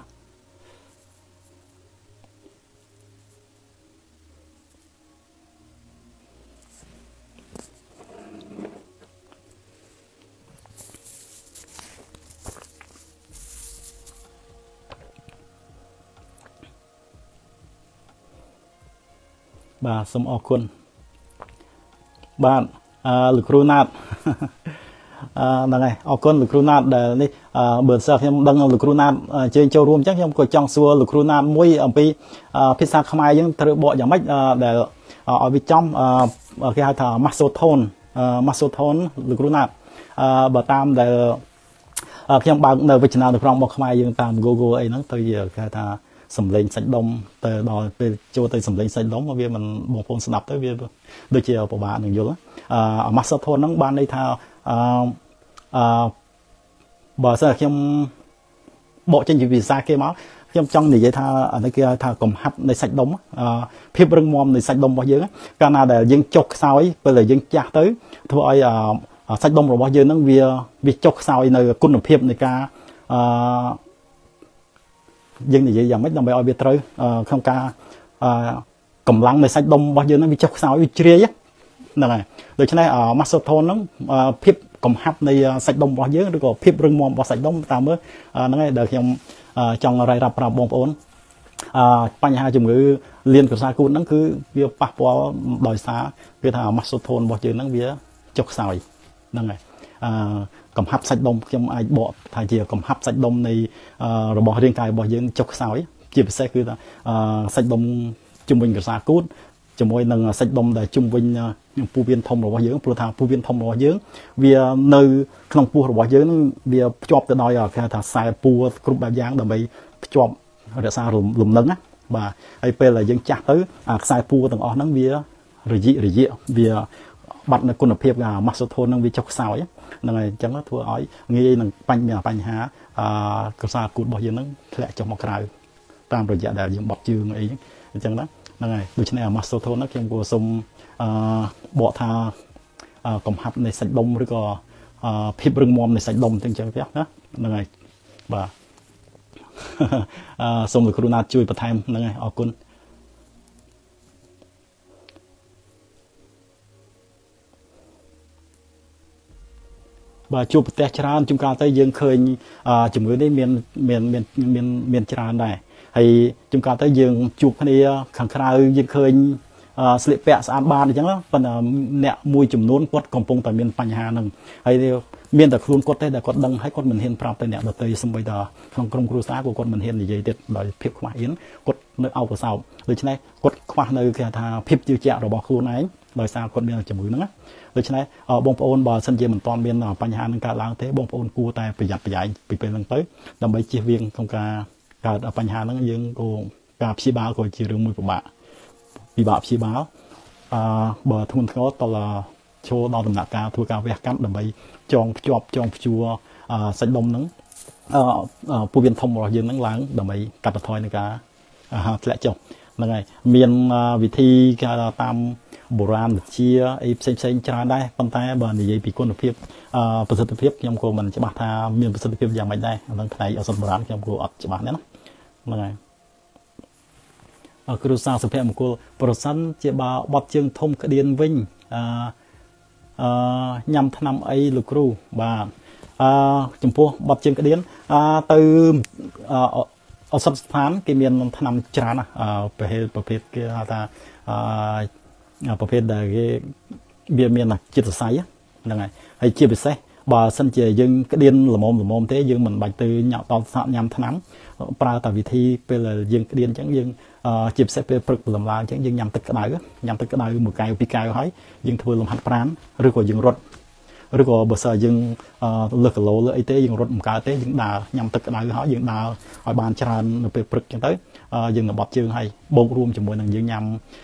បាទសូមអរគុណបាទលោកគ្រូណាតហ្នឹងហើយអរគុណលោកគ្រូណាតដែលនេះបើសិនខ្ញុំដឹងលោកគ្រូណាតអញ្ជើញចូលរួមអញ្ចឹងខ្ញុំក៏ចង់សួរលោកគ្រូណាតមួយអំពីភាសាខ្មែរយើងត្រូវបកយ៉ាងម៉េចដែលឲ្យវាចំគេហៅថា Masotone លោកគ្រូណាតបើតាមដែលខ្ញុំបើកនៅវិជ្ជានៅក្នុងរបស់ខ្មែរយើងតាម Google អីហ្នឹងទៅគេហៅថាសំឡេងសាច់ដុំទៅដល់ពេលចូលទៅសំឡេងសាច់ដុំវាមិនបងប្អូនស្ដាប់ទៅវាដូចជាពិបាកនឹងយល់Masotone ហ្នឹងបានន័យថាបើសិនខ្ញុំបកចេញពីភាសាគេមកខ្ញុំចង់និយាយថាអានេះគេហៅថាកំហាប់នៃសាច់ដុំភាពរឹងមាំនៃសាច់ដុំរបស់យើងកាលណាដែលយើងចុះខ្សោយពេលដែលយើងចាស់ទៅធ្វើឲ្យសាច់ដុំរបស់យើងហ្នឹងវាចុះខ្សោយនៅគុណភាពនៃការយើងនិយាយយ៉ាងម៉េចដើម្បីឲ្យវាត្រូវក្នុងការកម្លាំងនៃសាច់ដុំរបស់យើងហ្នឹងវាចុះខ្សោយវាជ្រាយហ្នឹងហើយដូច្នេះ Masotone ហ្នឹងភាពកំហាប់នៃសាច់ដុំរបស់យើងឬក៏ភាពរឹងមាំរបស់សាច់ដុំតាមមើលហ្នឹងហើយដែលខ្ញុំចង់រាយរាប់ប្រាប់បងប្អូនបញ្ហាជំងឺលៀនក្រសាគូតហ្នឹងគឺវាប៉ះពាល់ដោយសារគេថា Masotone របស់យើងហ្នឹងវាចុះខ្សោយហ្នឹងហើយកំហាប់សាច់ដុំខ្ញុំអាចបកថាជាកំហាប់សាច់ដុំនៃរបស់រាងកាយរបស់យើងចុះខ្សោយជាពិសេសគឺថាសាច់ដុំជំវិញក្រសាគូតជាមួយនឹងសាច់ដុំដែលជំវិញពោះវៀនធំរបស់យើងព្រោះថាពោះវៀនធំរបស់យើងវានៅក្នុងពោះរបស់យើងនឹងវាភ្ជាប់ទៅដោយគេថាខ្សែពួរគ្រប់បែបយ៉ាងដើម្បីភ្ជាប់រក្សារលំនឹងបាទហើយពេលដែលយើងចាស់ទៅអាខ្សែពួរទាំងអស់ហ្នឹងវារយៈវាបាត់នៅគុណភាពម៉ាសូថូនហ្នឹងវាចុះខ្សោយហ្នឹងហើយអញ្ចឹងធ្វើឲ្យងាយនឹងបញ្ហាកសាគូតរបស់យើងហ្នឹងធ្លាក់ចុះមកក្រៅតាមរយៈដែលយើងបត់ជើងអីអញ្ចឹងណាហ្នឹងហើយដូច្នេះអាម៉ាសូថូនហ្នឹងខ្ញុំគួរសុំបកថាកំហាប់នៃសាច់ដុំឬក៏ភាពរឹងមាំនៃសាច់ដុំអញ្ចឹងទេណាហ្នឹងហើយបាទសូមលោកគ្រូណាតជួយបន្ថែមហ្នឹងហើយអរគុណបាទជួបប្រទេសច្រើនជួនកាលទៅយើងឃើញជំងឺនេះមានច្រើនដែរហើយជួនកាលទៅយើងជួបគ្នាខាងក្រៅយើងឃើញស្លៀកពាក់ស្អាតបាតអញ្ចឹងប៉ុន្តែអ្នកមួយចំនួនគាត់កំពុងតែមានបញ្ហាហ្នឹងហើយមានតែខ្លួនគាត់ទេដែលគាត់ដឹងហើយគាត់មិនហ៊ានប្រាប់ទៅអ្នកដទៃសម្បីតែក្នុងក្រុមគ្រួសារគាត់មិនហ៊ាននិយាយទៀតដោយភាពខ្មាស់អៀនគាត់នៅអោបកសោបដូច្នេះគាត់ខ្វះនៅគេថាភាពជឿជាក់របស់ខ្លួនឯងដោយសារគាត់មានជំងឺហ្នឹងណាដូច្នេះបងប្អូនបើសិនជាមិនទាន់មានបញ្ហានឹងកើតឡើងទេបងប្អូនគួរតែប្រយ័ត្នប្រយែងពីពេលហ្នឹងទៅដើម្បីជៀសវាងក្នុងការកើតបញ្ហាហ្នឹងយើងក៏ការព្យាបាលក៏ជារឿងមួយពិបាកព្យាបាលបើធ្ងន់ធ្ងរតលចូលដល់ដំណាក់កាលធ្វើការវះកាត់ដើម្បីចងភ្ជួរសាច់ដុំហ្នឹងពោះវៀនធំរបស់យើងហ្នឹងឡើងដើម្បីកាត់បន្ថយនឹងការធ្លាក់ចុះហ្នឹងហើយមានវិធីតាមបុរាណវិទ្យាអីផ្សេងច្រើនដែរប៉ុន្តែបើនិយាយពីគុណភាពប្រសិទ្ធភាពខ្ញុំក៏មិនច្បាស់ថាមានប្រសិទ្ធភាពយ៉ាងម៉េចដែរហ្នឹងផ្នែកឱសថបុរាណខ្ញុំក៏អត់ច្បាស់ដែរណាហ្នឹងហើយគ្រូសាសុភមង្គលប្រសិនជាបើបត់ជើងធំក្តៀនវិញញ៉ាំថ្នាំអីលោកគ្រូបាទចំពោះបត់ជើងក្តៀនទៅឱសថស្ថានគេមានថ្នាំច្រើនណាប្រភេទគេហៅថាប្រភេទដែលគេវាមានចិត្តសរសៃហ្នឹងហើយជាពិសេសបើសិនជាយើងក្តៀនល្មមទេយើងមិនបាច់ទៅញ៉ាំថ្នាំប្រើតែវិធីពេលយើងក្តៀនអញ្ចឹងយើងជាពិសេសពេលព្រឹកព្រលឹមឡើងអញ្ចឹងយើងញ៉ាំទឹកក្តៅមួយកែវពីរកែវហើយយើងធ្វើលំហាត់ប្រាណឬក៏យើងរត់ឬក៏បើសិនយើងលើសគីឡូលើអីទេយើងរត់មិនកើតទេយើងដើរញ៉ាំទឹកក្តៅហើយយើងដើរឲ្យបានច្រើននៅពេលព្រឹកអញ្ចឹងទៅយើងនឹងបត់ជើងហើយបូករួមជាមួយនឹងយើងញ៉ាំ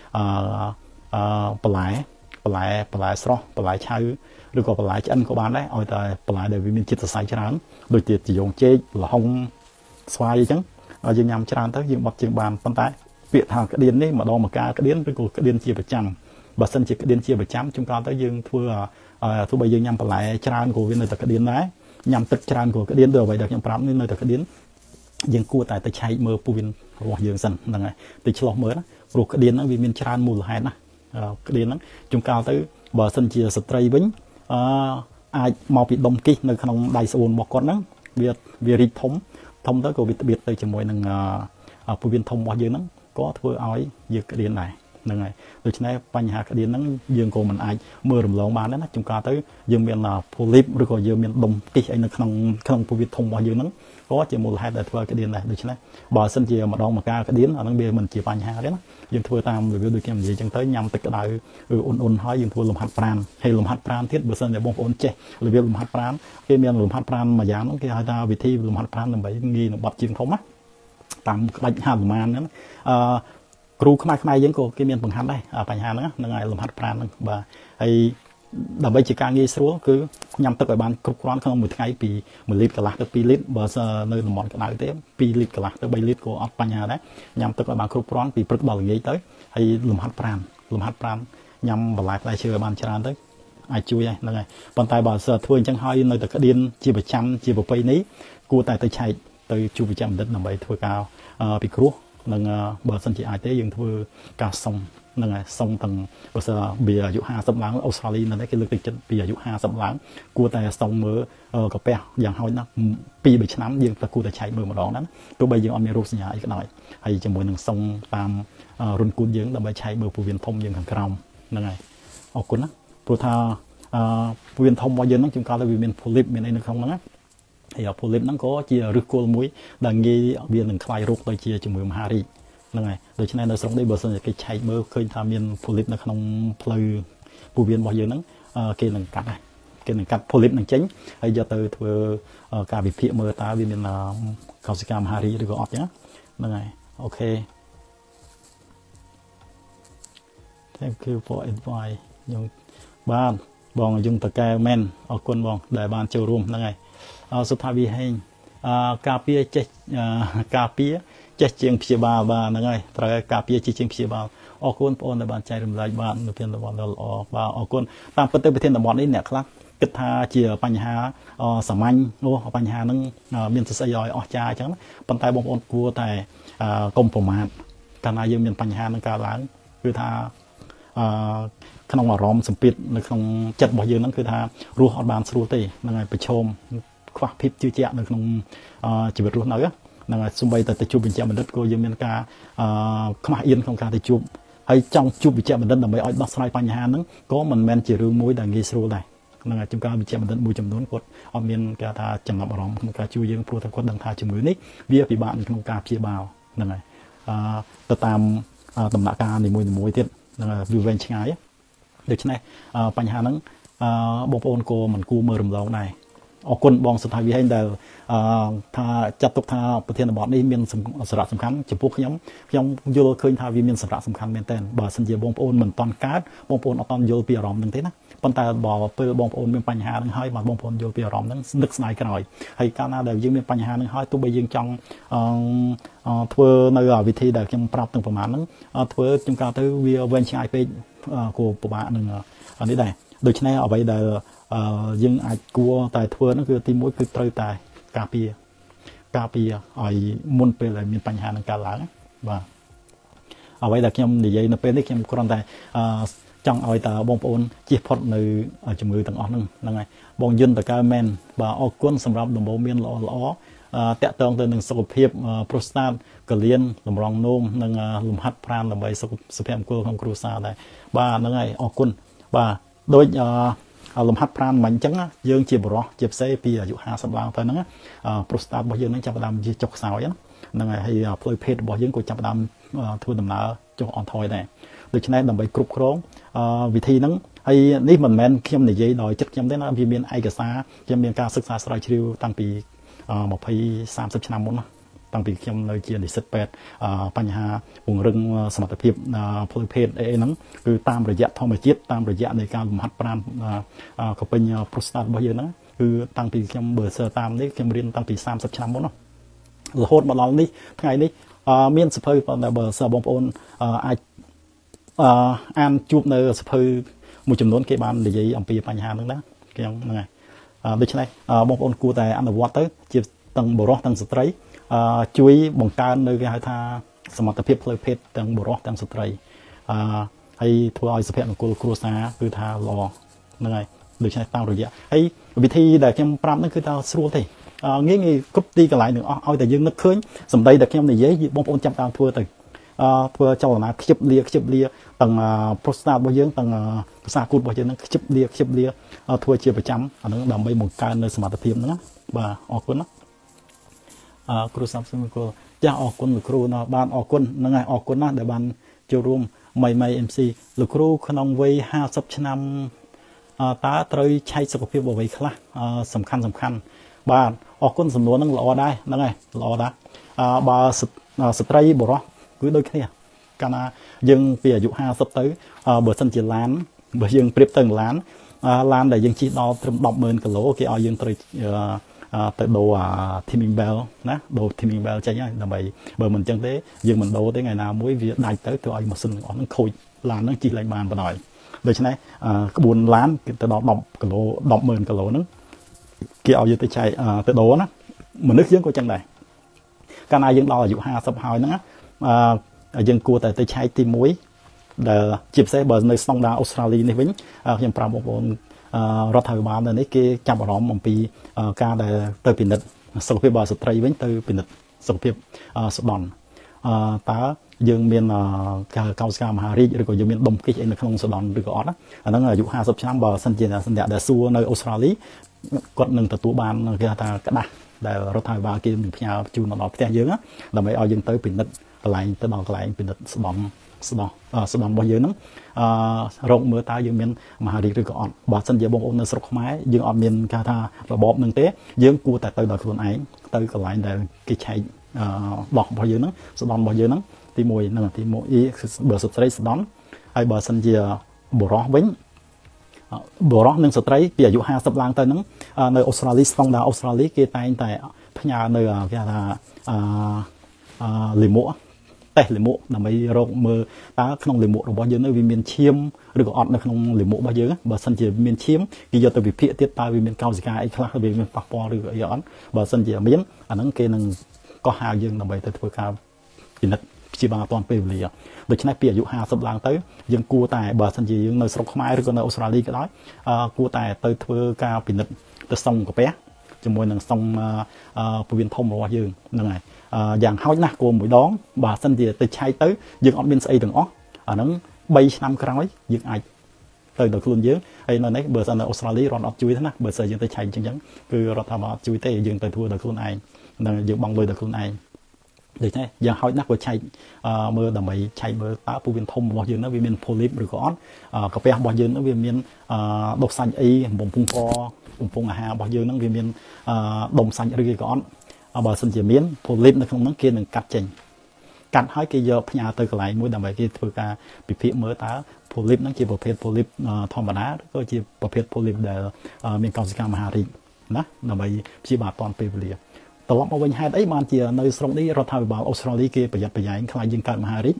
បន្លែស្រស់បន្លែឆៅឬក៏បន្លែឆ្អិនក៏បានដែរឲ្យតែបន្លែដែលវាមានជាតិសរសៃច្រើនដូចជាជីយ៉ងចេកល្ហុងស្វាយអញ្ចឹងយើងញ៉ាំច្រើនទៅយើងបត់ជើងបានប៉ុន្តែពាក្យថាក្តៀននេះម្ដងមកការក្តៀនឬក៏ក្តៀនជាប្រចាំបើសិនជាក្តៀនជាប្រចាំជួនកាលទៅយើងធ្វើទោះបីយើងញ៉ាំបន្លែច្រើនក៏វានៅតែក្តៀនដែរញ៉ាំទឹកច្រើនក៏ក្តៀនទៅអ្វីដែលខ្ញុំប្រាប់នេះនៅតែក្តៀនយើងគួរតែទៅឆែកមើលពោះវៀនរបស់យើងសិនហ្នឹងហើយទៅឆ្លោះមើលណាព្រោះក្តៀនហ្នឹងវាមានច្រើនមូលហេតុណាក្តៀនហ្នឹងជួនកាលទៅបើសិនជាស្ត្រីវិញអាចមកពីដុំគិសនៅក្នុងដៃស្បូនរបស់គាត់ហ្នឹងវារីកធំទៅក៏វាត្បៀតទៅជាមួយនឹងពោះវៀនធំរបស់យើងហ្នឹងក៏ធ្វើឲ្យយើងក្តៀនដែរហ្នឹងហើយដូច្នេះបញ្ហាក្តៀនហ្នឹងយើងក៏មិនអាចមើលរំលងបានដែរណាជួនកាលទៅយើងមានផូលីបឬក៏យើងមានដុំគិសអីនៅក្នុងពោះវៀនធំរបស់យើងហ្នឹងក៏ជាមូលហេតុដែលធ្វើឲ្យក្តៀនដែរដូច្នេះបើសិនជាម្ដងមកការក្តៀនអាហ្នឹងវាមិនជាបញ្ហាទេណាយើងធ្វើតាមរបៀបដូចខ្ញុំនិយាយអញ្ចឹងទៅញ៉ាំទឹកក្តៅអ៊ុនហើយយើងធ្វើលំហាត់ប្រាណហើយលំហាត់ប្រាណទៀតបើសិនជាបងប្អូនចេះរបៀបលំហាត់ប្រាណគេមានលំហាត់ប្រាណមួយយ៉ាងហ្នឹងគេហៅថាវិធីលំហាត់ប្រាណដើម្បីងាយនឹងបត់ជើងធំណាតាមក្បាច់ហាត់ប្រមាណហ្នឹងគ្រូខ្មែរយើងក៏គេមានបង្ហាត់ដែរបញ្ហាហ្នឹងហើយលំហាត់ប្រាណហ្នឹងបាទហើយដើម្បីជាការងាយស្រួលគឺញ៉ាំទឹកឲ្យបានគ្រប់គ្រាន់ក្នុងមួយថ្ងៃពី1លីត្រកន្លះទៅ2លីត្របើនៅតំបន់ក្តៅទេ2លីត្រកន្លះទៅ3លីត្រក៏អត់បញ្ហាដែរញ៉ាំទឹកឲ្យបានគ្រប់គ្រាន់ពីព្រឹកដល់ល្ងាចទៅហើយលំហាត់ប្រាណញ៉ាំបន្លែផ្លែឈើឲ្យបានច្រើនទៅអាចជួយហ្នឹងហើយប៉ុន្តែបើធ្វើអញ្ចឹងហើយនៅតែក្តៀនជាប្រចាំជាប្រពៃណីគួរតែទៅឆែកទៅជួបវិជ្ជបណ្ឌិតដើម្បីធ្វើការពិគ្រោះនឹងបើសិនជាអាចទេយើងធ្វើការសុំហ្នឹងហើយសុំទាំងបើសិនវាអាយុ50ឡើងអូស្ត្រាលីនៅនេះគេលើកទឹកចិត្តពីអាយុ50ឡើងគួរតែសុំមើលកាពះយ៉ាងហោចណាស់2-3ឆ្នាំយើងតែគួរតែឆែកមើលម្ដងណាទោះបីយើងអត់មានរោគសញ្ញាអីក៏ដោយហើយជាមួយនឹងសុំតាមរុនគូតយើងដើម្បីឆែកមើលពោះវៀនធំយើងខាងក្រោមហ្នឹងហើយអរគុណណាព្រោះថាពោះវៀនធំរបស់យើងហ្នឹងជួនកាលទៅវាមាន polyp មានអីនៅក្នុងហ្នឹងណាហើយ polyp ហ្នឹងក៏ជាឫសគល់មួយដែលងាយវានឹងខ្លាយរោគទៅជាជំងឺមហារីកហ្នឹងហើយដូច្នេះនៅស្រុកនេះបើសិនជាគេឆែកមើលឃើញថាមាន polyp នៅក្នុងផ្លូវពោះវៀនរបស់យើងហ្នឹងគេនឹងកាត់ដែរគេនឹងកាត់ polyp នឹងចេញហើយយកទៅធ្វើការវិភាគមើលតើវាមានកោសិកាមហារីកឬក៏អត់ចឹងហ្នឹងហើយអូខេ thank you for advice យើងបានបងយើងតកែមែនអរគុណបងដែលបានចូលរួមហ្នឹងហើយសុថាវិហេងការពារចេះការពារចេះជាងព្យាបាលបាទហ្នឹងហើយត្រូវការពារជាជាងព្យាបាលអរគុណបងប្អូនដែលបានចែករំលែកបាននៅប្រធានបទដ៏ល្អបាទអរគុណតាមពិតទៅប្រធានបទនេះអ្នកខ្លះគិតថាជាបញ្ហាសាមញ្ញបញ្ហាហ្នឹងមានស្អីឲ្យអស្ចារ្យអញ្ចឹងប៉ុន្តែបងប្អូនគួរតែកុំប្រមាទកាលណាយើងមានបញ្ហានឹងកើតឡើងគឺថាក្នុងអារម្មណ៍សម្ពាធនៅក្នុងចិត្តរបស់យើងហ្នឹងគឺថារស់អត់បានស្រួលទេហ្នឹងហើយប្រឈមខ្វះភាពជឿជាក់នៅក្នុងជីវិតរស់នៅហ្នឹងហើយសូម្បីតែទៅជួបវិជ្ជបណ្ឌិតក៏យើងមានការខ្មាស់អៀនក្នុងការទៅជួបហើយចង់ជួបវិជ្ជបណ្ឌិតដើម្បីឲ្យដោះស្រាយបញ្ហាហ្នឹងក៏មិនមែនជារឿងមួយដែលងាយស្រួលដែរហ្នឹងហើយចំការវិជ្ជបណ្ឌិតមួយចំនួនគាត់អត់មានគេថាចំណាប់អារម្មណ៍ក្នុងការជួយយើងព្រោះតែគាត់ដឹងថាជំងឺនេះវាពិបាកនៅក្នុងការព្យាបាលហ្នឹងហើយទៅតាមដំណាក់កាលនីមួយៗទៀតហ្នឹងហើយវាវែងឆ្ងាយដូច្នេះបញ្ហាហ្នឹងបងប្អូនក៏មិនគួរមើលរំលងដែរអរគុណបងសុថាវិហេងដែលថាចាត់ទុកថាប្រធានបទនេះមានសារៈសំខាន់ចំពោះខ្ញុំយល់ឃើញថាវាមានសារៈសំខាន់មែនទែនបើសិនជាបងប្អូនមិនតន់កើតបងប្អូនអត់តន់យល់ពីអារម្មណ៍ហ្នឹងទេណាប៉ុន្តែបើពេលបងប្អូនមានបញ្ហាហ្នឹងហើយមកបងប្អូនយល់ពីអារម្មណ៍ហ្នឹងនឹកស្ដាយក្រោយហើយកាលណាដែលយើងមានបញ្ហាហ្នឹងហើយទោះបីយើងចង់ធ្វើនៅវិធីដែលខ្ញុំប្រាប់ទាំងប្រហែលហ្នឹងធ្វើចំការទៅវាវែងឆ្ងាយពេកគួរពិបាកនឹងនេះដែរដូច្នេះអ្វីដែលយើងអាចគួរតែធ្វើហ្នឹងគឺទី1គឺត្រូវតែការពារឲ្យមុនពេលដែលមានបញ្ហានឹងកើតឡើងបាទអ្វីដែលខ្ញុំនិយាយនៅពេលនេះខ្ញុំគ្រាន់តែចង់ឲ្យតាបងប្អូនជៀសផុតនៅជំងឺទាំងអស់ហ្នឹងហើយបងយុនតកើមែនបាទអរគុណសម្រាប់ដំបូន្មានល្អតាក់ទងទៅនឹងសុខភាពប្រូស្តាតកលៀនតម្រង់នោមនិងលំហាត់ប្រាណដើម្បីសុភមង្គលក្នុងគ្រួសារដែរបាទហ្នឹងហើយអរគុណបាទដូចលំហាត់ប្រាណមិនអញ្ចឹងយើងជាបរិសុទ្ធជាផ្សេងពីអាយុ50ឡើងទៅហ្នឹងប្រូស្តាតរបស់យើងហ្នឹងចាប់ផ្ដើមជាចុះខ្សោយហ្នឹងហើយផ្លូវភេទរបស់យើងក៏ចាប់ផ្ដើមធ្វើដំណើរចុះអន់ថយដែរដូច្នេះដើម្បីគ្រប់គ្រងវិធីហ្នឹងហើយនេះមិនមែនខ្ញុំនិយាយដោយចិត្តខ្ញុំទេណាវាមានឯកសារខ្ញុំមានការសិក្សាស្រាវជ្រាវតាំងពី20-30 ឆ្នាំមុនណាតាំងពីខ្ញុំនៅជានិស្សិតពេទ្យបញ្ហាពង្រឹងសមត្ថភាពផ្លូវភេទអីហ្នឹងគឺតាមរយៈធម្មជាតិតាមរយៈនៃការលំហាត់ប្រាណកពេញប្រូស្តាតរបស់យើងហ្នឹងគឺតាំងពីខ្ញុំបើសើតាមនេះខ្ញុំរៀនតាំងពី30ឆ្នាំមុនណារហូតមកដល់នេះថ្ងៃនេះមានសភៅប៉ុន្តែបើសិនបងប្អូនអាចអានជួបនៅសភៅមួយចំនួនគេបាននិយាយអំពីបញ្ហាហ្នឹងណាខ្ញុំហ្នឹងហើយដូច្នេះបងប្អូនគួរតែអនុវត្តទៅជាទាំងបុរសទាំងស្ត្រីជួយបង្កើននៅគេហៅថាសមត្ថភាពផ្លូវភេទទាំងបុរសទាំងស្ត្រីហើយធ្វើឲ្យសុភមង្គលគ្រួសារគឺថាល្អហ្នឹងហើយដូច្នេះតាមរយៈហើយវិធីដែលខ្ញុំប្រាប់ហ្នឹងគឺថាស្រួលទេងាយគ្រប់ទីកន្លែងទាំងអស់ឲ្យតែយើងនឹកឃើញសម្ដីដែលខ្ញុំនិយាយបងប្អូនចាប់តាមធ្វើទៅធ្វើចលនាខ្ជិបលាទាំងប្រូស្តាតរបស់យើងទាំងភាសាគូតរបស់យើងហ្នឹងខ្ជិបលាធ្វើជាប្រចាំអាហ្នឹងដើម្បីបង្កើននៅសមត្ថភាពហ្នឹងណាបាទអរគុណណាគ្រូសំសង្ឃគោចាស់អរគុណលោកគ្រូណាបានអរគុណហ្នឹងហើយអរគុណណាស់ដែលបានចូលរួមមី MC លោកគ្រូក្នុងវ័យ50ឆ្នាំតើត្រូវឆែកសុខភាពអ្វីខ្លះសំខាន់បាទអរគុណសំណួរហ្នឹងល្អដែរហ្នឹងហើយល្អដែរបើស្ត្រីបុរសគឺដូចគ្នាកាលណាយើងពីអាយុ50ទៅបើសិនជាឡានបើយើងប្រៀបទៅឡានដែលយើងជិះដល់ត្រឹម 100000 គីឡូគេឲ្យយើងត្រូវទៅដូរTiming Bell ណាដូរ Timing Bell ចេញហើយដើម្បីបើមិនអញ្ចឹងទេយើងមិនដូរទេថ្ងៃណាមួយវាដាច់ទៅធ្វើឲ្យម៉ាស៊ីនទាំងអស់ហ្នឹងខូចឡានហ្នឹងជិះឡើងបានបណ្ដោយដូច្នេះក្បួនឡានគេទៅដល់10គីឡូ 100000 គីឡូហ្នឹងគេឲ្យយើងទៅចែកទៅដូរណាមនុស្សយើងក៏ចឹងដែរកាលណាយើងដល់អាយុ50ហើយហ្នឹងយើងគួរតែទៅឆែកទី1ដែលជាពិសេសបើនៅស្តង់ដារអូស្ត្រាលីនេះវិញខ្ញុំប្រាប់បងប្អូនរដ្ឋាភិបាលនៅនេះគេចាប់អារម្មណ៍អំពីការដែលទៅពិនិត្យសុខភាពរបស់ស្ត្រីវិញទៅពិនិត្យសុខភាពស្ដន់តើយើងមានកោសិកាមហារីកឬក៏យើងមានដុំគិចអីនៅក្នុងស្ដន់ឬក៏អត់អាហ្នឹងអាយុ50ឆ្នាំបើសិនជាសន្តិដែលសួរនៅអូស្ត្រាលីគាត់នឹងទទួលបានគេថាក្តាស់ដែលរដ្ឋាភិបាលគេនឹងផ្ញើជូនដល់ផ្ទះយើងដើម្បីឲ្យយើងទៅពិនិត្យកន្លែងទៅដល់កន្លែងពិនិត្យស្ដង់របស់យើងហ្នឹងរកមើលតើយើងមានមហារីកឬក៏អត់បើសិនជាបងប្អូននៅស្រុកខ្មែរយើងអត់មានគេថារបបហ្នឹងទេយើងគួរតែទៅដល់ខ្លួនឯងទៅកន្លែងដែលគេឆែកដោះរបស់យើងហ្នឹងស្ដង់របស់យើងហ្នឹងទី1ហ្នឹងទី1បើស្ត្រីស្ដង់ហើយបើសិនជាបុរសវិញបុរសនិងស្ត្រីពីអាយុ50ឡើងទៅហ្នឹងនៅអូស្ត្រាលីស្តង់ដារអូស្ត្រាលីគេតែងតែផ្ញើនៅគេថាលិមួកតេស្តលិមួកដើម្បីរកមើលតើក្នុងលិមួករបស់យើងនៅវាមានឈាមឬក៏អត់នៅក្នុងលិមួករបស់យើងបើសិនជាមានឈាមគេយកទៅវិភាគទៀតតើវាមានកោសិកាអីខ្លះវាមានប៉ះពាល់ឬក៏អីអត់បើសិនជាមានអាហ្នឹងគេនឹងកោះហៅយើងដើម្បីទៅធ្វើការពិនិត្យព្យាបាលអត់ទាន់ពេលវេលាដូច្នេះពីអាយុ50ឡើងទៅយើងគួរតែបើសិនជាយើងនៅស្រុកខ្មែរឬក៏នៅអូស្ត្រាលីក៏ដោយគួរតែទៅធ្វើការពិនិត្យទៅសុំកាពះជាមួយនឹងសុំពោះវៀនធំរបស់យើងហ្នឹងហើយយ៉ាងហោចណាស់គួរមួយដងបើសិនជាទៅឆែកទៅយើងអត់មានស្អីទាំងអស់អាហ្នឹង3ឆ្នាំក្រោយយើងអាចទៅដល់ខ្លួនយើងហើយនៅនេះបើសិននៅអូស្ត្រាលីរដ្ឋអត់ជួយទេណាបើសិនយើងទៅឆែកអញ្ចឹងគឺរដ្ឋាភិបាលអត់ជួយទេយើងទៅធ្វើដល់ខ្លួនឯងនឹងយើងបង់លុយដល់ខ្លួនឯងដូច្នេះយ៉ាងហោចណាស់ក៏ឆែកមើលដើម្បីឆែកមើលតើពោះវៀនធំរបស់យើងនោះវាមាន polyp ឬក៏អត់កាពះរបស់យើងនោះវាមានដុសសាច់អីបំពង់កបំពង់អាហាររបស់យើងនោះវាមានដុំសាច់ឬក៏អត់បើសិនជាមាន polyp នៅក្នុងនោះគេនឹងកាត់ចេញកាត់ហើយគេយកផ្ញើទៅកន្លែងមួយដើម្បីគេធ្វើការពិភាក្សាមើលតើ polyp ហ្នឹងជាប្រភេទ polyp ធម្មតាឬក៏ជាប្រភេទ polyp ដែលមានកោសិកាមហារីកណាដើម្បីព្យាបាលតាន់ពេលវេលាត្រឡប់មកវិញហេតុអីបានជានៅស្រុកនេះរដ្ឋាភិបាលអូស្ត្រាលីគេប្រយ័ត្នប្រយែងខ្លាចយើងកើតមហារីក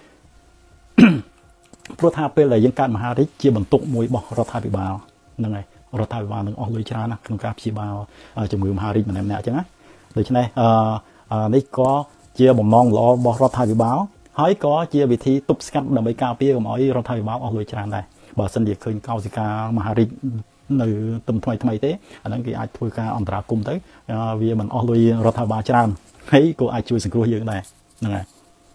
ព្រោះថាពេលដែលយើងកើតមហារីកជាបន្ទុកមួយរបស់រដ្ឋាភិបាលហ្នឹងហើយរដ្ឋាភិបាលនឹងអស់លុយច្រើនណាស់ក្នុងការព្យាបាលជំងឺមហារីកម្នាក់ៗអញ្ចឹងណាដូច្នេះនេះក៏ជាបំណងល្អរបស់រដ្ឋាភិបាលហើយក៏ជាវិធីទប់ស្កាត់ដើម្បីការពារកុំឲ្យរដ្ឋាភិបាលអស់លុយច្រើនដែរបើសិនជាឃើញកោសិកាមហារីកនៅទំថ្មីទេអាហ្នឹងគេអាចធ្វើការអន្តរាគមន៍ទៅវាមិនអស់លុយរដ្ឋាភិបាលច្រើនហើយក៏អាចជួយសង្គ្រោះយើងដែរហ្នឹងហើយ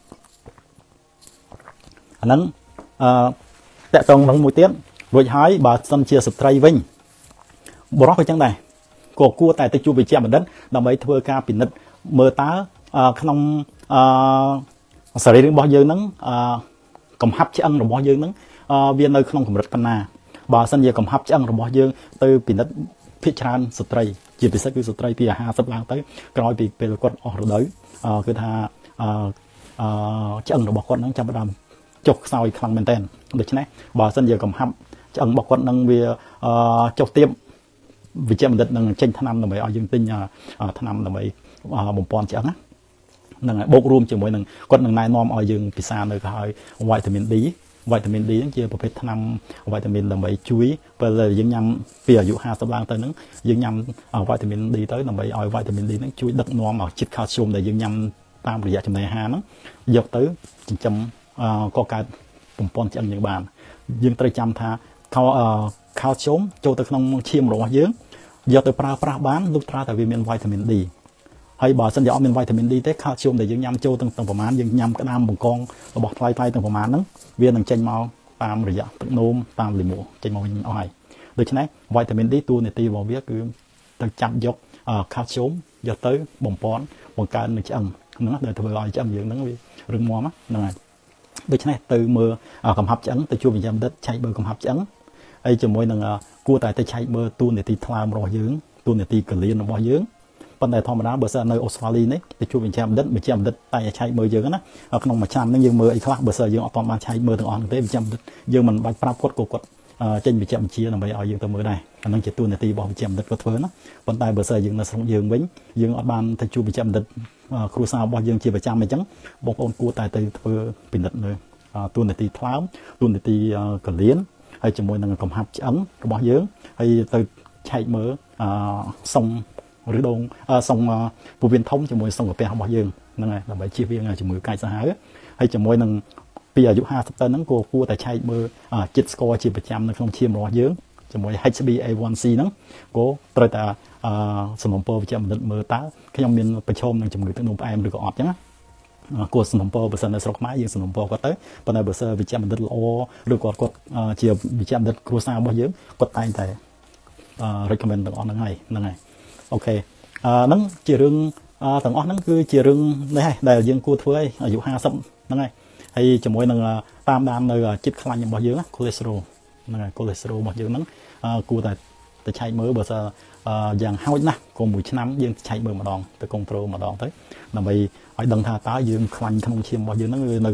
អាហ្នឹងតកតងនឹងមួយទៀតរួចហើយបើសិនជាស្ត្រីវិញបរិសុទ្ធក៏ចឹងដែរក៏គួរតែទៅជួបវេជ្ជបណ្ឌិតដើម្បីធ្វើការពិនិត្យមើលតើក្នុងសរីរាង្គរបស់យើងហ្នឹងកំហាប់ឆ្អឹងរបស់យើងហ្នឹងវានៅក្នុងកម្រិតប៉ុណ្ណាបើសិនជាកំហាប់ឆ្អឹងរបស់យើងទៅពិនិត្យភាគច្រើនស្ត្រីជាពិសេសគឺស្ត្រីពី50ឡើងទៅក្រោយពីពេលគាត់អស់រដូវគឺថាឆ្អឹងរបស់គាត់ហ្នឹងចាប់ផ្ដើមចុះខ្សោយខ្លាំងមែនទែនដូច្នេះបើសិនជាកំហាប់ឆ្អឹងរបស់គាត់ហ្នឹងវាចុះទាបវិជ្ជបណ្ឌិតនឹងចេញថ្នាំដើម្បីឲ្យយើងទិញថ្នាំដើម្បីបំពន់ឆ្អឹងណាហ្នឹងហើយបូករួមជាមួយនឹងគាត់នឹងណែនាំឲ្យយើងពិសានៅក៏ហើយវីតាមីន D វីតាមីន D ហ្នឹងជាប្រភេទថ្នាំវីតាមីនដើម្បីជួយពេលយើងញ៉ាំពីអាយុ50ឡើងទៅហ្នឹងយើងញ៉ាំវីតាមីន D ទៅដើម្បីឲ្យវីតាមីន D ហ្នឹងជួយដឹកនាំឲ្យជាតិខាល់ស្យូមដែលយើងញ៉ាំតាមរយៈចំណីអាហារហ្នឹងយកទៅចិញ្ចឹមកកើតបំពន់ឆ្អឹងយើងបានយើងត្រូវចាំថាខាល់ស្យូមចូលទៅក្នុងឈាមរបស់យើងយកទៅប្រើប្រាស់បានលុះត្រាតែវាមានវីតាមីន D ហើយបើសិនជាអត់មានវីតាមីន D ទេខាល់ស្យូមដែលយើងញ៉ាំចូលទាំងប្រមាណយើងញ៉ាំក្តាមបង្កងរបស់ថ្លៃទាំងប្រមាណហ្នឹងវានឹងចេញមកតាមរយៈទឹកនោមតាមលិមួចេញមកវិញអស់ហើយដូច្នេះវីតាមីន D តួនាទីរបស់វាគឺទៅចាប់យកខាល់ស្យូមយកទៅបំពន់បង្កើននៅឆ្អឹងហ្នឹងដែលធ្វើឲ្យឆ្អឹងយើងហ្នឹងវារឹងមាំហ្នឹងហើយដូច្នេះទៅមើលកំហាប់ឆ្អឹងទៅជួបវិជ្ជបណ្ឌិតឆែកមើលកំហាប់ឆ្អឹងហើយជាមួយនឹងគួរតែទៅឆែកមើលតួនាទីថ្លើមរបស់យើងតួនាទីកលៀនរបស់យើងប៉ុន្តែធម្មតាបើសិននៅអូស្ត្រាលីនេះទៅជួបវិជ្ជបណ្ឌិតតែឆែកមើលយើងណាក្នុងមួយឆ្នាំហ្នឹងយើងមើលអីខ្លះបើសិនយើងអត់ទាន់បានឆែកមើលទាំងអស់ទេវិជ្ជបណ្ឌិតយើងមិនបាច់ប្រាប់គាត់ក៏គាត់ចេញវិជ្ជបញ្ជាដើម្បីឲ្យយើងទៅមើលដែរអាហ្នឹងជាតួនាទីរបស់វិជ្ជបណ្ឌិតគាត់ធ្វើណាប៉ុន្តែបើសិនយើងនៅស្រុកយើងវិញយើងអត់បានទៅជួបវិជ្ជបណ្ឌិតគ្រួសាររបស់យើងជាប្រចាំអញ្ចឹងបងប្អូនគួរតែទៅធ្វើពិនិត្យនៅតួនាទីថ្លើមតួនាទីកលៀនហើយជាមួយនឹងកំហាប់ឆ្អឹងរបស់យើងហើយទៅឆែកមើលសុំឬដងសុំពោះវៀនធំជាមួយសុំកាពះរបស់យើងហ្នឹងហើយដើម្បីជៀសវាងជំងឺកាចសាហាវហើយជាមួយនឹងពីអាយុ50ទៅហ្នឹងក៏គួរតែឆែកមើលជាតិស្ករជាប្រចាំនៅក្នុងឈាមរបស់យើងជាមួយ HbA1c ហ្នឹងក៏ត្រូវតែសំណុំពរវិជ្ជបណ្ឌិតមើលតើខ្ញុំមានប្រឈមនឹងជំងឺទឹកនោមផ្អែមឬក៏អត់ចឹងណាគួរសំណុំពរបើសិននៅស្រុកខ្មែរយើងសំណុំពរគាត់ទៅប៉ុន្តែបើសិនវិជ្ជបណ្ឌិតល្អឬគាត់ជាវិជ្ជបណ្ឌិតគ្រួសាររបស់យើងគាត់តែងតែrecommend ទាំងអស់ហ្នឹងហើយអូខេហ្នឹងជារឿងទាំងអស់ហ្នឹងគឺជារឿងនេះហើយដែលយើងគួរធ្វើឲ្យអាយុ50ហ្នឹងហើយហើយជាមួយនឹងតាមដាននៅជាតិខ្លាញ់របស់យើង cholesterol ហ្នឹងហើយ cholesterol របស់យើងហ្នឹងគួរតែទៅឆែកមើលបើសិនយ៉ាងហោចណាស់ក៏មួយឆ្នាំយើងឆែកមើលម្ដងទៅ control ម្ដងទៅដើម្បីឲ្យដឹងថាតើយើងខ្លាញ់ក្នុងឈាមរបស់យើងហ្នឹងនៅ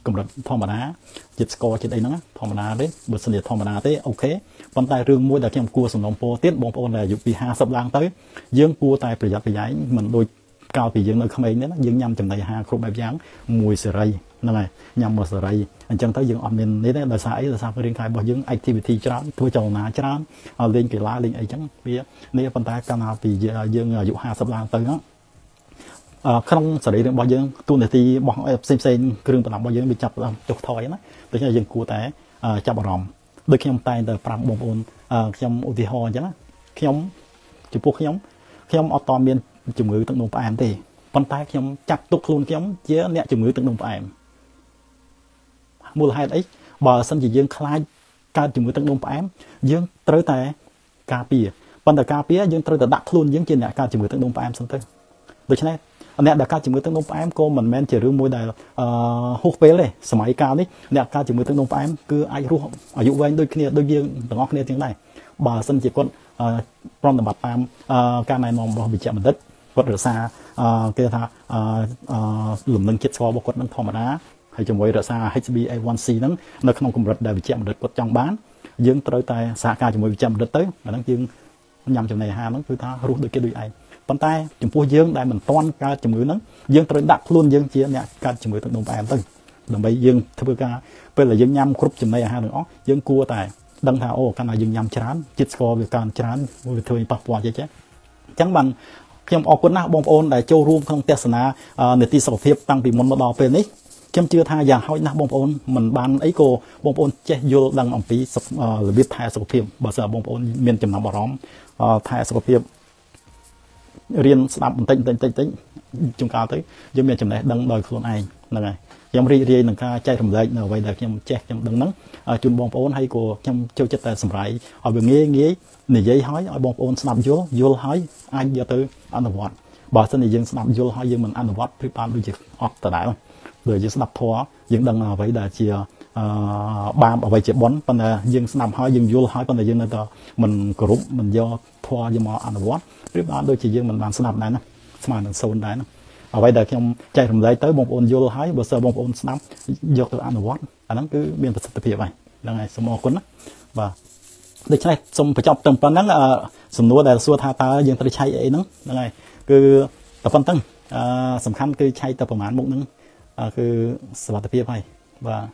កម្រិតធម្មតាចិត្តស្គរចិត្តអីហ្នឹងធម្មតាទេបើសិនជាធម្មតាទេអូខេប៉ុន្តែរឿងមួយដែលខ្ញុំគួរសំណូមពរទៀតបងប្អូនដែលអាយុពី50ឡើងទៅយើងគួរតែប្រយ័ត្នប្រយែងមិនដូចកាលពីយើងនៅក្មេងនេះណាយើងញ៉ាំចំណីអាហារគ្រប់បែបយ៉ាងមួយសេរីហ្នឹងហើយញ៉ាំមួយសេរីអញ្ចឹងទៅយើងអត់មាននេះទេដោយសារអីដោយសាររាងកាយរបស់យើង activity ច្រើនធ្វើចលនាច្រើនលេងកីឡាលេងអីចឹងវានេះប៉ុន្តែកាលណាពីយើងអាយុ50ឡើងទៅហ្នឹងក្នុងសេរីរបស់យើងទូនាទីរបស់ផ្សេងគ្រឿងបន្លាស់របស់យើងវាចាប់ចុះថយណាដូច្នេះយើងគួរតែចាប់អារម្មណ៍ដូចខ្ញុំតែងតែប្រាប់បងប្អូនខ្ញុំឧទាហរណ៍អញ្ចឹងណាខ្ញុំចំពោះខ្ញុំអត់តមានជំងឺទឹកនោមផ្អែមទេប៉ុន្តែខ្ញុំចាត់ទុកខ្លួនខ្ញុំជាអ្នកជំងឺទឹកនោមផ្អែមមូលហេតុអីបើសិនជាយើងខ្លាចកើតជំងឺទឹកនោមផ្អែមយើងត្រូវតែការពារប៉ុន្តែការពារយើងត្រូវតែដាក់ខ្លួនយើងជាអ្នកកើតជំងឺទឹកនោមផ្អែមសិនទៅដូច្នេះអ្នកដែលកើតជំងឺទឹកនោមផ្អែមក៏មិនមែនជារឿងមួយដែលហួសពេលទេសម័យកាលនេះអ្នកកើតជំងឺទឹកនោមផ្អែមគឺអាចរស់អាយុវែងដូចគ្នាដូចយើងទាំងអស់គ្នាទាំងដែរបើសិនជាគាត់ប្រតិបត្តិតាមការណែនាំរបស់វិជ្ជបណ្ឌិតគាត់រក្សាគេថាលំនឹងចិត្តស្គាល់របស់គាត់នឹងធម្មតាហើយជាមួយរក្សា HbA1c ហ្នឹងនៅក្នុងកម្រិតដែលវិជ្ជបណ្ឌិតគាត់ចង់បានយើងត្រូវតែសហការជាមួយវិជ្ជបណ្ឌិតទៅអាហ្នឹងយើងញ៉ាំចំណីអាហារហ្នឹងគឺថារស់ដូចគេដូចឯងប៉ុន្តែចំពោះយើងដែលមិនទាន់កើតជំងឺហ្នឹងយើងត្រូវដាក់ខ្លួនយើងជាអ្នកកើតជំងឺទឹកនោមផ្អែមទៅដើម្បីយើងធ្វើការពេលដែលយើងញ៉ាំគ្រប់ចំណីអាហារទាំងអស់យើងគួរតែដឹងថាអូកាលណាយើងញ៉ាំច្រើនជាតិស្ករវាកើនច្រើនវាធ្វើឲ្យប៉ះពាល់ចេះអញ្ចឹងបានខ្ញុំអរគុណណាស់បងប្អូនដែលចូលរួមក្នុងទស្សនានីតិសុខភាពតាំងពីមុនមកដល់ពេលនេះខ្ញុំជឿថាយ៉ាងហោចណាស់បងប្អូនមិនបានអីក៏បងប្អូនចេះយល់ដឹងអំពីរបៀបថែសុខភាពបើសិនបងប្អូនមានចំណាប់អារម្មណ៍ថែសុខភាពរៀនស្ដាប់បន្តិចជួនកាលទៅយើងមានចំណេះដឹងដោយខ្លួនឯងហ្នឹងហើយខ្ញុំរីករាយនឹងការចែករំលែកនៅអ្វីដែលខ្ញុំចេះខ្ញុំដឹងហ្នឹងជូនបងប្អូនហើយក៏ខ្ញុំចូលចិត្តតែសម្រាយឲ្យវាងាយនិយាយឲ្យបងប្អូនស្ដាប់យល់ហើយអាចយកទៅអនុវត្តបើសិនជាយើងស្ដាប់យល់ហើយយើងមិនអនុវត្តព្រឹកបានដូចជាអត់ដដែលដូចយើងស្ដាប់ធម៌យើងដឹងអ្វីដែលជាបាបអ្វីជាបុណ្យប៉ុន្តែយើងស្ដាប់ហើយយើងយល់ហើយប៉ុន្តែយើងនៅតែមិនគោរពមិនយកធម៌យកមកអនុវត្តព្រឹកបានដូចជាយើងមិនបានស្ដាប់ដែរណាស្មើនឹង0ដែរណាអ្វីដែលខ្ញុំចែករំលែកទៅបងប្អូនយល់ហើយបើសិនបងប្អូនស្ដាប់យកទៅអនុវត្តអាហ្នឹងគឺមានប្រសិទ្ធភាពហើយហ្នឹងហើយសូមអរគុណណាបាទដូច្នេះសូមបញ្ចប់ត្រឹមប៉ុណ្ណឹងសំណួរដែលសួរថាតើយើងត្រូវឆៃអីហ្នឹងហ្នឹងហើយគឺតែប៉ុណ្្នឹងសំខាន់គឺឆៃតែប្រហែលមុខហ្នឹងគឺសុវត្ថិភាពហើយបាទ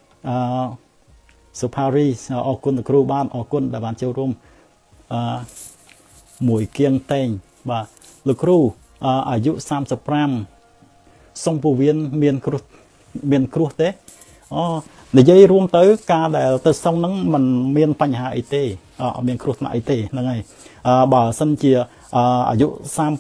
សុផារីអរគុណលោកគ្រូបានអរគុណដែលបានចូលរួមមួយគៀងតែងបាទលោកគ្រូអាយុ35សុំពវៀនមានគ្រោះទេនិយាយរួមទៅការដែលទៅសុំហ្នឹងมันមានបញ្ហាអីទេអត់មានគ្រោះថ្នាក់អីទេហ្នឹងហើយបើសិនជាអាយុ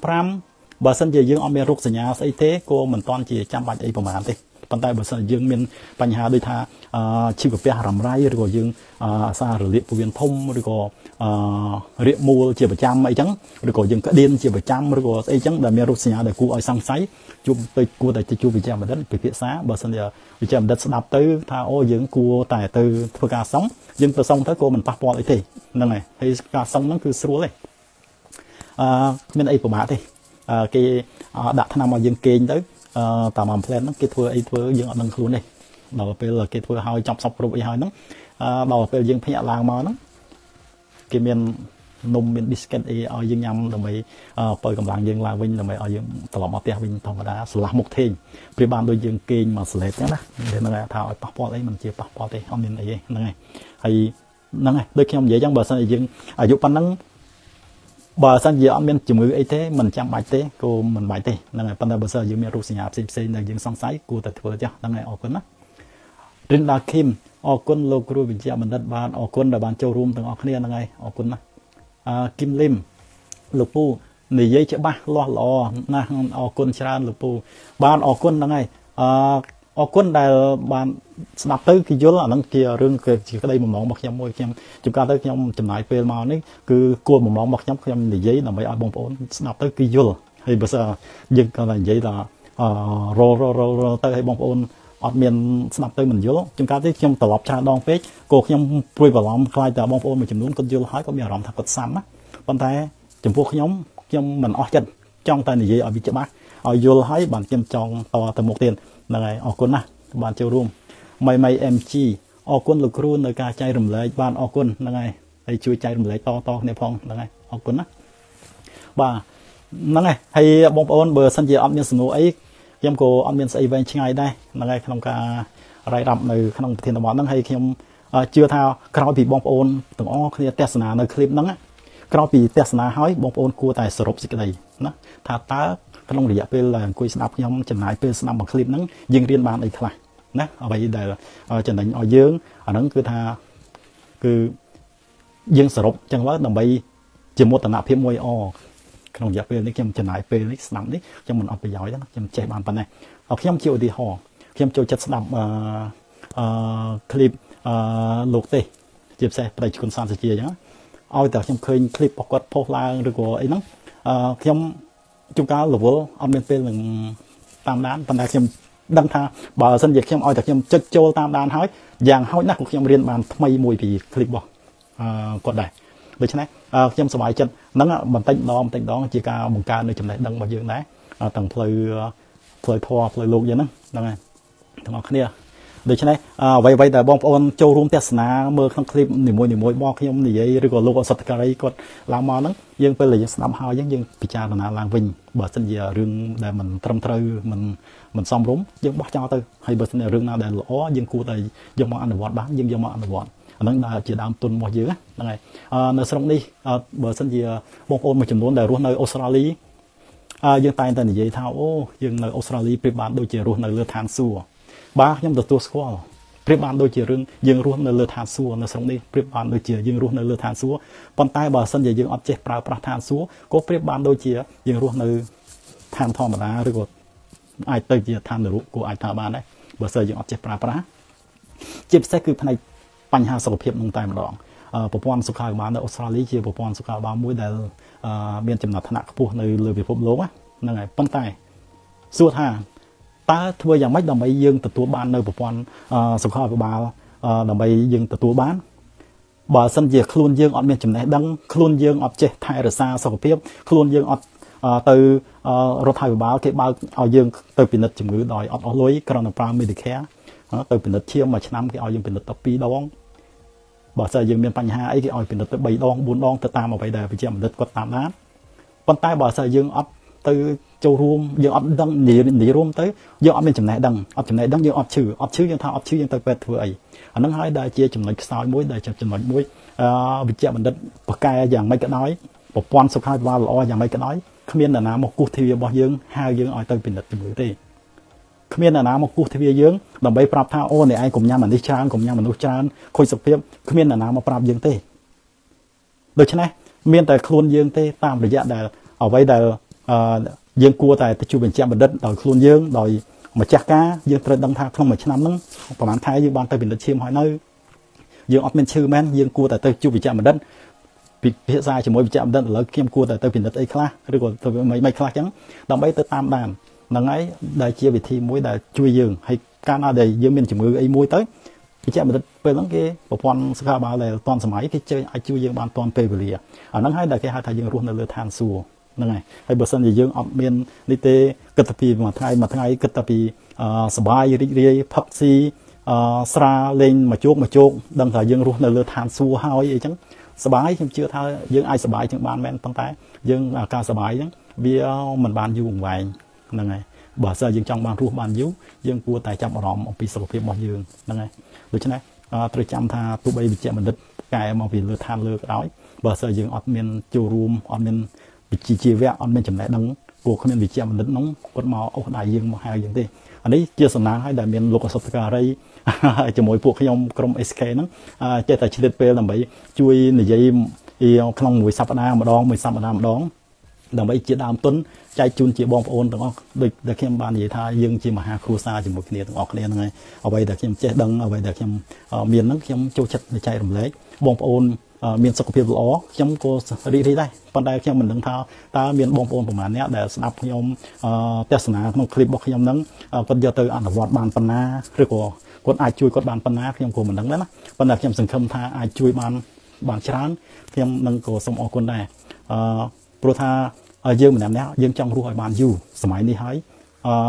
35បើសិនជាយើងអត់មានរោគសញ្ញាស្អីទេក៏មិនតាន់ជាចាំបាច់អីប្រហែលទេប៉ុន្តែបើសិនយើងមានបញ្ហាដូចថាជីវពះរំរាយឬក៏យើងអាសាររលាកពោះវៀនធំឬក៏រាកមូលជាប្រចាំអីចឹងឬក៏យើងក្តៀនជាប្រចាំឬក៏ស្អីចឹងដែលមានរោគសញ្ញាដែលគួរឲ្យសង្ស័យជួបទៅគួរតែជួបវិជ្ជបណ្ឌិតពិភាក្សាបើសិនជាវិជ្ជបណ្ឌិតស្ដាប់ទៅថាអូយើងគួរតែទៅធ្វើការសង្ឃយើងទៅសង្ឃទៅក៏មិនប៉ះពាល់អីទេហ្នឹងហើយការសង្ឃហ្នឹងគឺស្រួលទេគ្មានអីពិបាកទេគេដាក់ថ្នាំឲ្យយើងគេងទៅតាមអំផ្លែនហ្នឹងគេធ្វើអីធ្វើយើងអត់ដឹងខ្លួនទេដល់ពេលគេធ្វើឲ្យចប់សពគ្រប់អីហើយហ្នឹងដល់ពេលយើងភ្ញាក់ឡើងមកហ្នឹងគេមាននំមាន biscuit អីឲ្យយើងញ៉ាំដើម្បីបើកម្លាំងយើងឡើងវិញដើម្បីឲ្យយើងត្រឡប់មកផ្ទះវិញធម្មតាស្រឡះមុខធេងព្រាបបានដូចយើងគេងមកស្លេតចឹងណាហ្នឹងហើយថាឲ្យប៉ះពាល់អីមិនជាប៉ះពាល់ទេអត់មានអីទេហ្នឹងហើយហើយហ្នឹងហើយដូចខ្ញុំនិយាយចឹងបើសិនជាយើងអាយុប៉ុណ្ណឹងបើសិនជាអត់មានជំងឺអីទេមិនចាំបាច់ទេក៏មិនបាច់ទេហ្នឹងហើយប៉ុន្តែបើសិនយើងមានរោគសញ្ញាផ្សេងដែលយើងសង្ស័យគួរតែធ្វើចាស់ហ្នឹងហើយអរគុណណារិនដាឃីមអរគុណលោកគ្រូវិជ្ជបណ្ឌិតបានអរគុណដែលបានចូលរួមទាំងអស់គ្នាហ្នឹងហើយអរគុណណាគឹមលឹមលោកពូនិយាយច្បាស់លាស់ល្អណាស់អរគុណច្រើនលោកពូបានអរគុណហ្នឹងហើយអរគុណដែលបានស្ដាប់ទៅគឺយល់អាហ្នឹងជារឿងជាក្តីបំណងរបស់ខ្ញុំមួយខ្ញុំជួនកាលទៅខ្ញុំចំណាយពេលមកនេះគឺគោលបំណងរបស់ខ្ញុំនិយាយដើម្បីឲ្យបងប្អូនស្ដាប់ទៅគឺយល់ហើយបើសិនយើងគាត់តែនិយាយថារលទៅឲ្យបងប្អូនអត់មានស្ដាប់ទៅមិនយល់ជួនកាលទៅខ្ញុំត្រឡប់ច្រើនដងពេកក៏ខ្ញុំព្រួយបារម្ភខ្លាចតែបងប្អូនមួយចំនួនគាត់យល់ហើយគាត់មានអារម្មណ៍ថាគាត់សាំណាប៉ុន្តែចំពោះខ្ញុំមិនអស់ចិត្តចង់តែនិយាយឲ្យវាច្បាស់ឲ្យយល់ហើយបានខ្ញុំចង់តទៅមុខទៀតហ្នឹងហើយអរគុណណាស់បានចូលរួម mày MG ออกคนลูกครูในการใจรำเลยบ้านออกคนนั่งไงให้ช่วยใจรำเลยต่อในพองนั่งไงออกคนนะบ้านั่งไงให้บงปอนเบอร์สัญญาอัพเมียนสนุไอ้ยังโกอัพเมียนใส่แวนชิงไงได้นั่งไงขนมกาอะไรรำในขนมเทียนตะวันนั่งให้ขนมเชื่อท่าคราวปีบงปอนถึงอ้อเคลียร์เทศนาในคลิปนั่งอ่ะคราวปีเทศนาให้บงปอนกลัวแต่สรุปสิกันเลยนะถ้าตาขนมเรียเป็นอะไรคุยสนับขนมจำหน่ายเป็นสนับบางคลิปนั่งยิงเรียนบ้านอีกครั้งนะเอาไปเดี๋ยวจะหนึ่งเอาเยอะอันนั้นคือท่าคือยิงสรุปจังว่าต่อไปจะมดตนาเพียงมวยออกขนมยาเป็นนี่ขนมจะหน่ายเป็นนี่สนับนี่จะมันเอาไปย้อยแล้วขนมใจบานปันnàyเอาขนมเจียวดีห่อขนมเจียวจัดสนับคลิปลูกเตะเจ็บแสบไปจุนซานสเจียยังเอาแต่ขนมเคยคลิปปกติโพลางหรือว่าไอ้นั่งขนมจุกกาหรือว่าเอาเป็นหนึ่งตามร้านปันใดขนมดังท่าบ่าวสัญญาเข้มเอาจากเข้มจัดโจตามด้านหอยอย่างหอยนักเข้มเรียนบานทำไมมวยปีคลิปบอกกดได้โดยฉะนั้นเข้มสบายจังนั่งบันเต็งดองจีกาบังการในจำแนกดังมาเยอะนะต่างเพลย์ทอเพลย์ลูกอย่างนั้นนั่งไงทั้งหมดเนี่ยโดยฉะนั้นไว้แต่บองปอนโจรวมเทศนาเมื่อครั้งคลิปหนึ่งมวยบอกเข้มหนีหรือว่าลูกสัตว์การีกดลามานั้นยังเป็นเลยยังสนามหายังพิจารณาลางวิ่งบ่สัญญาเรื่องแต่มันตรมตรึมันซ้อมรุ้มยังบอกเจ้าตัวให้บ่สัญญาเรื่องnàoแต่ล้อยังกูแต่ยังมาอันวัดบ้างยังมาอันวัดอันนั้นได้จะดามตุนบ่เยอะนั่นไงในสรงนี้บ่สัญญาบองปอนมาจำนวนแต่รู้ในออสเตรเลียยังตายแต่หนีเท่าโอ้ยังในออสเตรเลียเปรียบานโดยเจรู้ในเรือทางซัวบ้ายังตัวสควอลเปรียบานโดยเจรึงยังรู้ในเรือทางซัวในสรงนี้เปรียบานโดยเจยังรู้ในเรือทางซัวปนใต้บ่สัญญายังอัดเจ็บปลาประทานซัวก็เปรียบานโดยเจยังรู้ในทางธรรมดาหรือว่าไอเตอร์เจทางในรูกูไอทาบานได้บ่เสยยังอัดเจ็บปลาประเจ็บแท้คือภายในปัญหาสุขภาพลงใต้มาดองประวัติสุขภาพบ้านในออสเตรเลียเจประวัติสุขภาพบ้านมุ้ยแต่เมียนจำหน่ายธนาคารในเรือพิภพโลกนั่นไงปนใต้ส่วนทางตาทัวอย่างไม่ดำไปยืงตัวบ้านในประวัติสุขภาพบ้านดำไปยืงตัวบ้านบ่สัญญาคลุนยืงอดเมียนจำหน่ายดังคลุนยืงอดเจไทยหรือซาสุขภาพคลุนยืงอดtừรถไฟบ้าที่บ้าเอายืงtừเป็นนัดจมูกดอยอดเอาลุยกระนั้นปลาไม่ได้แค่từเป็นนัดเชี่ยวมาชนะที่เอายืงเป็นนัดตปีดองบ่ใส่ยืงเป็นปัญหาไอ้ที่เอาเป็นนัดใบดองบุญดองตามเอาไปได้ไปเชี่ยวมันนัดก็ตามนั้นปนใต้บ่ใส่ยืงอดtừ châu rùmยืงอดดังหนีรวมtớiยืงอดเป็นจำแนกดังอดจำแนกดังยืงอดชื่อยังทางอดชื่อยังตัวเป็ดถั่วไอ้อันนั้นให้ได้เชี่ยวจำนวนสาวมุ้ยได้จำนวนมุ้ยวิจัยมันนัดปากกายอย่างไม่กระน้อยปกป้องสุขภาพว่าเราอย่างไม่กระน้อยขมิ้นน้ำมากู้ทีวีบ่ยืงห้ายืงเอาตัวเป็นนัดจมูกตีขมิ้นน้ำมากู้ทีวียืงดำไปปรับท่าโอ้เนี่ยไอ้กลุ่มยามันดิชานกลุ่มยามันดุจานคุยสุขภาพขมิ้นน้ำมาปรับยืงตีโดยฉะนั้นเมียนแต่คลุนยืงตีตามระยะได้เอาไว้ได้ยืงกลัวแต่จูเป็นเจ้าบันดัดโดยคลุนยืงโดยมาจักกายืงตระดังท่าขนมชน้ำนั้นประมาณไทยยืงบางตัวเป็นนัดเชี่ยมหอยเนื้อยืงออกเป็นชื่อแม่นยืงกลัวแต่ตัวจูเป็นเจ้าบันดัดปิดเพี้ยซายจะมวยจับดันแล้วเข้มกลัวแต่ตัวผิดไอ้คลาหรือว่าตัวไม่คลาจังดำไปตัวตามด่านดังไงได้เชี่ยวิธีมวยได้ช่วยยืงให้การอะไรยืงเป็นจมูกไอ้มวยtớiพิจารณาเป็นลังเกะปกป้องสกัดบาเลยตอนสมัยที่เจอไอ้ช่วยยืงบานตอนเปเปรียอันนั้นให้ได้แค่หาทางยืงรุ่นในเรือทานซัวนั่นไงให้เบอร์สันยืงออกเมียนนิเตกัตปีมาไงกัตปีสบายเรียพักซีสระเลนมาโจกดังแต่ยืงรุ่นในเรือทานซัวหายไอ้จังสบายเชื่อท่ายังไอสบายจังบ้านแม่นตั้งแต่ยังอาการสบายยังเบี้ยวมันบ้านยุ่งไวนั่นไงบ่เสยยังจังบ้านรูปบ้านยุ่งยังกลัวแต่จับอารมณ์ปีสุขภาพบ่ยืงนั่นไงโดยฉะนั้นตรวจจำท่าตัวใบวิจัยมันดึกกายมาวิเลือทานเลือกร้อยบ่เสยยังอดเมียนจูรูมอดเมียนวิจิแวะอดเมียนจำแนกดังกลัวเขาเมียนวิจัยมันดึกน้องกดมาเอาได้ยังมาหายังที่อันนี้เจอสนาให้ได้เมียนโลกสัตว์การีจะมวยพวกขยมกรมเอสเคนั้นเจแต่ชีวิตเปล่าไปช่วยในใจขนมมวยสัปดาห์มาดองมวยสัปดาห์มาดองดังไปเจียดามต้นใจจุนเจียบองโอนต่างก็โดยเด็กเข้มบานยี่ท่ายังเจียมหาครูซาจมูกเนี่ยต่างออกเนี่ยยังไงเอาไปเด็กเข้มเจดังเอาไปเด็กเข้มเมียนนั้นเข้มโจชัดในใจรำเล็กบองโอนเมียนสุขภาพล้อเข้มโกรีได้ปันได้เข้มเหมือนทั้งเท้าตาเมียนบองโอนประมาณนี้แต่สนับขยมเทศนาของคลิปบอกขยมนั้นก็จะเจออันวัดบานปันนาหรือก็กดไอช่วยกดบานปันนาขยมโกเหมือนทั้งนั้นนะปันได้เข้มสังคมท่าไอช่วยบานช้างเข้มนั่งโกสมอคนได้โปรธายืมเหมือนนี้ยืมจังรู้หอยบานอยู่สมัยนี้ให้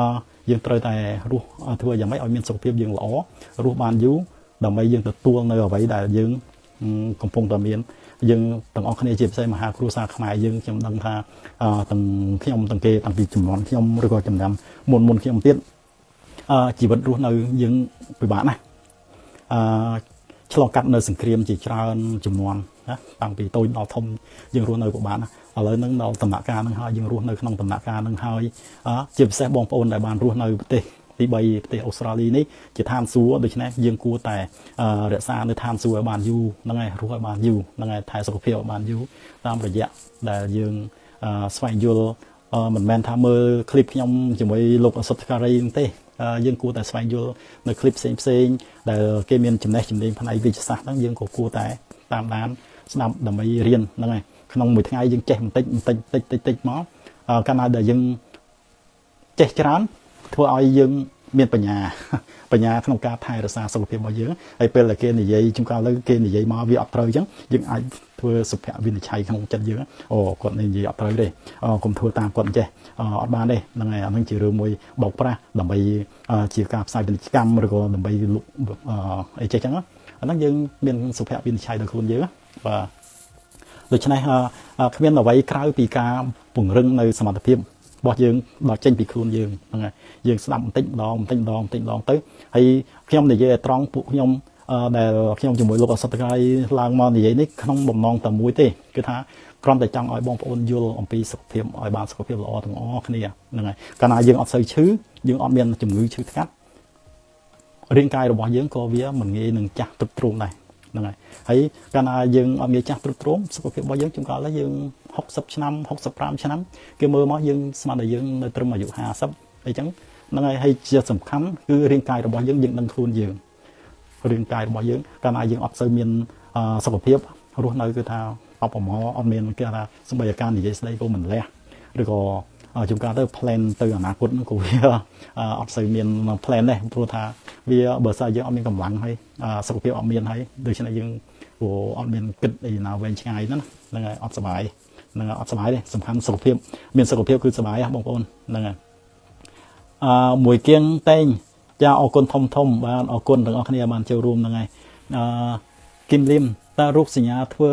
យើងត្រូវតែរស់ធ្វើយ៉ាងម៉េចឲ្យមានសុខភាពយើងល្អរស់បានយូរដើម្បីយើងទទួលនៅអ្វីដែលយើងកំពុងតែមានយើងទាំងអស់គ្នាជាពិសេសមហាគ្រួសារខ្មែរយើងខ្ញុំដឹងថាទាំងខ្ញុំទាំងគេតាំងពីចំនួនខ្ញុំឬក៏ចំណាំមុនខ្ញុំទៀតជីវិតរស់នៅយើងពិបាកណាស់ឆ្លងកាត់នៅសង្គ្រាមជាច្រើនចំនួនណាតាំងពីតូចដល់ធំយើងរស់នៅពិបាកណាស់ឥឡូវហ្នឹងដល់ដំណាក់កាលហ្នឹងហើយយើងរស់នៅក្នុងដំណាក់កាលហ្នឹងហើយជាពិសេសបងប្អូនដែលបានរស់នៅប្រទេសទី3ប្រទេសអូស្ត្រាលីនេះជាឋានសួគ៌ដូច្នេះយើងគួរតែរក្សានៅឋានសួគ៌ឲ្យបានយូរហ្នឹងហើយរស់ឲ្យបានយូរហ្នឹងហើយថែសុខភាពឲ្យបានយូរតាមរយៈដែលយើងស្វែងយល់មិនមែនថាមើលคลิปខ្ញុំជាមួយលោកអសុទ្ធការីទេយើងគួរតែស្វែងយល់នៅคลิปផ្សេងដែលគេមានចំណេះចំណេញផ្នែកវិទ្យាសាស្ត្រហ្នឹងយើងក៏គួរតែតាមដានស្ដាប់ដើម្បីរៀនហ្នឹងហើយក្នុងមួយថ្ងៃយើងចេះបន្តិចមកកាលណាដែលយើងចេះច្រើនធ្វើឲ្យយើងមានបញ្ញាក្នុងការថែរក្សាសុខភាពរបស់យើងហើយពេលដែលគេនិយាយជំកាលលើគេនិយាយមកវាអត់ត្រូវអញ្ចឹងយើងអាចធ្វើសុភវិនិច្ឆ័យក្នុងចិត្តយើងគាត់និយាយអត់ត្រូវទេកុំធ្វើតាមគាត់ចេះអត់បានទេហ្នឹងហើយអានឹងជារឿងមួយបោកប្រាស់ដើម្បីជាការផ្សាយពាណិជ្ជកម្មឬក៏ដើម្បីលក់អីចេះអញ្ចឹងអាហ្នឹងយើងមានសុភវិនិច្ឆ័យដល់ខ្លួនយើងបាទដូច្នេះគ្មានអ្វីក្រៅពីការពង្រឹងនៅសមត្ថភាពរបស់យើងដល់ចេញពីខ្លួនយើងហ្នឹងហើយយើងស្ដាប់បន្តិចម្ដងទៅហើយខ្ញុំនិយាយឲ្យត្រង់ពួកខ្ញុំដែលខ្ញុំជាមួយលោកអសតកាយឡើងមកនិយាយនេះក្នុងបំណងតែមួយទេគឺថាគ្រាន់តែចង់ឲ្យបងប្អូនយល់អំពីសុខភាពឲ្យបានសុខភាពល្អទាំងអស់គ្នាហ្នឹងហើយកាលណាយើងអត់សូវឈឺយើងអត់មានជំងឺឈឺថ្កាត់រាងកាយរបស់យើងក៏វាមិនងាយនឹងចាស់ទ្រុឌទ្រោមដែរហ្នឹងហើយកាលណាយើងអត់មានចាស់ទ្រុឌទ្រោមសុខភាពរបស់យើងជួនកាលយើង60ឆ្នាំ65ឆ្នាំគេមើលមកយើងស្មានតែយើងនៅត្រឹមអាយុ50អីចឹងហ្នឹងហើយជាសំខាន់គឺរាងកាយរបស់យើងដឹងខ្លួនយើងរាងកាយរបស់យើងកាលណាយើងអត់សូវមានសុខភាពរស់នៅគឺថាអបអមអត់មានគេថាសម្បីអាការនិយាយស្ដីក៏មិនលះឬក៏ជួនកាលទៅ plan ទៅអនាគតហ្នឹងក៏វាអត់សូវមាន plan ដែរព្រោះថាវាបើសិនយើងអត់មានកម្លាំងហើយសុខភាពអត់មានហើយដូច្នេះយើងព្រោះអត់មានគិតអីណាវែងឆ្ងាយហ្នឹងហើយអត់សុបាយហ្នឹងអត់សុបាយទេសំខាន់សុខភាពមានសុខភាពគឺសុបាយបងប្អូនហ្នឹងហើយមួយគៀងតែងចាអរគុណធំបាទអរគុណទាំងអស់គ្នាបានចូលរួមហ្នឹងហើយគឹមលឹមតើរោគសញ្ញាធ្វើ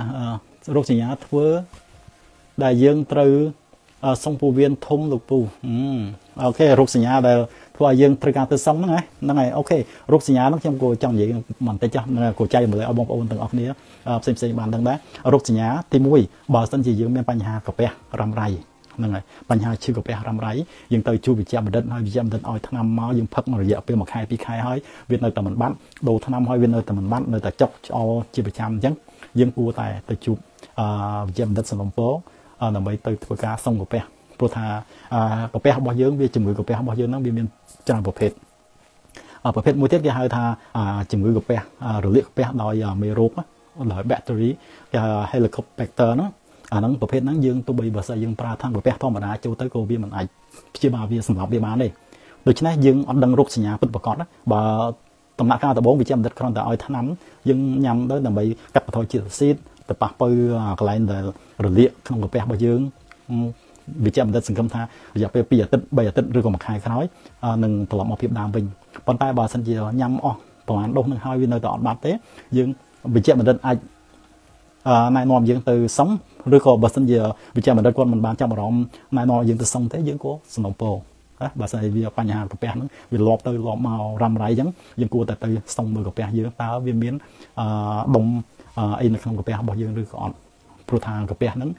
ដែលយើងត្រូវសុងពោះវៀនធំលោកពូអូខេរោគសញ្ញាដែលធ្វើឲ្យយើងត្រូវការទៅសុងហ្នឹងហើយអូខេរោគសញ្ញាហ្នឹងខ្ញុំក៏ចង់និយាយបន្តិចហ្នឹងក៏ចែកម្លែកឲ្យបងប្អូនទាំងអស់គ្នាផ្សេងបានទាំងដែររោគសញ្ញាទី1បើសិនជាយើងមានបញ្ហាកាពះរ៉ាំរ៉ៃហ្នឹងហើយបញ្ហាឈឺកាពះរ៉ាំរ៉ៃយើងទៅជួបវិជ្ជបណ្ឌិតហើយវិជ្ជបណ្ឌិតឲ្យថ្នាំមកយើងផឹករយៈពេល1ខែ2ខែហើយវានៅតែមិនបាត់ដូរថ្នាំហើយវានៅតែមិនបាត់នៅតែចុកឆ្អល់ជាប្រចាំអញ្ចឹងយើងគួរតែទៅជួបវិជ្ជបណ្ឌិតសំឡុំពរដើម្បីទៅធ្វើការសុំកាពះព្រោះថាកាពះរបស់យើងវាជំងឺកាពះរបស់យើងហ្នឹងវាមានច្រើនប្រភេទមួយទៀតគេហៅថាជំងឺកាពះរលាកកាពះដោយមេរោគដោយ bacteria គេហៅ Helicobacter ហ្នឹងអាហ្នឹងប្រភេទហ្នឹងយើងទោះបីបើសិនយើងប្រើថ្នាំកាពះធម្មតាចូលទៅក៏វាមិនអាចព្យាបាលវាសម្រាប់វាបានទេដូច្នេះយើងអត់ដឹងរោគសញ្ញាពិតប្រាកដបើដំណាក់កាលដំបូងវិជ្ជាបណ្ឌិតគ្រាន់តែឲ្យថ្នាំយើងញ៉ាំទៅដើម្បីកាត់បន្ថយជាតិអាស៊ីតទៅប៉ះពៅកន្លែងដែលរលាកក្នុងកាពះរបស់យើងវិជ្ជាបណ្ឌិតសង្ឃឹមថារយៈពេល2អាទិត្យ3អាទិត្យឬក៏1ខែក្រោយនឹងត្រឡប់មកភាពដើមវិញប៉ុន្តែបើសិនជាញ៉ាំអស់ប្រហែលដុសនឹងហើយវានៅតែអត់បាត់ទេយើងវិជ្ជាបណ្ឌិតអាចណែនាំយើងទៅសុំឬក៏បើសិនជាវិជ្ជាបណ្ឌិតគាត់មិនបានចាប់អារម្មណ៍ណែនាំយើងទៅសុំទេយើងក៏សំណូមពរបើសិនជាវាបញ្ហាកាពះហ្នឹងវាលាប់ទៅលាប់មករ៉ាំរ៉ៃអញ្ចឹងយើងគួរតែទៅសុំមើលកាពះយើងតើវាមានដុំអីនៅក្នុងកាពះរបស់យើងឬក៏អត់ព្រោះថាកាពះហ្នឹង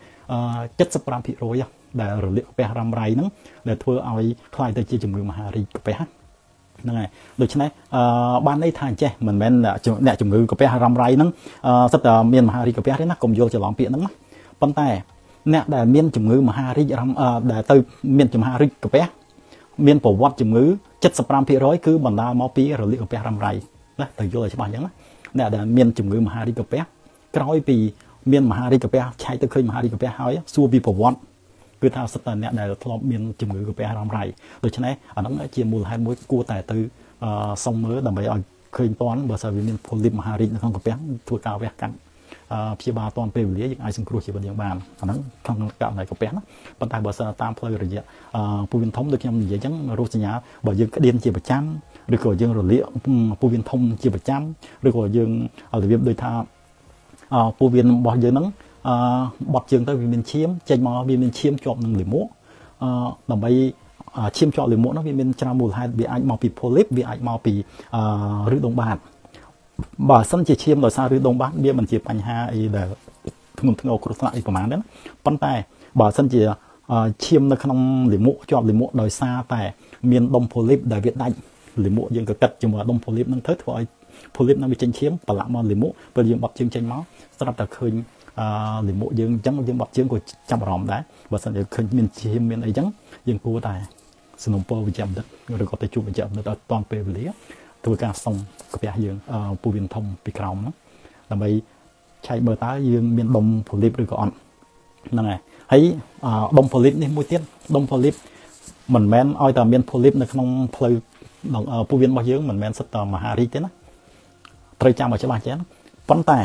75% ដែលរលាកកាពះរ៉ាំរ៉ៃហ្នឹងដែលធ្វើឲ្យខ្លាយទៅជាជំងឺមហារីកកាពះហ្នឹងហើយដូច្នេះបានន័យថាចេះមិនមែនអ្នកជំងឺកាពះរ៉ាំរ៉ៃហ្នឹងសិតតែមានមហារីកកាពះទេណាកុំយល់ច្រឡំពាក្យហ្នឹងណាប៉ុន្តែអ្នកដែលមានជំងឺមហារីកដែលទៅមានមហារីកកាពះមានប្រវត្តិជំងឺ75%គឺបណ្ដាលមកពីរលាកកាពះរ៉ាំរ៉ៃណាទៅយល់ឲ្យច្បាស់អញ្ចឹងណាអ្នកដែលមានជំងឺមហារីកកាពះក្រោយពីមានមហារីកកាពះឆែកទៅឃើញមហារីកកាពះហើយសួរពីប្រវត្តិគឺថាសិតតែអ្នកដែលធ្លាប់មានជំងឺកាពះរ៉ាំរ៉ៃដូច្នេះអាហ្នឹងជាមូលហេតុមួយគួរតែទៅសុំមើលដើម្បីឲ្យឃើញតន់បើសិនវាមានផូលីបមហារីកនៅក្នុងកាពះធ្វើការវះកាត់ព្យាបាលតនពេលវេលាយើងអាចសង្គ្រោះជីវិតយើងបានអាហ្នឹងក្នុងករណីកាពះណាប៉ុន្តែបើសិនតាមផ្លូវរយៈពោះវៀនធំដូចខ្ញុំនិយាយអញ្ចឹងរោគសញ្ញាបើយើងក្តៀនជាប្រចាំឬក៏យើងរលាកពោះវៀនធំជាប្រចាំឬក៏យើងរបៀបដូចថាពោះវៀនរបស់យើងហ្នឹងបត់ជើងទៅវាមានឈាមចេញមកវាមានឈាមជាប់នឹងលាមកដើម្បីឈាមជាប់លាមកនោះវាមានច្រើនមូលហេតុវាអាចមកពី polyp វាអាចមកពីឬដងបាតបើសិនជាឈាមដោយសារឬដងបាតវាមិនជាបញ្ហាអីដែលធ្ងន់ធ្ងរគ្រោះថ្នាក់អីប្រហែលទេណាប៉ុន្តែបើសិនជាឈាមនៅក្នុងលាមកជាប់លាមកដោយសារតែមានដុំ polyp ដែលវាដាច់លាមកយើងក៏កាត់ជាមួយដុំ polyp ហ្នឹងទៅធ្វើឲ្យ polyp ហ្នឹងវាចេញឈាមប្រឡាក់មកលាមកពេលយើងបត់ជើងចេញមកស្រាប់តែឃើញលាមកយើងអញ្ចឹងយើងបត់ជើងក៏ចាប់អារម្មណ៍ដែរបើសិនជាឃើញមានឈាមមានអីចឹងយើងគួរតែสนมปอวิจารณ์หรือก็แต่จูบวิจารณ์ตอนเปรียตัวการส่งกระเปียยืงปูวินทมปีกราวนะแต่ไม่ใช้เบอร์ตายืงมีดมโพลิปหรือก่อนนั่นไงให้ดมโพลิปนี่มวยเตี้ยดมโพลิปเหมือนแมนอ้อยแต่มีโพลิปในขนมเพลย์ปูวินบางยืงเหมือนแมนสตอมหาริเต้นะไตรจามมาใช่ไหมเจ้าปั้นแต่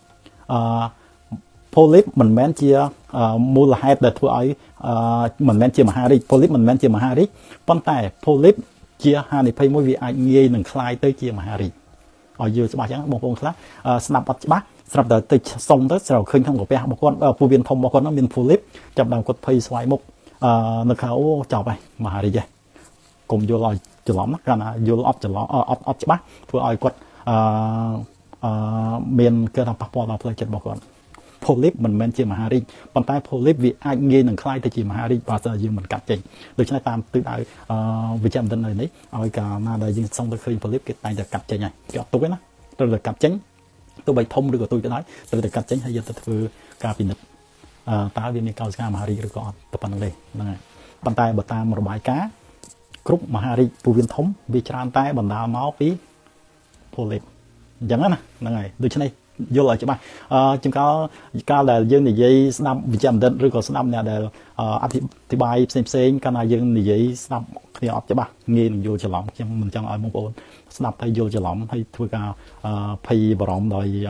โพลิปเหมือนแมนเชียมูลเหตุแต่ทั่วไอ้เหมือนแมนเชียมหาริโพลิปเหมือนแมนเชียมหาริปั้นแต่โพลิปเชียหาในเพย์มวยวีไอเงี้ยหนึ่งคลายเตยเชียมหาริอ๋อเยอะสบายจังบางคนครับสนับปัจจุบันสำหรับแต่ติดส่งtớiเราเคยทำกับแปะบางคนผู้เรียนทอมบางคนต้องเป็นโพลิปจับดาวกดเพย์สวายมุกนักข่าวจ่อไปมหาริเจกลมโยลอยจะล้อมนักการโยลออฟจะล้อออฟจะบ้าเพื่อเอากดเมียนเกิดทำปักปอเราเพลย์จัดบางคนโพลิปมันแมนเชียมหาริปัจจัยโพลิปวิไอเงี้ยหนึ่งคลายเตยเชียมหาริภาษายืมมันกัดจริงโดยใช้ตามตื้อได้วิจารณ์ดันเลยนี้เอาการมาได้ยิงส่งตะคืนโพลิปเกิดในจะกัดจริงไงเกี่ยวตัวนะเราจะกัดจริงตัวใบทมหรือตัวจะได้ตัวจะกัดจริงให้ยันตัวการพินิจตาวิมีการสร้างมหาริหรือก่อนตัวปันเลยนั่นไงปัจจัยบทตามระบายก้ากรุ๊ปมหาริปูวินทมวิจารณ์ใต้บรรดาเมาส์ปีโพลิปอย่างนั้นนะนั่นไงโดยใช้vô lại chứ mày chúng ta là dân này dây năm bị chậm đến rồi còn năm này là thì bài xem cái này dân này dây năm thì học chứ bà nghe vô chờ lỏng chứ mình chẳng ai mong ôn năm thay vô chờ lỏng hay thôi cả phi bảo rộng rồi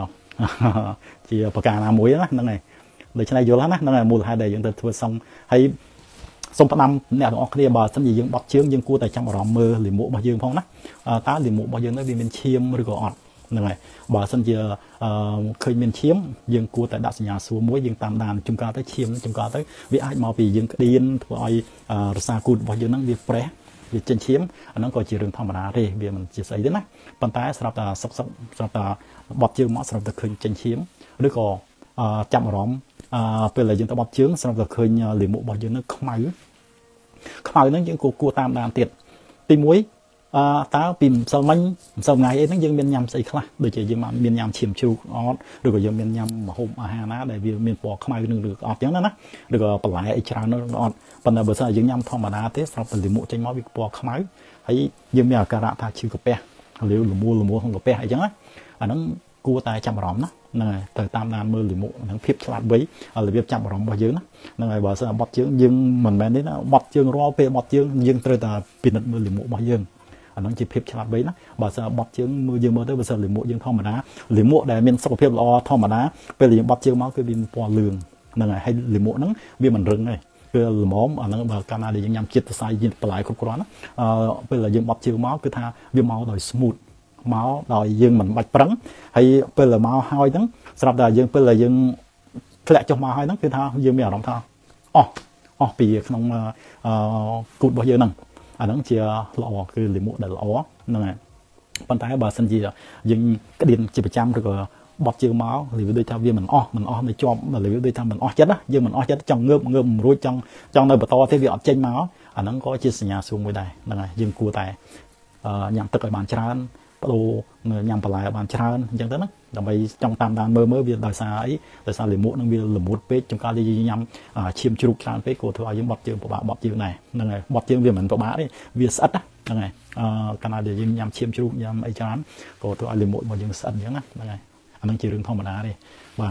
chỉ bạc cà làm muối đó năng này để cho này vô lắm năng này mua hai đời dân ta thôi xong hay xong bắt năm nè họ kia bà xong gì dân bọc chướng dân cua tại trong bảo rộng mưa liền mũ bao dương phong đó tá liền mũ bao dương nó vì mình chiêm rồi cònนั่นไงบ่อสัญญาเคยมีเชี่ยมยังกูแต่ดัชนีสูงมวยยังตามดานจุ่มกาได้เชี่ยมจุ่มกาได้วิไอมาปียังเดียนถอยรักษากูบ่อยังนั่งวิเปรย์วิเจนเชี่ยมอันนั้นก็จีเรื่องธรรมดาเลยเบียมันจะใส่ได้นะปัญหาสำหรับสำหรับบอดเชื่อมสำหรับเคยเจนเชี่ยมหรือก็จำร้องเป็นอะไรยังต้องบอดเชื่อมสำหรับเคยหรือหมู่บ่อยังนั่งขมายนั่นยังกูตามดานเตียดตีมวยตาปิ่มสมัยสมัยนั้นยังเป็นยำใส่คลาโดยเฉพาะยังมันเป็นยำเฉียมชิวออดหรือก็ยังเป็นยำหุ่มอาหารนะแต่เป็นปอกขมายหนึ่งหรือออดอย่างนั้นนะหรือก็ปลายไอชาโนออดปัญหาเบอร์สายยังยำธรรมดาเทสเราเป็นหรือหมู่ใจม้อวิปอกขมายให้ยังมีอาการะทาชิวกับแปะหรือหมูของกับแปะอย่างนั้นอันนั้นกูตายจำร้อมนะนั่นไงแต่ตามนานมือหรือหมู่ทั้งพิบฉลาดไว้หรือเบียบจำร้อมบ่เยอะนะนั่นไงบ่สายบอดเยอะยังเหมือนแม่นี่นะบอดเยอะรอเปบอดเยอะยังเตยตาปิดมือหรือหมู่บ่เยอะอันนั้นจะเพียบฉลาดไว้นะบ่สบอดเชืองมือยืมมือได้บ่สหรือหมู่ยืมท่อมานะหรือหมู่ได้เป็นสกปรกรอท่อมานะเป็นหรือบอดเชืองเมาคือเป็นปอเลืองนั่นไงให้หรือหมู่นั้นเบี้ยมันรึงไงคือหรือหมอมอันนั้นแบบการอะไรยังยำจิตใส่ยินปลายครบครัวนะเป็นหรือยืมบอดเชืองเมาคือท่าเบี้ยเมาโดยสมูทเมาโดยยืมมันบัดปรังให้เป็นหรือเมาหอยนั้นสำหรับแต่ยืมเป็นหรือยืมแกละจงมาหอยนั้นคือท่ายืมไม่เอารองเท้าอ๋อปีขนมกูดบ่เยอะนั่งอันนั้นเชียร์หล่อคือหรือหมู่เดลล์นั่นไงปัญหาบาสัญญายังกระดิ่งจีบประจำหรือก็บอดเชือกเมาหรือโดยทำวิ่งมันในจอมหรือโดยทำมันจัดนะยังมันจัดจังเงือบรู้จังในประตูที่วิ่งเจนเมาอันนั้นก็จะสัญญาสูงไม่ได้นั่นไงยังกูแต่ยังตึกไอ้บานชานประตูยังปลายบานชานยังเท่านั้นแต่ไปจังตามดานเมื่อวิ่งโดยสายหรือหมู่นั่งวิ่งหรือหมู่เป็ดจังการที่ยังชิมชุกชานเป็ดกูถือว่ายังบอดเชือกบอดเชือกไหนนั่นไงบอดเชือกวิ่งเหมือนตัวบ้าเนี่ยวิ่งสัตว์นะนั่นไงการอะไรยังยำเชี่ยมชุกยำไอ้จานก็ตัวอะไรหมดยังสั่นอย่างนั้นนั่นไงอันนั้นจีเรื่องธรรมดาเลยว่า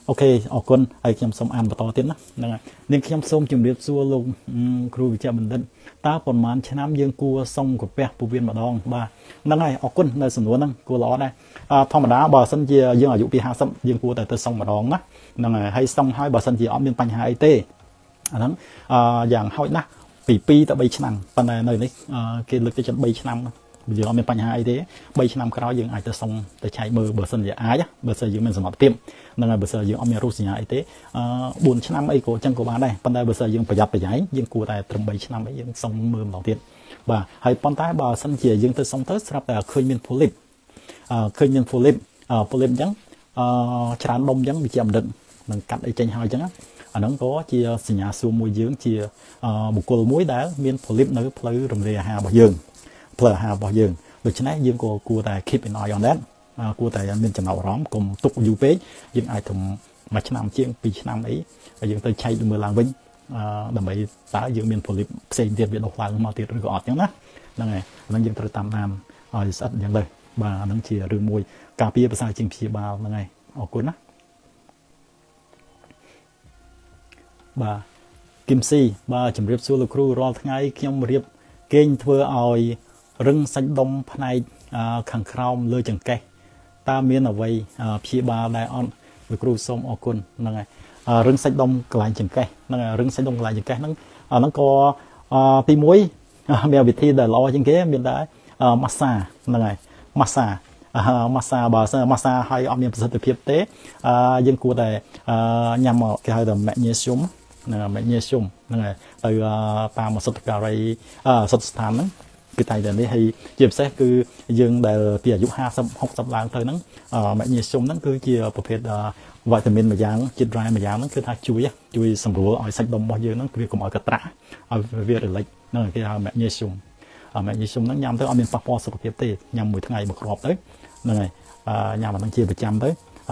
ok ở con ai chăm sóc ăn và to tiếng đó nên chăm sóc chừng biết xua luôn kêu bị chậm mình ta còn màn chén nám dương cua xong của bé phụ viên mà đong ba năng này ở con nơi sườn núi năng cua ló đây thong mà đá bờ sân chia dương ở dụ pi hà sâm dương cua tại từ xong mà đong á năng này hay xong hai bờ sân chia ốm bên panh hai têហ្នឹងយ៉ាងហោចណាស់ពី2ទៅ3ឆ្នាំប៉ុន្តែនៅនេះគេលើកទៅចិត្ត3ឆ្នាំយើងអត់មានបញ្ហាអីទេ3ឆ្នាំក្រោយយើងអាចទៅសុំទៅឆែកមើលបើសិនជាអាចបើសិនយើងមានសមត្ថភាពហ្នឹងហើយបើសិនយើងអត់មានរោគសញ្ញាអីទេ4ឆ្នាំអីក៏ចឹងក៏បានដែរប៉ុន្តែបើសិនយើងប្រយ័ត្នប្រយែងយើងគួរតែត្រឹម3ឆ្នាំអីយើងសុំមើលម្ដងទៀតបាទហើយប៉ុន្តែបើសិនជាយើងទៅសុំទៅស្រាប់តែឃើញមាន polyp ឃើញមាន polyp អញ្ចឹងច្រើនដុំអញ្ចឹងវាជាអម្រិតនឹងកាត់អីចេញហើយអញ្ចឹងអាហ្នឹងក៏ជាសញ្ញាសួរមួយយើងជាបុគ្គលមួយដែលមាន polyp នៅផ្លូវរំលាយអាហាររបស់យើងផ្លូវអាហាររបស់យើងដូច្នេះយើងក៏គួរតែ keep an eye on that គួរតែមានចំណាប់អារម្មណ៍កុំទុកយូរពេកយើងអាចទៅមួយឆ្នាំជាង2ឆ្នាំអីហើយយើងទៅឆែកមើលឡើងវិញដើម្បីតើយើងមាន polyp ផ្សេងទៀតវាដុះឡើងមកទៀតឬក៏អត់អញ្ចឹងណាហ្នឹងហើយហ្នឹងយើងត្រូវតាមឲ្យស្អិតអញ្ចឹងទៅបាទអាហ្នឹងជារឿងមួយការពារភាសាជាងព្យាបាលហ្នឹងហើយអរគុណណាបាទគឹមស៊ីបាទជំរាបសួរលោកគ្រូរាល់ថ្ងៃខ្ញុំរៀបគេងធ្វើឲ្យរឹងសាច់ដុំផ្នែកខាងក្រោមលើចង្កេះតើមានអ្វីព្យាបាលដែរអត់លោកគ្រូសូមអរគុណហ្នឹងហើយរឹងសាច់ដុំកន្លែងចង្កេះហ្នឹងហើយរឹងសាច់ដុំកន្លែងចង្កេះហ្នឹងហ្នឹងក៏ទី1មានវិធីដែលល្អជាងគេមានដែរម៉ាស្សាហ្នឹងហើយម៉ាស្សាបើម៉ាស្សាឲ្យអត់មានប្រសិទ្ធភាពទេយើងគួរតែញ៉ាំគេហៅថា magnesium magnesium ហ្នឹងហើយទៅតាមសុទ្ធការីសុទ្ធស្ថានហ្នឹងគឺតែនេះហើយជាពិសេសគឺយើងដែលពីអាយុ50 60ឡើងទៅហ្នឹង magnesium ហ្នឹងគឺជាប្រភេទវីតាមីនមួយយ៉ាងជាតិរ៉ែមួយយ៉ាងហ្នឹងគឺថាជួយសម្រួលឲ្យសាច់ដុំរបស់យើងហ្នឹងវាកុំឲ្យកត្រាស់ឲ្យវារលាច់ហ្នឹងគេហៅ magnesium ហ្នឹងញ៉ាំទៅអត់មានប៉ះពាល់សុខភាពទេញ៉ាំមួយថ្ងៃមួយគ្រាប់ទៅហ្នឹងហើយញ៉ាំអាហ្នឹងជាប្រចាំទៅ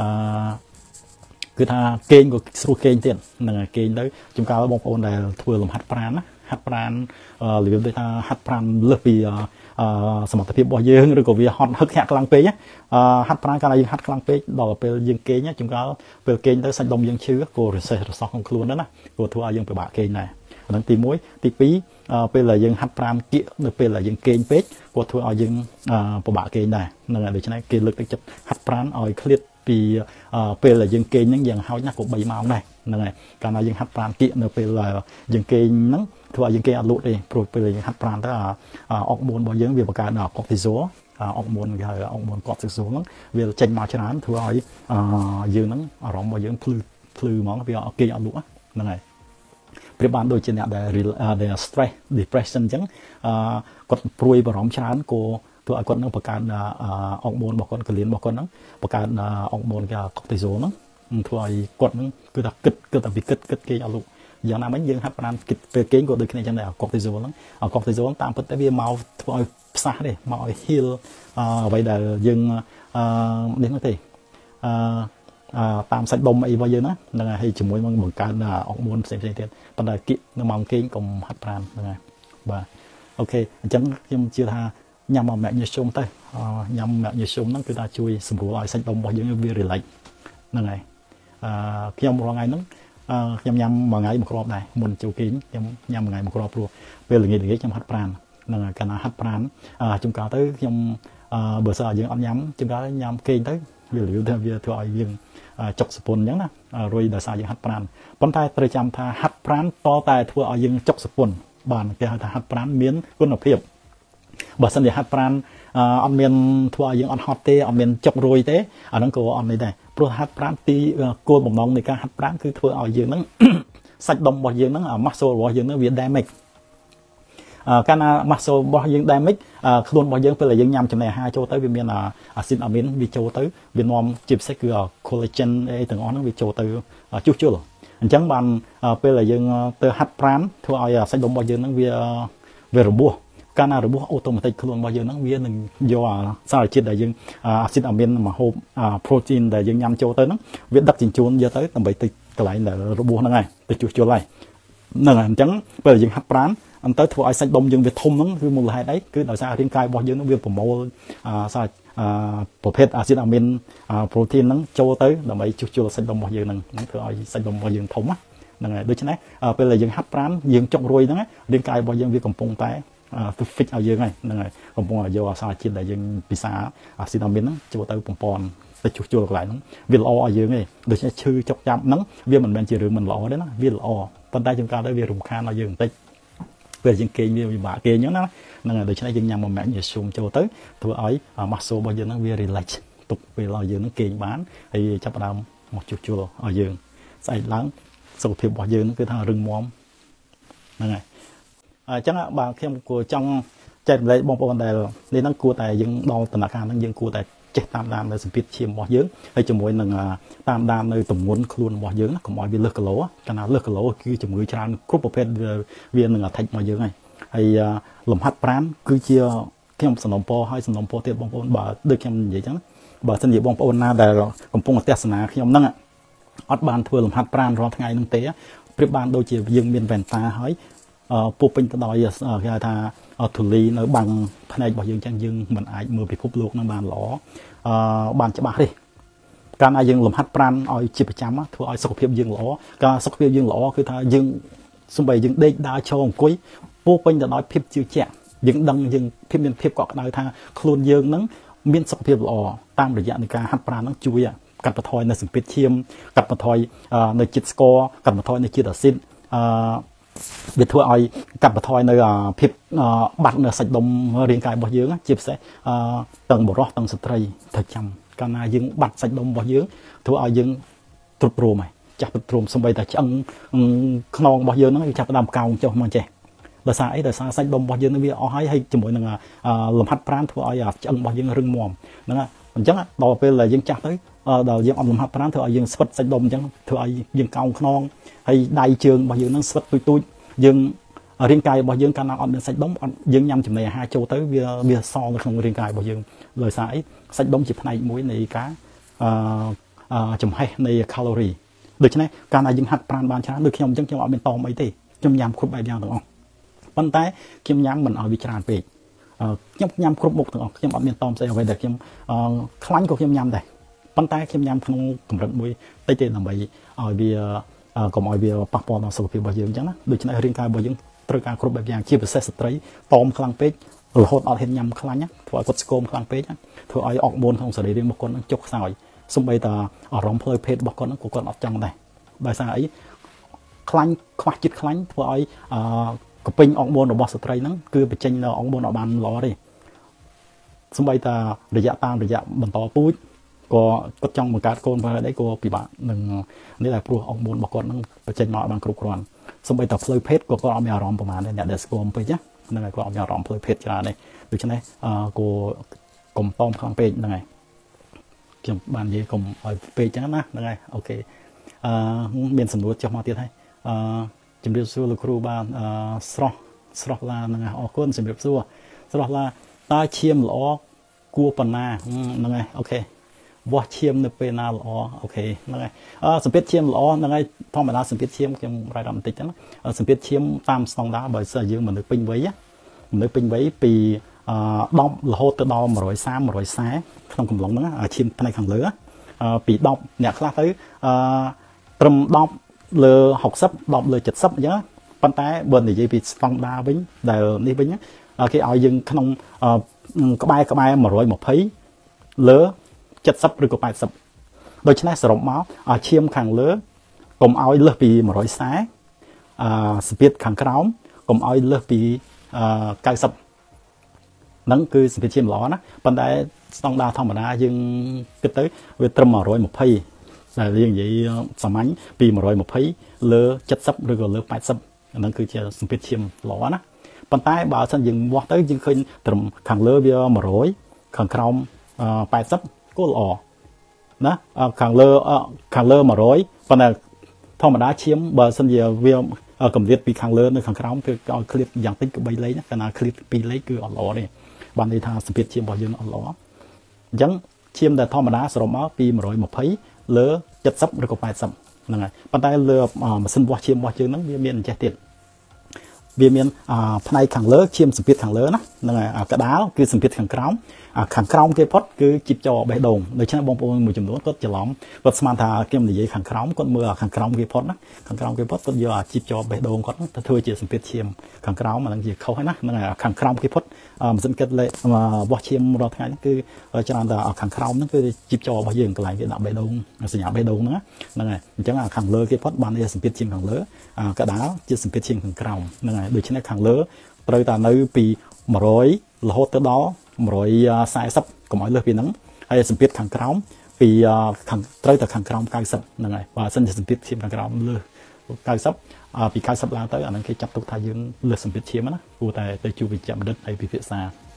គឺថាគេងក៏ស្រួលគេងទៀតហ្នឹងហើយគេងទៅចំការបងប្អូនដែលធ្វើលំហាត់ប្រាណណាហាត់ប្រាណលឿនដូចថាហាត់ប្រាណលើសពីសមត្ថភាពរបស់យើងឬក៏វាហត់ហឹកហាក់ខ្លាំងពេកហាត់ប្រាណកាលណាយើងហាត់ខ្លាំងពេកដល់ពេលយើងគេងចំការពេលគេងទៅសាច់ដុំយើងឈឺក៏រសេះរសោះក្នុងខ្លួនដែរណាក៏ធ្វើឲ្យយើងពិបាកគេងដែរអាហ្នឹងទី1ទី2ពេលដែលយើងហាត់ប្រាណគៀកនៅពេលដែលយើងគេងពេកក៏ធ្វើឲ្យយើងពិបាកគេងដែរហ្នឹងហើយដូច្នេះគេលើកទឹកចិត្តហាត់ប្រាណឲ្យឃ្លាតពីពេលដែលយើងគេងហ្នឹងយ៉ាងហោចណាស់ក៏3ម៉ោងដែរហ្នឹងហើយកាលណាយើងហាត់ប្រាណគៀកនៅពេលយើងគេងហ្នឹងធ្វើឲ្យយើងគេអត់លក់ទេព្រោះពេលយើងហាត់ប្រាណទៅអុកម៉ូនរបស់យើងវាបង្កើនកូកទីសូលអុកម៉ូនគេហៅអុកម៉ូនកូកទីសូលហ្នឹងវាចេញមកច្រើនធ្វើឲ្យយើងហ្នឹងអារម្មណ៍របស់យើងភ្លឺហ្មងវាគេអត់លក់ហ្នឹងហើយប្រៀបបានដូចជាអ្នកដែល stress depression អញ្ចឹងគាត់ព្រួយបារម្ភច្រើនក៏ធ្វើឲ្យគាត់នឹងបង្កើនអុកម៉ូនរបស់គាត់កលៀនរបស់គាត់ហ្នឹងបង្កើនអុកម៉ូនគេកូកទីសូលហ្នឹងធ្វើឲ្យគាត់ហ្នឹងគឺថាគិតតែពីគិតគេអត់លក់យ៉ាងណាមិញយើងហាត់ប្រាណគិតពេលគេងក៏ដូចគ្នាចឹងដែរកូកទីសូលហ្នឹងកូកទីសូលតាមពិតទៅវាមកធ្វើឲ្យផ្សះទេមកឲ្យ heal អ្វីដែលយើងនេះនោះទេតាមសាច់ដុំអីរបស់យើងណាហ្នឹងហើយជាមួយនឹងបង្កើនអុកម៉ូនផ្សេងទៀតប៉ុន្តែគៀកនៅម៉ោងគេងកុំហាត់ប្រាណហ្នឹងហើយបាទអូខេអញ្ចឹងខ្ញុំជឿថាញ៉ាំmagnesiumទៅញ៉ាំmagnesiumហ្នឹងគឺថាជួយសម្រួលឲ្យសាច់ដុំរបស់យើងវា relax ហ្នឹងហើយខ្ញុំរាល់ថ្ងៃហ្នឹងខ្ញុំញ៉ាំមួយថ្ងៃមួយគ្រាប់ដែរមុនចូលគេងខ្ញុំញ៉ាំមួយថ្ងៃមួយគ្រាប់ព្រោះពេលល្ងាចខ្ញុំហាត់ប្រាណហ្នឹងហើយកាលណាហាត់ប្រាណជួនកាលទៅខ្ញុំបើសិនយើងអត់ញ៉ាំជួនកាលញ៉ាំគេងទៅវាលឿនទៅវាធ្វើឲ្យយើងចុកសពុនអញ្ចឹងណារួយដោយសារយើងហាត់ប្រាណប៉ុន្តែត្រូវចាំថាហាត់ប្រាណតតែធ្វើឲ្យយើងចុកសពុនបានគេហៅថាហាត់ប្រាណមានគុណភាពបើសិនជាហាត់ប្រាណអត់មានធ្វើឲ្យយើងអត់ហត់ទេអត់មានចុករួយទេអាហ្នឹងក៏អត់នេះដែរព្រោះហាត់ប្រាណទីគោលបំណងនៃការហាត់ប្រាណគឺធ្វើឲ្យយើងហ្នឹងសាច់ដុំរបស់យើងហ្នឹង muscle របស់យើងហ្នឹងវា damage កាលណា muscle របស់យើង damage ខ្លួនរបស់យើងពេលដែលយើងញ៉ាំចំណីអាហារចូលទៅវាមានអាស៊ីតអាមីនវាចូលទៅវានាំជាពិសេសគឺ collagen អីទាំងអស់ហ្នឹងវាចូលទៅជួសជុលអញ្ចឹងបានពេលដែលយើងទៅហាត់ប្រាណធ្វើឲ្យសាច់ដុំរបស់យើងហ្នឹងវារបួសកាលណារបួសអូតូម៉ាទិកខ្លួនរបស់យើងហ្នឹងវានឹងយកសារជាតិដែលយើងអាស៊ីតអាមីនមកហូបprotein ដែលយើងញ៉ាំចូលទៅហ្នឹងវាដឹកជញ្ជូនយកទៅដើម្បីទៅកន្លែងដែលរបួសហ្នឹងហើយទៅជួសជុលហើយហ្នឹងហើយអញ្ចឹងពេលយើងហាត់ប្រាណอันเตอร์ทัวร์ไอซัดดมยังเวียทมนั่งคือมูลหายได้คือเราจะเรียนกายบอกยังนั่งเวียผมโมสายประเภทอะซิดอะมินโปรตีนนั่งโจเตอร์เราไม่จุดซัดดมบอกยังนั่งคือไอซัดดมบอกยังทมนั่นไงโดยฉะนั้นเป็นอะไรยังฮับร้านยังจงรวยนั่งเรียนกายบอกยังเวียกำปงไปฟิกเอายังไงนั่นไงกำปงเอาเยอะสายจิตแต่ยังปีศาอะซิดอะมินนั่งโจเตอร์ปงปอนไปจุดหลายนั่งเวียล้อเยอะไงโดยใช้ชื่อจบจำนั่งเวียมันเป็นจีรือมันล้อได้นะเวียล้อตอนได้จงการได้เวียรุมคานเอาเยอะแต่เพื่อยังเกย์มีบาเกย์เยอะนะนั่นไงโดยใช้ยังยำมาแม่เนี่ยชงโจเตอร์ตัวไอ้มาโซบยังนั่งเวียรีแลกซ์ตุกเวลาเยอะนั่งเกย์บ้านไอ้จับดำหมดจุดเอาเยอะใส่ล้างสุขภาพบ่เยอะนั่นคือทางรึงม้อมนั่นไงจังบางเข้มกูจังใจเลยบางปนแต่ในนั่งกูแต่ยังดองธนาคารนั่งยังกูแต่เจ็ดตามดามในสปิดเชียมบ่เยอะให้จมูกหนึ่งตามดามในตุ่มม้วนคลุนบ่เยอะนะของมอยเลือกกะโหลขนาดเลือกกะโหลคือจมูกชานครบประเภทเวียนหนึ่งทัดบ่เยอะไงให้ลมพัดปรานคือเชียเข้มสนมปอให้สนมปอเทียบบางปนบ่เดือดเข้มใหญ่จังบ่สนิทบางปนนาแต่กำปงเทศนาเข้มนั่งอัดบานเถื่อนลมพัดปรานรอทั้งไงนั่งเตะเปรียบบานโดยเฉพาะยังเมียนแวนตาให้ปูเป็นตะดอยคือทาถุลีในบางภายในบ่ยังจังยังเหมือนไอ้มือไปพบโลกในบานหล่อบานจะบาดิการไอ้ยังลมพัดปรานอ้อยจีบประจำทั่วอ้อยสุขภาพยังหล่อการสุขภาพยังหล่อคือทายังสมัยยังเด็กดาวโชว์กุ้ยปูเป็นตะดอยพิบจิ้วแฉะยังดังยังพิบยังพิบเกาะดาวทาคลุนยังนั้นมีสุขภาพหล่อตามระยะในการหัดปรานนั้นจุยกัดปะทอยในสิ่งเป็ดเทียมกัดปะทอยในจิตสกอร์กัดปะทอยในจิตสินเบียดทั่วไอ้กับปะทอยในพิบบัตรในสัจดมเรียงกายบ่เยื้องจีบเสตึงบ่รอตึงสตรีถัดจำการนายึงบัตรสัจดมบ่เยื้องทั่วไอ้ยึงตรุบรวมไหมจับตรุบรวมสมัยแต่จังขนองบ่เยื้องนั่งจับดำเก่าเจ้ามันเจแต่สายแต่สัจดมบ่เยื้องนั่นวิ่งเอาให้จมูกนั่งลมพัดปรานทั่วไอ้จังบ่เยื้องรึงมอมนั่นอ่ะมันจังต่อไปเลยยังจับtới đầuยังอมลมพัดปรานทั่วไอ้ยังสวัสดิ์สัจดมจังทั่วไอ้ยังเก่าขนองให้ได้เชิงบ่เยื้องนั่งสวัสดิ์ตุยยังเรียงกายบ่ยังการนำอดเป็นสัจดมยังยำจุดในหาโจtới việc soในของเรียงกายบ่ยังเลยสายสัจดมจุดในมุ้ยในcáจุดให้ในแคลอรี่โดยเฉพาะการยังหัดปรานบานชนะโดยขยมจังจังอดเป็นตอมไอ้ที่จำยำครบใบยางต่างปันแต่ขยมยำมันเอาวิจารณ์ไปยำครบหมดต่างขยมอดเป็นตอมใส่เอาไว้แต่ขยมคลั่งก็ขยมยำได้ปันแต่ขยมยำขนมกำลังมุ้ยไต้เต้นทำไปเอาเบียก็มอยเบียปักปอนเอาสุขภาพบ่ยังจังนะโดยเฉพาะเรียงกายบ่ยังตรการครบแบบอย่างชีพเสสตรีตอมคลังเป็ดหรือหดเอาเห็นยำคลังเนี้ยถั่วกดสโคมคลังเป็ดถั่วไอออกบนของสรีระบุคคลจกสายสมัยตาร้องเพลงเพศบุคคลนั้นกูก็ออกจังได้ใบสายคลังควักจิตคลังถั่วไอกระปิงออกบนของบอสตรีนั้นคือไปเจนออกบนออกบานล้อดิสมัยตาระยะตามระยะบรรทอปุ้ยก็จังเหมือนการโกนไปได้ก็ปีบะหนึ่งนี่แหละพวกออกบนบุคคลนั้นไปเจนมาบางกรุกรอนสมัยแต่เพลย์เพชรก็เอามีอารมณ์ประมาณนี้เนี่ยเดสโกมไปจ้ะนั่นไงก็เอามีอารมณ์เพลย์เพชรจ้าเนี่ยดูใช่ไหมก็กลมต้อมข้างเป็ดนั่นไงเกี่ยวบานยี่กลมเป็ดจ้านะนั่นไงโอเคเมียนสำรวจจะมาเตี้ยให้จำเรียบสู้ลูกครูบ้านสระลานั่นไงออกก้นจำเรียบสู้สระลาตาเชียมหลอกกัวปนานั่นไงโอเคว่าเชียมในเป็นนาล้อโอเคนั่นไงสัมเพชเชียมล้อนั่นไงท่องมาแล้วสัมเพชเชียมยังรายดำติดนะสัมเพชเชียมตามสตองดาบ่อยเสียยืมเหมือนนึกปิ้งไว้เหมือนนึกปิ้งไว้ปีดอมโลตดอม130ขนมกำลังนั้นเชียมในขังเหลือปีดอมเนี่ยคลาดtớiตรมดอมเลอ60ดอมเลอ70เยอะปันแต่บนนี่ปีสตองดาวิ่งเดี๋ยวนี่วิ่งcái ao dừngขนมกระบาย120เลอ70หรือก็80โดยเฉพาะสรุปมาเชียมขังเลือกลมเอาเลือกปี140สปีดขังกระน้ำกลมเอาเลือกปี90นั่นคือสปีดเชียมล้อนะปัจจัยต้องดาวธรรมดายังเกิดtớiเวท120แต่เรื่องอย่างสมัยปี120เลือ70หรือก็เลือ80นั่นคือสปีดเชียมล้อนะปัจจัยบ่าวฉันยังวัดtớiยังเคยตรมขังเลือเบีย100ขังกระน้ำ80ก็หล่อนะขังเลอมาร้อยปนธรรมดาเชี่ยมบาสัญญาเวียกำเนิดปีขังเลอในขังครามคือเอาคลิปอย่างติ๊กใบเล็กนะขณะคลิปปีเล็กคืออ่อนหล่อเนี่ยบันในทางสเปียเชี่ยมบ่ยังอ่อนหล่อยังเชี่ยมแต่ธรรมดาสรมาปี120เลอ70หรือก็80นั่นไงปัจจัยเลอมาสัญญาเชี่ยมบ่ยังนั้นเมียนใจติดវាមានផ្នែកខាងលើឈាមសម្ពាធខាងលើណាហ្នឹងហើយកដាលគឺសម្ពាធខាងក្រោមខាងក្រោមគេផុតគឺជីបចរបេះដូងដូច្នេះបងប្អូនមួយចំនួនគាត់ច្រឡំគាត់ស្មានថាគេនិយាយខាងក្រោមគាត់មើលខាងក្រោមគេផុតណាខាងក្រោមគេផុតគាត់យកជីបចរបេះដូងគាត់ទៅធ្វើជាសម្ពាធឈាមខាងក្រោមអាហ្នឹងជាខុសហើយណាហ្នឹងហើយខាងក្រោមគេផុតម៉ាស៊ីនគិតលេខវាស់ឈាមរាល់ថ្ងៃគឺច្រើនតែខាងក្រោមហ្នឹងគឺជីបចររបស់យើងកន្លែងគេដាក់បេះដូងសញ្ញាបេះដូងហ្នឹងហើយអញ្ចឹងខាងលើគេផុតបានជាសម្ពាធឈាមខាងលើកដាលជាសម្ពាធឈាមខាងក្រោមហ្នឹងហើយដូច្នេះខាងលើត្រូវតែនៅពី100រហូតទៅដល់140កុំឲ្យលើសពីហ្នឹងហើយសម្ពាធខាងក្រោមពីខាងត្រូវតែខាងក្រោម90ហ្នឹងហើយបើសិនជាសម្ពាធឈាមខាងក្រោមលើស90ពី90ឡើងទៅអាហ្នឹងគេចាត់ទុកថាយើងលើសសម្ពាធឈាមណាគួរតែទៅជួបវេជ្ជបណ្ឌិតឲ្យពិភាក្សា